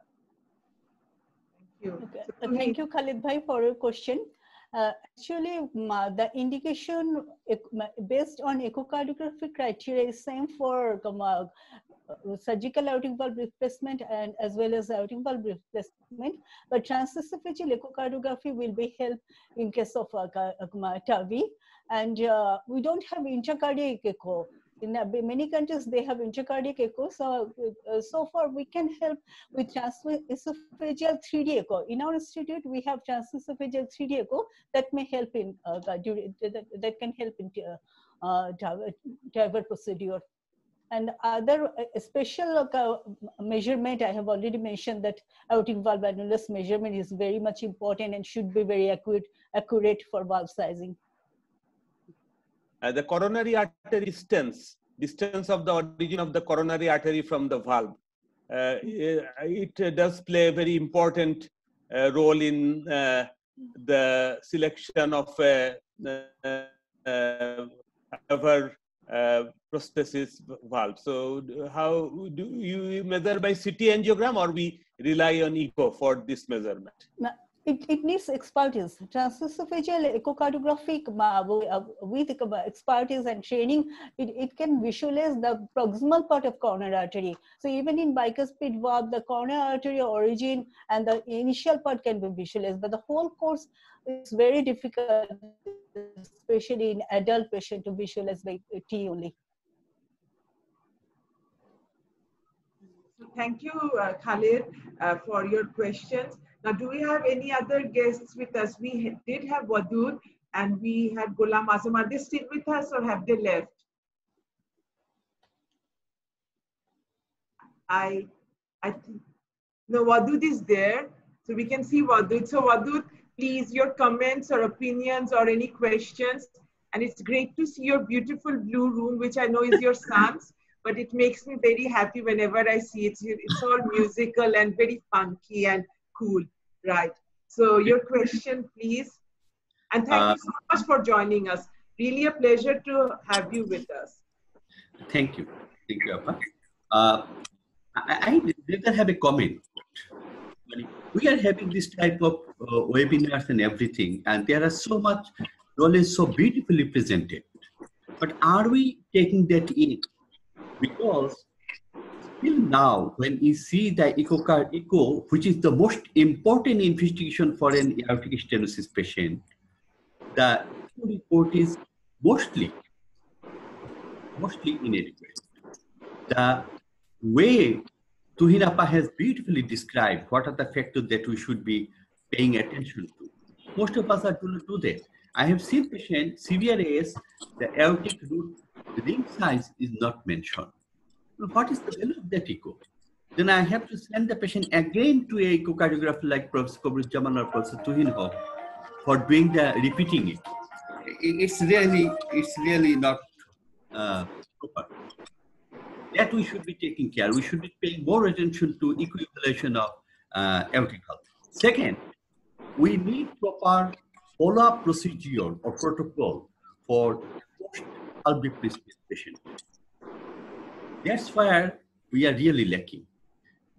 Thank you. Okay. So, Uh, thank you, Khalid Bhai, for your question. Uh, actually, um, the indication based on echocardiographic criteria is same for um, uh, surgical aortic valve replacement and as well as aortic valve replacement, but transesophageal echocardiography will be help in case of uh, TAVI, and uh, we don't have intracardiac echo. In uh, many countries, they have intracardiac echo. So, uh, so far we can help with transesophageal three D echo. In our institute, we have transesophageal three D echo that may help in uh, that, that can help in uh, TAVR procedure. And other uh, special uh, measurement, I have already mentioned that aortic valve annulus measurement is very much important and should be very accurate, accurate for valve sizing. Uh, the coronary artery distance, distance of the origin of the coronary artery from the valve, uh, it, it does play a very important uh, role in uh, the selection of a uh, uh, uh, prosthesis valve. So how do you measure by C T angiogram, or we rely on echo for this measurement? Now, It, it needs expertise. Transesophageal echocardiographic uh, with expertise and training, it, it can visualize the proximal part of coronary artery. So even in bicuspid valve, the coronary artery origin and the initial part can be visualized, but the whole course is very difficult, especially in adult patient, to visualize by T only. Thank you, uh, Khalid, uh, for your questions. Now, do we have any other guests with us? We did have Wadud and we had Ghulam Azam. Are they still with us or have they left? I, I think, no, Wadud is there. So we can see Wadud. So Wadud, please, your comments or opinions or any questions. And it's great to see your beautiful blue room, which I know is your son's. But it makes me very happy whenever I see it. It's all musical and very funky and cool, right? So your question, please. And thank uh, you so much for joining us. Really a pleasure to have you with us. Thank you. Thank you, Appa. Uh, I, I rather have a comment. We are having this type of uh, webinars and everything, and there are so much knowledge so beautifully presented. But are we taking that in? Because till now, when we see the echocard echo, which is the most important investigation for an aortic stenosis patient, the report is mostly, mostly inadequate. The way Tuhin Appa has beautifully described what are the factors that we should be paying attention to. Most of us are do not do that. I have seen patients, severe A S, the aortic root ring size is not mentioned. Well, what is the value of that echo? Then I have to send the patient again to a echocardiographer like Professor Kabruz Jaman or Professor Tuhin Ho for doing the repeating it. It's really, it's really not uh, proper. That we should be taking care. We should be paying more attention to equalization of uh, aortic valve. Second, we need proper follow-up procedure or protocol for post-valve replacement patient. That's where we are really lacking.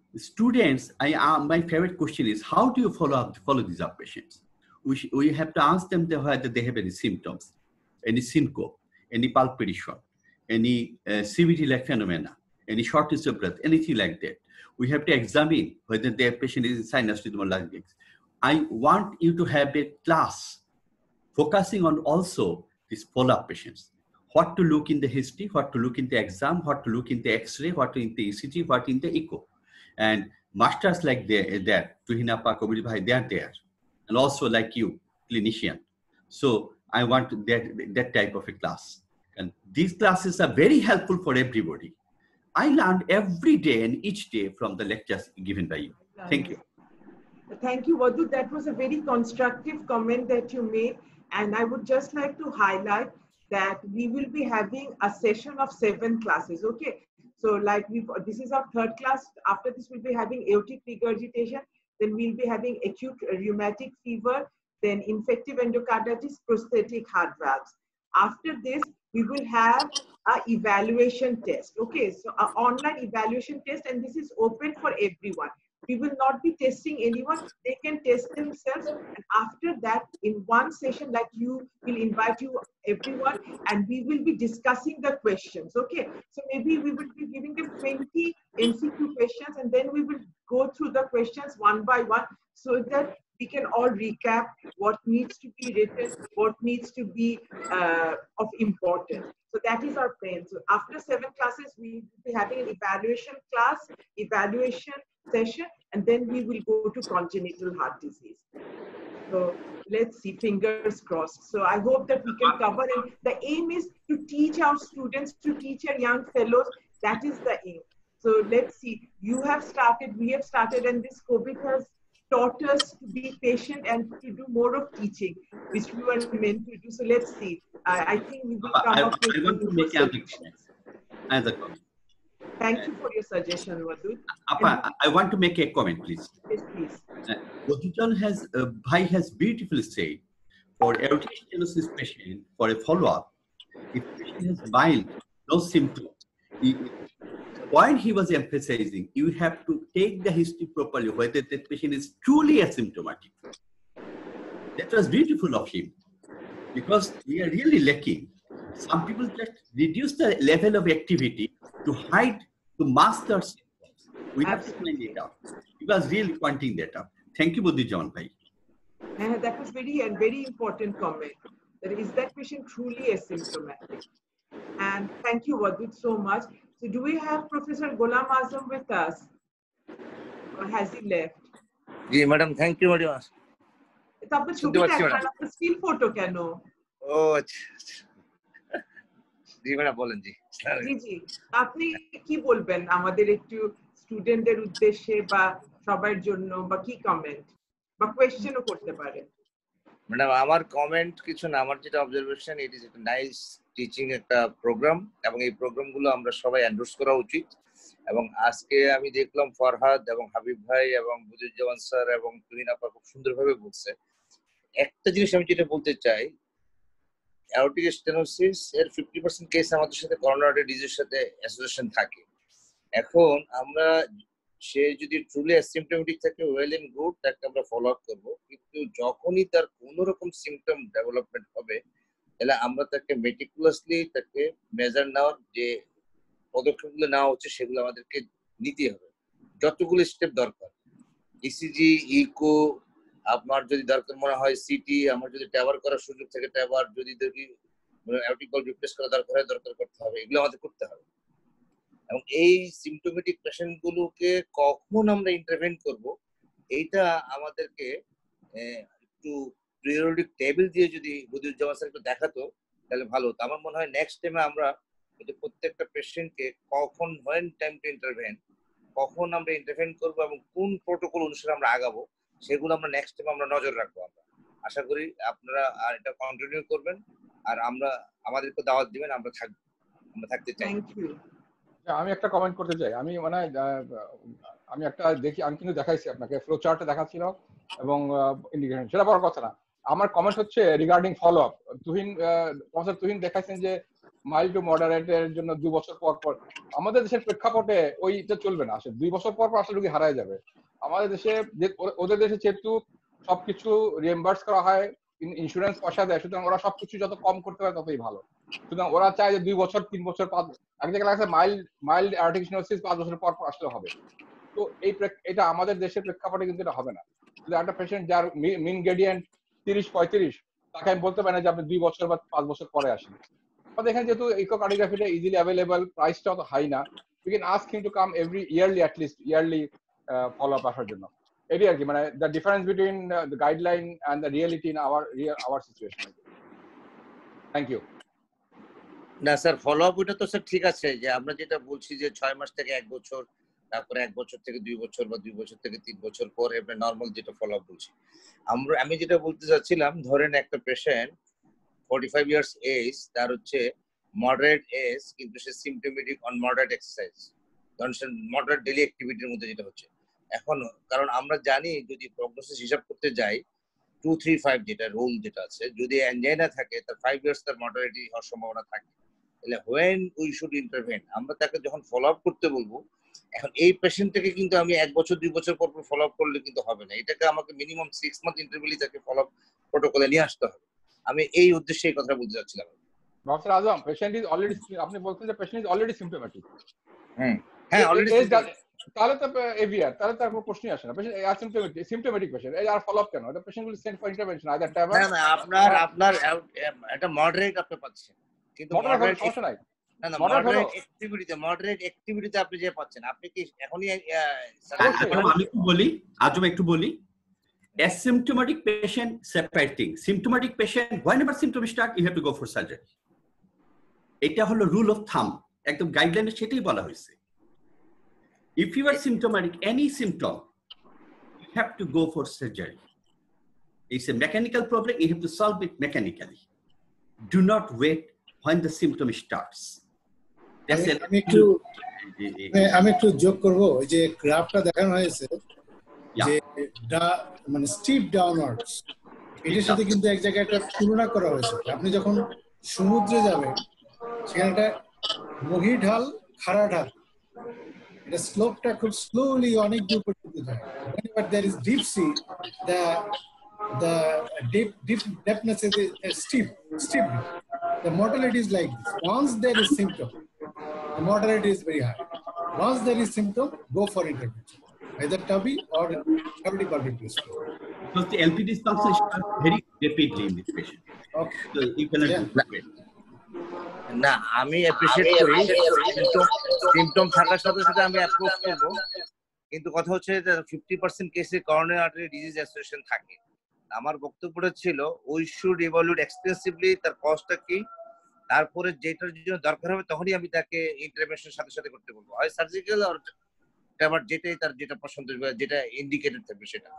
students, I, uh, my favorite question is, how do you follow up, follow these up patients? We, we have to ask them whether they have any symptoms, any syncope, any palpitation, any uh, C V T-like phenomena, any shortness of breath, anything like that. We have to examine whether their patient is in sinus rhythm or larynx. I want you to have a class focusing on also these follow-up patients. What to look in the history, what to look in the exam, what to look in the X-ray, what to in the E C G, what in the echo. And masters like they, there, Tuhinapa, Kobiri Bhai, they are there. And also like you, clinician. So I want that, that type of a class. And these classes are very helpful for everybody. I learned every day and each day from the lectures given by you. Thank you. Thank you, Wadud. That was a very constructive comment that you made. And I would just like to highlight that we will be having a session of seven classes, okay? So like we, this is our third class. After this, we'll be having aortic regurgitation. Then we'll be having acute rheumatic fever, then infective endocarditis, prosthetic heart valves. After this, we will have an evaluation test, okay? So an online evaluation test, and this is open for everyone. We will not be testing anyone. They can test themselves. And after that, in one session, like you, will invite you, everyone, and we will be discussing the questions, okay? So maybe we will be giving them twenty M C Q questions, and then we will go through the questions one by one so that we can all recap what needs to be written, what needs to be uh, of importance. So that is our plan. So after seven classes, we will be having an evaluation class, evaluation session, and then we will go to congenital heart disease. So let's see, fingers crossed. So I hope that we can cover it. The aim is to teach our students, to teach our young fellows. That is the aim. So let's see, you have started, we have started, and this COVID has taught us to be patient and to do more of teaching, which we were meant to do. So let's see. I, I think we will come I, up with I want to make another comment. Thank you for your suggestion, Wadud. Appa, I want to make a comment, please. Yes, please. Uh, Wadud has, uh, Bhai has beautifully said, for aortic stenosis patient, for a follow-up, if patient has mild, no symptoms, he, the point he was emphasizing, you have to take the history properly, whether that patient is truly asymptomatic. That was beautiful of him, because we are really lacking. Some people just reduce the level of activity to hide, to mask their symptoms. We have to find it out. He was really pointing that out. Thank you, Buddhi John Bhai. Uh, that was very and very important comment. That is that patient truly asymptomatic? And thank you, Wadud, so much. So do we have Professor Ghulam Azam with us? Or has he left? Ji, madam, thank you very much. It's up to still photo cano. Oh, জি madam বলেন জি জি জি আপনি কি বলবেন আমাদের একটু স্টুডেন্টদের উদ্দেশ্যে বা সবার জন্য বা কি কমেন্ট বা কোশ্চেনও করতে পারেন ম্যাডাম আমার কমেন্ট কিছু না আমার যেটা অবজারভেশন ইট ইজ একটা নাইস টিচিং একটা প্রোগ্রাম এবং এই প্রোগ্রামগুলো আমরা সবাই এন্ডোর্স করা উচিত এবং আজকে আমি দেখলাম ফরহাদ এবং হাবিব ভাই এবং বুজুজ্জামান স্যার এবং তুহিন আপা খুব সুন্দরভাবে বলছে একটা জিনিস আমি যেটা বলতে চাই aortic stenosis এর fifty percent কেস আমাদের সাথে করোনারি ডিজিজের সাথে অ্যাসোসিয়েশন থাকে এখন আমরা সে যদি ট্রুলি অ্যাসিম্পটোমেটিক থাকে ওয়েল এন্ড গুড তাকে আমরা ফলো আপ করব কিন্তু যখনই তার কোনো রকম সিম্পটম ডেভেলপমেন্ট হবে তাহলে আমরা তাকে মেটিকুলাসলি তাকে মেজার নেওয়ার যে পদক্ষেপগুলো নেওয়া হচ্ছে সেগুলো আমাদেরকে নিতে হবে যতগুলো স্টেপ দরকার ইসিজি ইকো আপনার যদি দরকার মনে হয় সিটি আমার যদি ট্যাবার করার সুযোগ থাকে ট্যাবার যদি দেখি অ্যাওরটিক ভালভ রিপ্লেস করা দরকার হয় দরকার করতে হবে এগুলো আমাদের করতে হবে এবং এই সিম্পটোমেটিক পেশেন্ট গুলোকে কখন আমরা ইন্টারভেন করব এইটা আমাদেরকে একটু পিরিয়ডিক টেবিল দিয়ে যদি বুদ্ধিজ্জামান স্যার একটু দেখাতো তাহলে ভালো হতো আমার মনে হয় নেক্সট টাইমে আমরা প্রত্যেকটা পেশেন্টকে কখন হোয়েন টাইম টু ইন্টারভেন কখন আমরা ইন্টারভেন করব এবং কোন প্রোটোকল অনুসারে আমরা আগাবো সেগুলো আমরা নেক্সট টাইম আমরা নজর রাখবো আমরা আশা করি আপনারা আর এটা কন্টিনিউ করবেন আর আমরা আমাদেরকে দাওয়াত দিবেন আমরা থাকবো আমরা থাকতে চাই থ্যাংক ইউ আমি একটা কমেন্ট করতে চাই আমি মানে আমি একটা দেখি আমি কিন্তু দেখাইছি আপনাকে ফ্লো চার্টে দেখাচ্ছিল এবং ইন্ডিকেশন সেটা বড় কথা না আমার কমেন্ট হচ্ছে regarding follow up Tuhin professor Tuhin দেখাইছেন যে মাইল্ড টু মডারেটের জন্য দুই বছর পর পর, আমাদের দেশের প্রেক্ষাপটে ওইটা চলবে না। আসলে দুই বছর পর পর আসলে রোগী হারায় যাবে। আমাদের দেশে যে ওদের দেশে যেহেতু সবকিছু রিএমবার্স করা হয়, ইন্স্যুরেন্স পয়সা দেয়, সুতরাং ওরা সবকিছু যত কম করতে পারে ততই ভালো। সুতরাং ওরা চায় যে দুই বছর তিন বছর পাঁচ, এক জায়গায় লাগছে মাইল্ড মাইল্ড অ্যাওর্টিক স্টেনোসিস পাঁচ বছর পর পর আসলে হবে। তো এই এটা আমাদের দেশের প্রেক্ষাপটে কিন্তু এটা হবে না। একটা পেশেন্ট যার মিন গ্রেডিয়েন্ট তিরিশ পঁয়ত্রিশ, তাকে আমি বলতে পারি না যে আপনি দুই বছর বা পাঁচ বছর পরে আসেন। আমাদের এখানে যেহেতু ইকোকার্ডিওগ্রাফিটা ইজিলি অ্যাভেলেবল, প্রাইসটা অত হাই না, we can ask him to come every yearly, at least yearly follow up আসার জন্য। এটি আর কি, মানে the difference between the guideline and the reality in our our situation. Thank you. না স্যার, ফলো আপ ওটা তো স্যার ঠিক আছে, যে আমরা যেটা বলছি যে ছয় মাস থেকে এক বছর, তারপরে এক বছর থেকে দুই বছর বা দুই বছর থেকে তিন বছর পরে আমরা নর্মাল যেটা ফলো আপ বলছি। আমরা আমি যেটা বলতে চাচ্ছিলাম, ধরেন একটা patient forty five years age, তার হচ্ছে মডারেট এজ, কিন্তু সে সিমটোমেটিক অন মডারেট এক্সারসাইজ, ধরেন সে মডারেট ডেইলি অ্যাক্টিভিটির মধ্যে যেটা হচ্ছে এখন। কারণ আমরা জানি যদি প্রগনোসিস হিসাব করতে যাই টু থ্রি ফাইভ যেটা রুল যেটা আছে, যদি অ্যাঞ্জাইনা থাকে তার ফাইভ ইয়ার্স তার মডারেটি হওয়ার সম্ভাবনা থাকে। তাহলে হোয়েন উই শুড ইন্টারভেন, আমরা তাকে যখন ফলো আপ করতে বলবো, এখন এই পেশেন্টটাকে কিন্তু আমি এক বছর দুই বছর পর পর ফলো আপ করলে কিন্তু হবে না, এটাকে আমাকে মিনিমাম সিক্স মান্থ ইন্টারভ্যালি তাকে ফলো আপ প্রোটোকলে নিয়ে আসতে হবে। আমি এই উদ্দেশ্যে এই কথা বলতে চাচ্ছিলাম। Doctor Azam, patient is already, আপনি বলছেন যে patient is already symptomatic. Hmm, হ্যাঁ অলরেডি। তাহলে তো এভিআর, তাহলে তার কোনো প্রশ্নই আসে না। পেশেন্ট অ্যাসিম্পটোমেটিক, সিম্পটোমেটিক পেশেন্ট, এই আর ফলো আপ কেন? এটা patient will send for intervention either tablet. না না, আপনার আপনার এটা মডারেট আপনি পাচ্ছেন, কিন্তু মডারেট সমস্যা নাই। না না, মডারেট অ্যাক্টিভিটিতে মডারেট অ্যাক্টিভিটিতে আপনি যে পাচ্ছেন, আপনি কি এখনই আমি একটু বলি, আজম একটু বলি, asymptomatic patient separate thing. Symptomatic patient, whenever symptoms start, you have to go for surgery. এটা হলো রুল অফ থাম, একদম গাইডলাইনে সেটাই বলা হয়েছে। If you are symptomatic, any symptom, you have to go for surgery. It's a mechanical problem, you have to solve it mechanically. Do not wait when the symptom starts. আমি একটু আমি একটু যোগ করব, যে গ্রাফটা দেখানো হয়েছে যে মানে স্টিপ ডাউনওয়ার্ডস, এটার সাথে কিন্তু এক জায়গায় একটা তুলনা করা হয়েছে। আপনি যখন সমুদ্রে যাবেন সেখানে একটা মহি ঢাল, খাড়া ঢাল, এটা স্লোপটা খুব স্লোলি অনেক দূর পর্যন্ত যায়। Whenever there is deep sea, the the deep deep depthness is steep steep. The mortality is like this. Once there is symptom, the mortality is very high. Once there is symptom, go for intervention, either T A V I or cavity bulbar replacement. Because the L P dysfunction starts very rapidly in this patient. Okay. So you cannot wait. না, আমি appreciate করি symptom symptom থাকার সাথে সাথে আমি approach করব, কিন্তু কথা হচ্ছে যে ফিফটি পার্সেন্ট কেসে করোনারি আর্টারি ডিজিজ অ্যাসোসিয়েশন থাকে। আমার বক্তব্যটা ছিল উই শুড ইভালুয়েট এক্সটেন্সিভলি তার কজটা কি, তারপরে যেটার জন্য দরকার হবে তখনই আমি তাকে ইন্টারভেনশনের সাথে সাথে করতে বলবো, হয় সার্জিক্যাল আর আবার যেটাই তার যেটা পছন্দ যেটা ইন্ডিকেটেড থাকবে সেটা।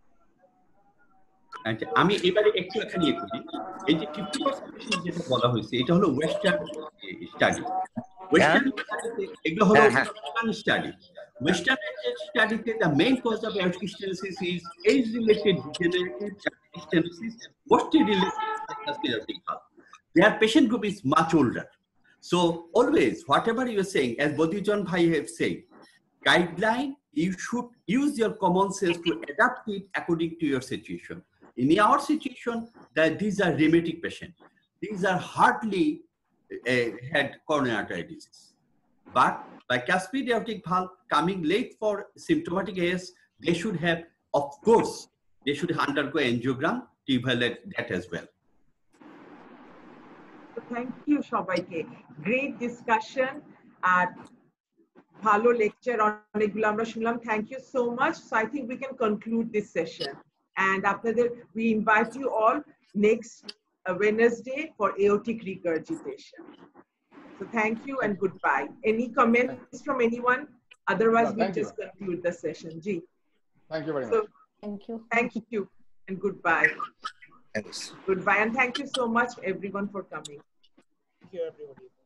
আচ্ছা, আমি এবারে একটু এখানে ইয়ে করি, এই যে ফিফটি পার্সেন্ট যেটা বলা হয়েছে এটা হলো ওয়েস্টার্ন স্টাডি। ওয়েস্টার্ন এগুলো হলো স্টাডি। ওয়েস্টার্ন স্টাডিতে the main cause of aortic stenosis is age related degenerative stenosis, mostly related to aortic valve. Their patient group is much older, so always whatever you are saying, as Bodhijan bhai have said, guideline, you should use your common sense to adapt it according to your situation. In our situation, that these are rheumatic patients. These are hardly uh, had coronary artery disease. But by cuspid aortic valve coming late for symptomatic A S, they should have, of course, they should undergo angiogram to evaluate that as well. Thank you, Shobaike. Great discussion. And Bhalo lecture অনেকগুলো আমরা শুনলাম. Thank you so much. So I think we can conclude this session. And after that, we invite you all next uh, Wednesday for aortic regurgitation. So thank you and goodbye. Any comments from anyone? Otherwise, no, we'll just you. conclude the session. G. Thank you very so, much. Thank you. Thank you and goodbye. Thanks. Goodbye and thank you so much everyone for coming. Thank you everybody.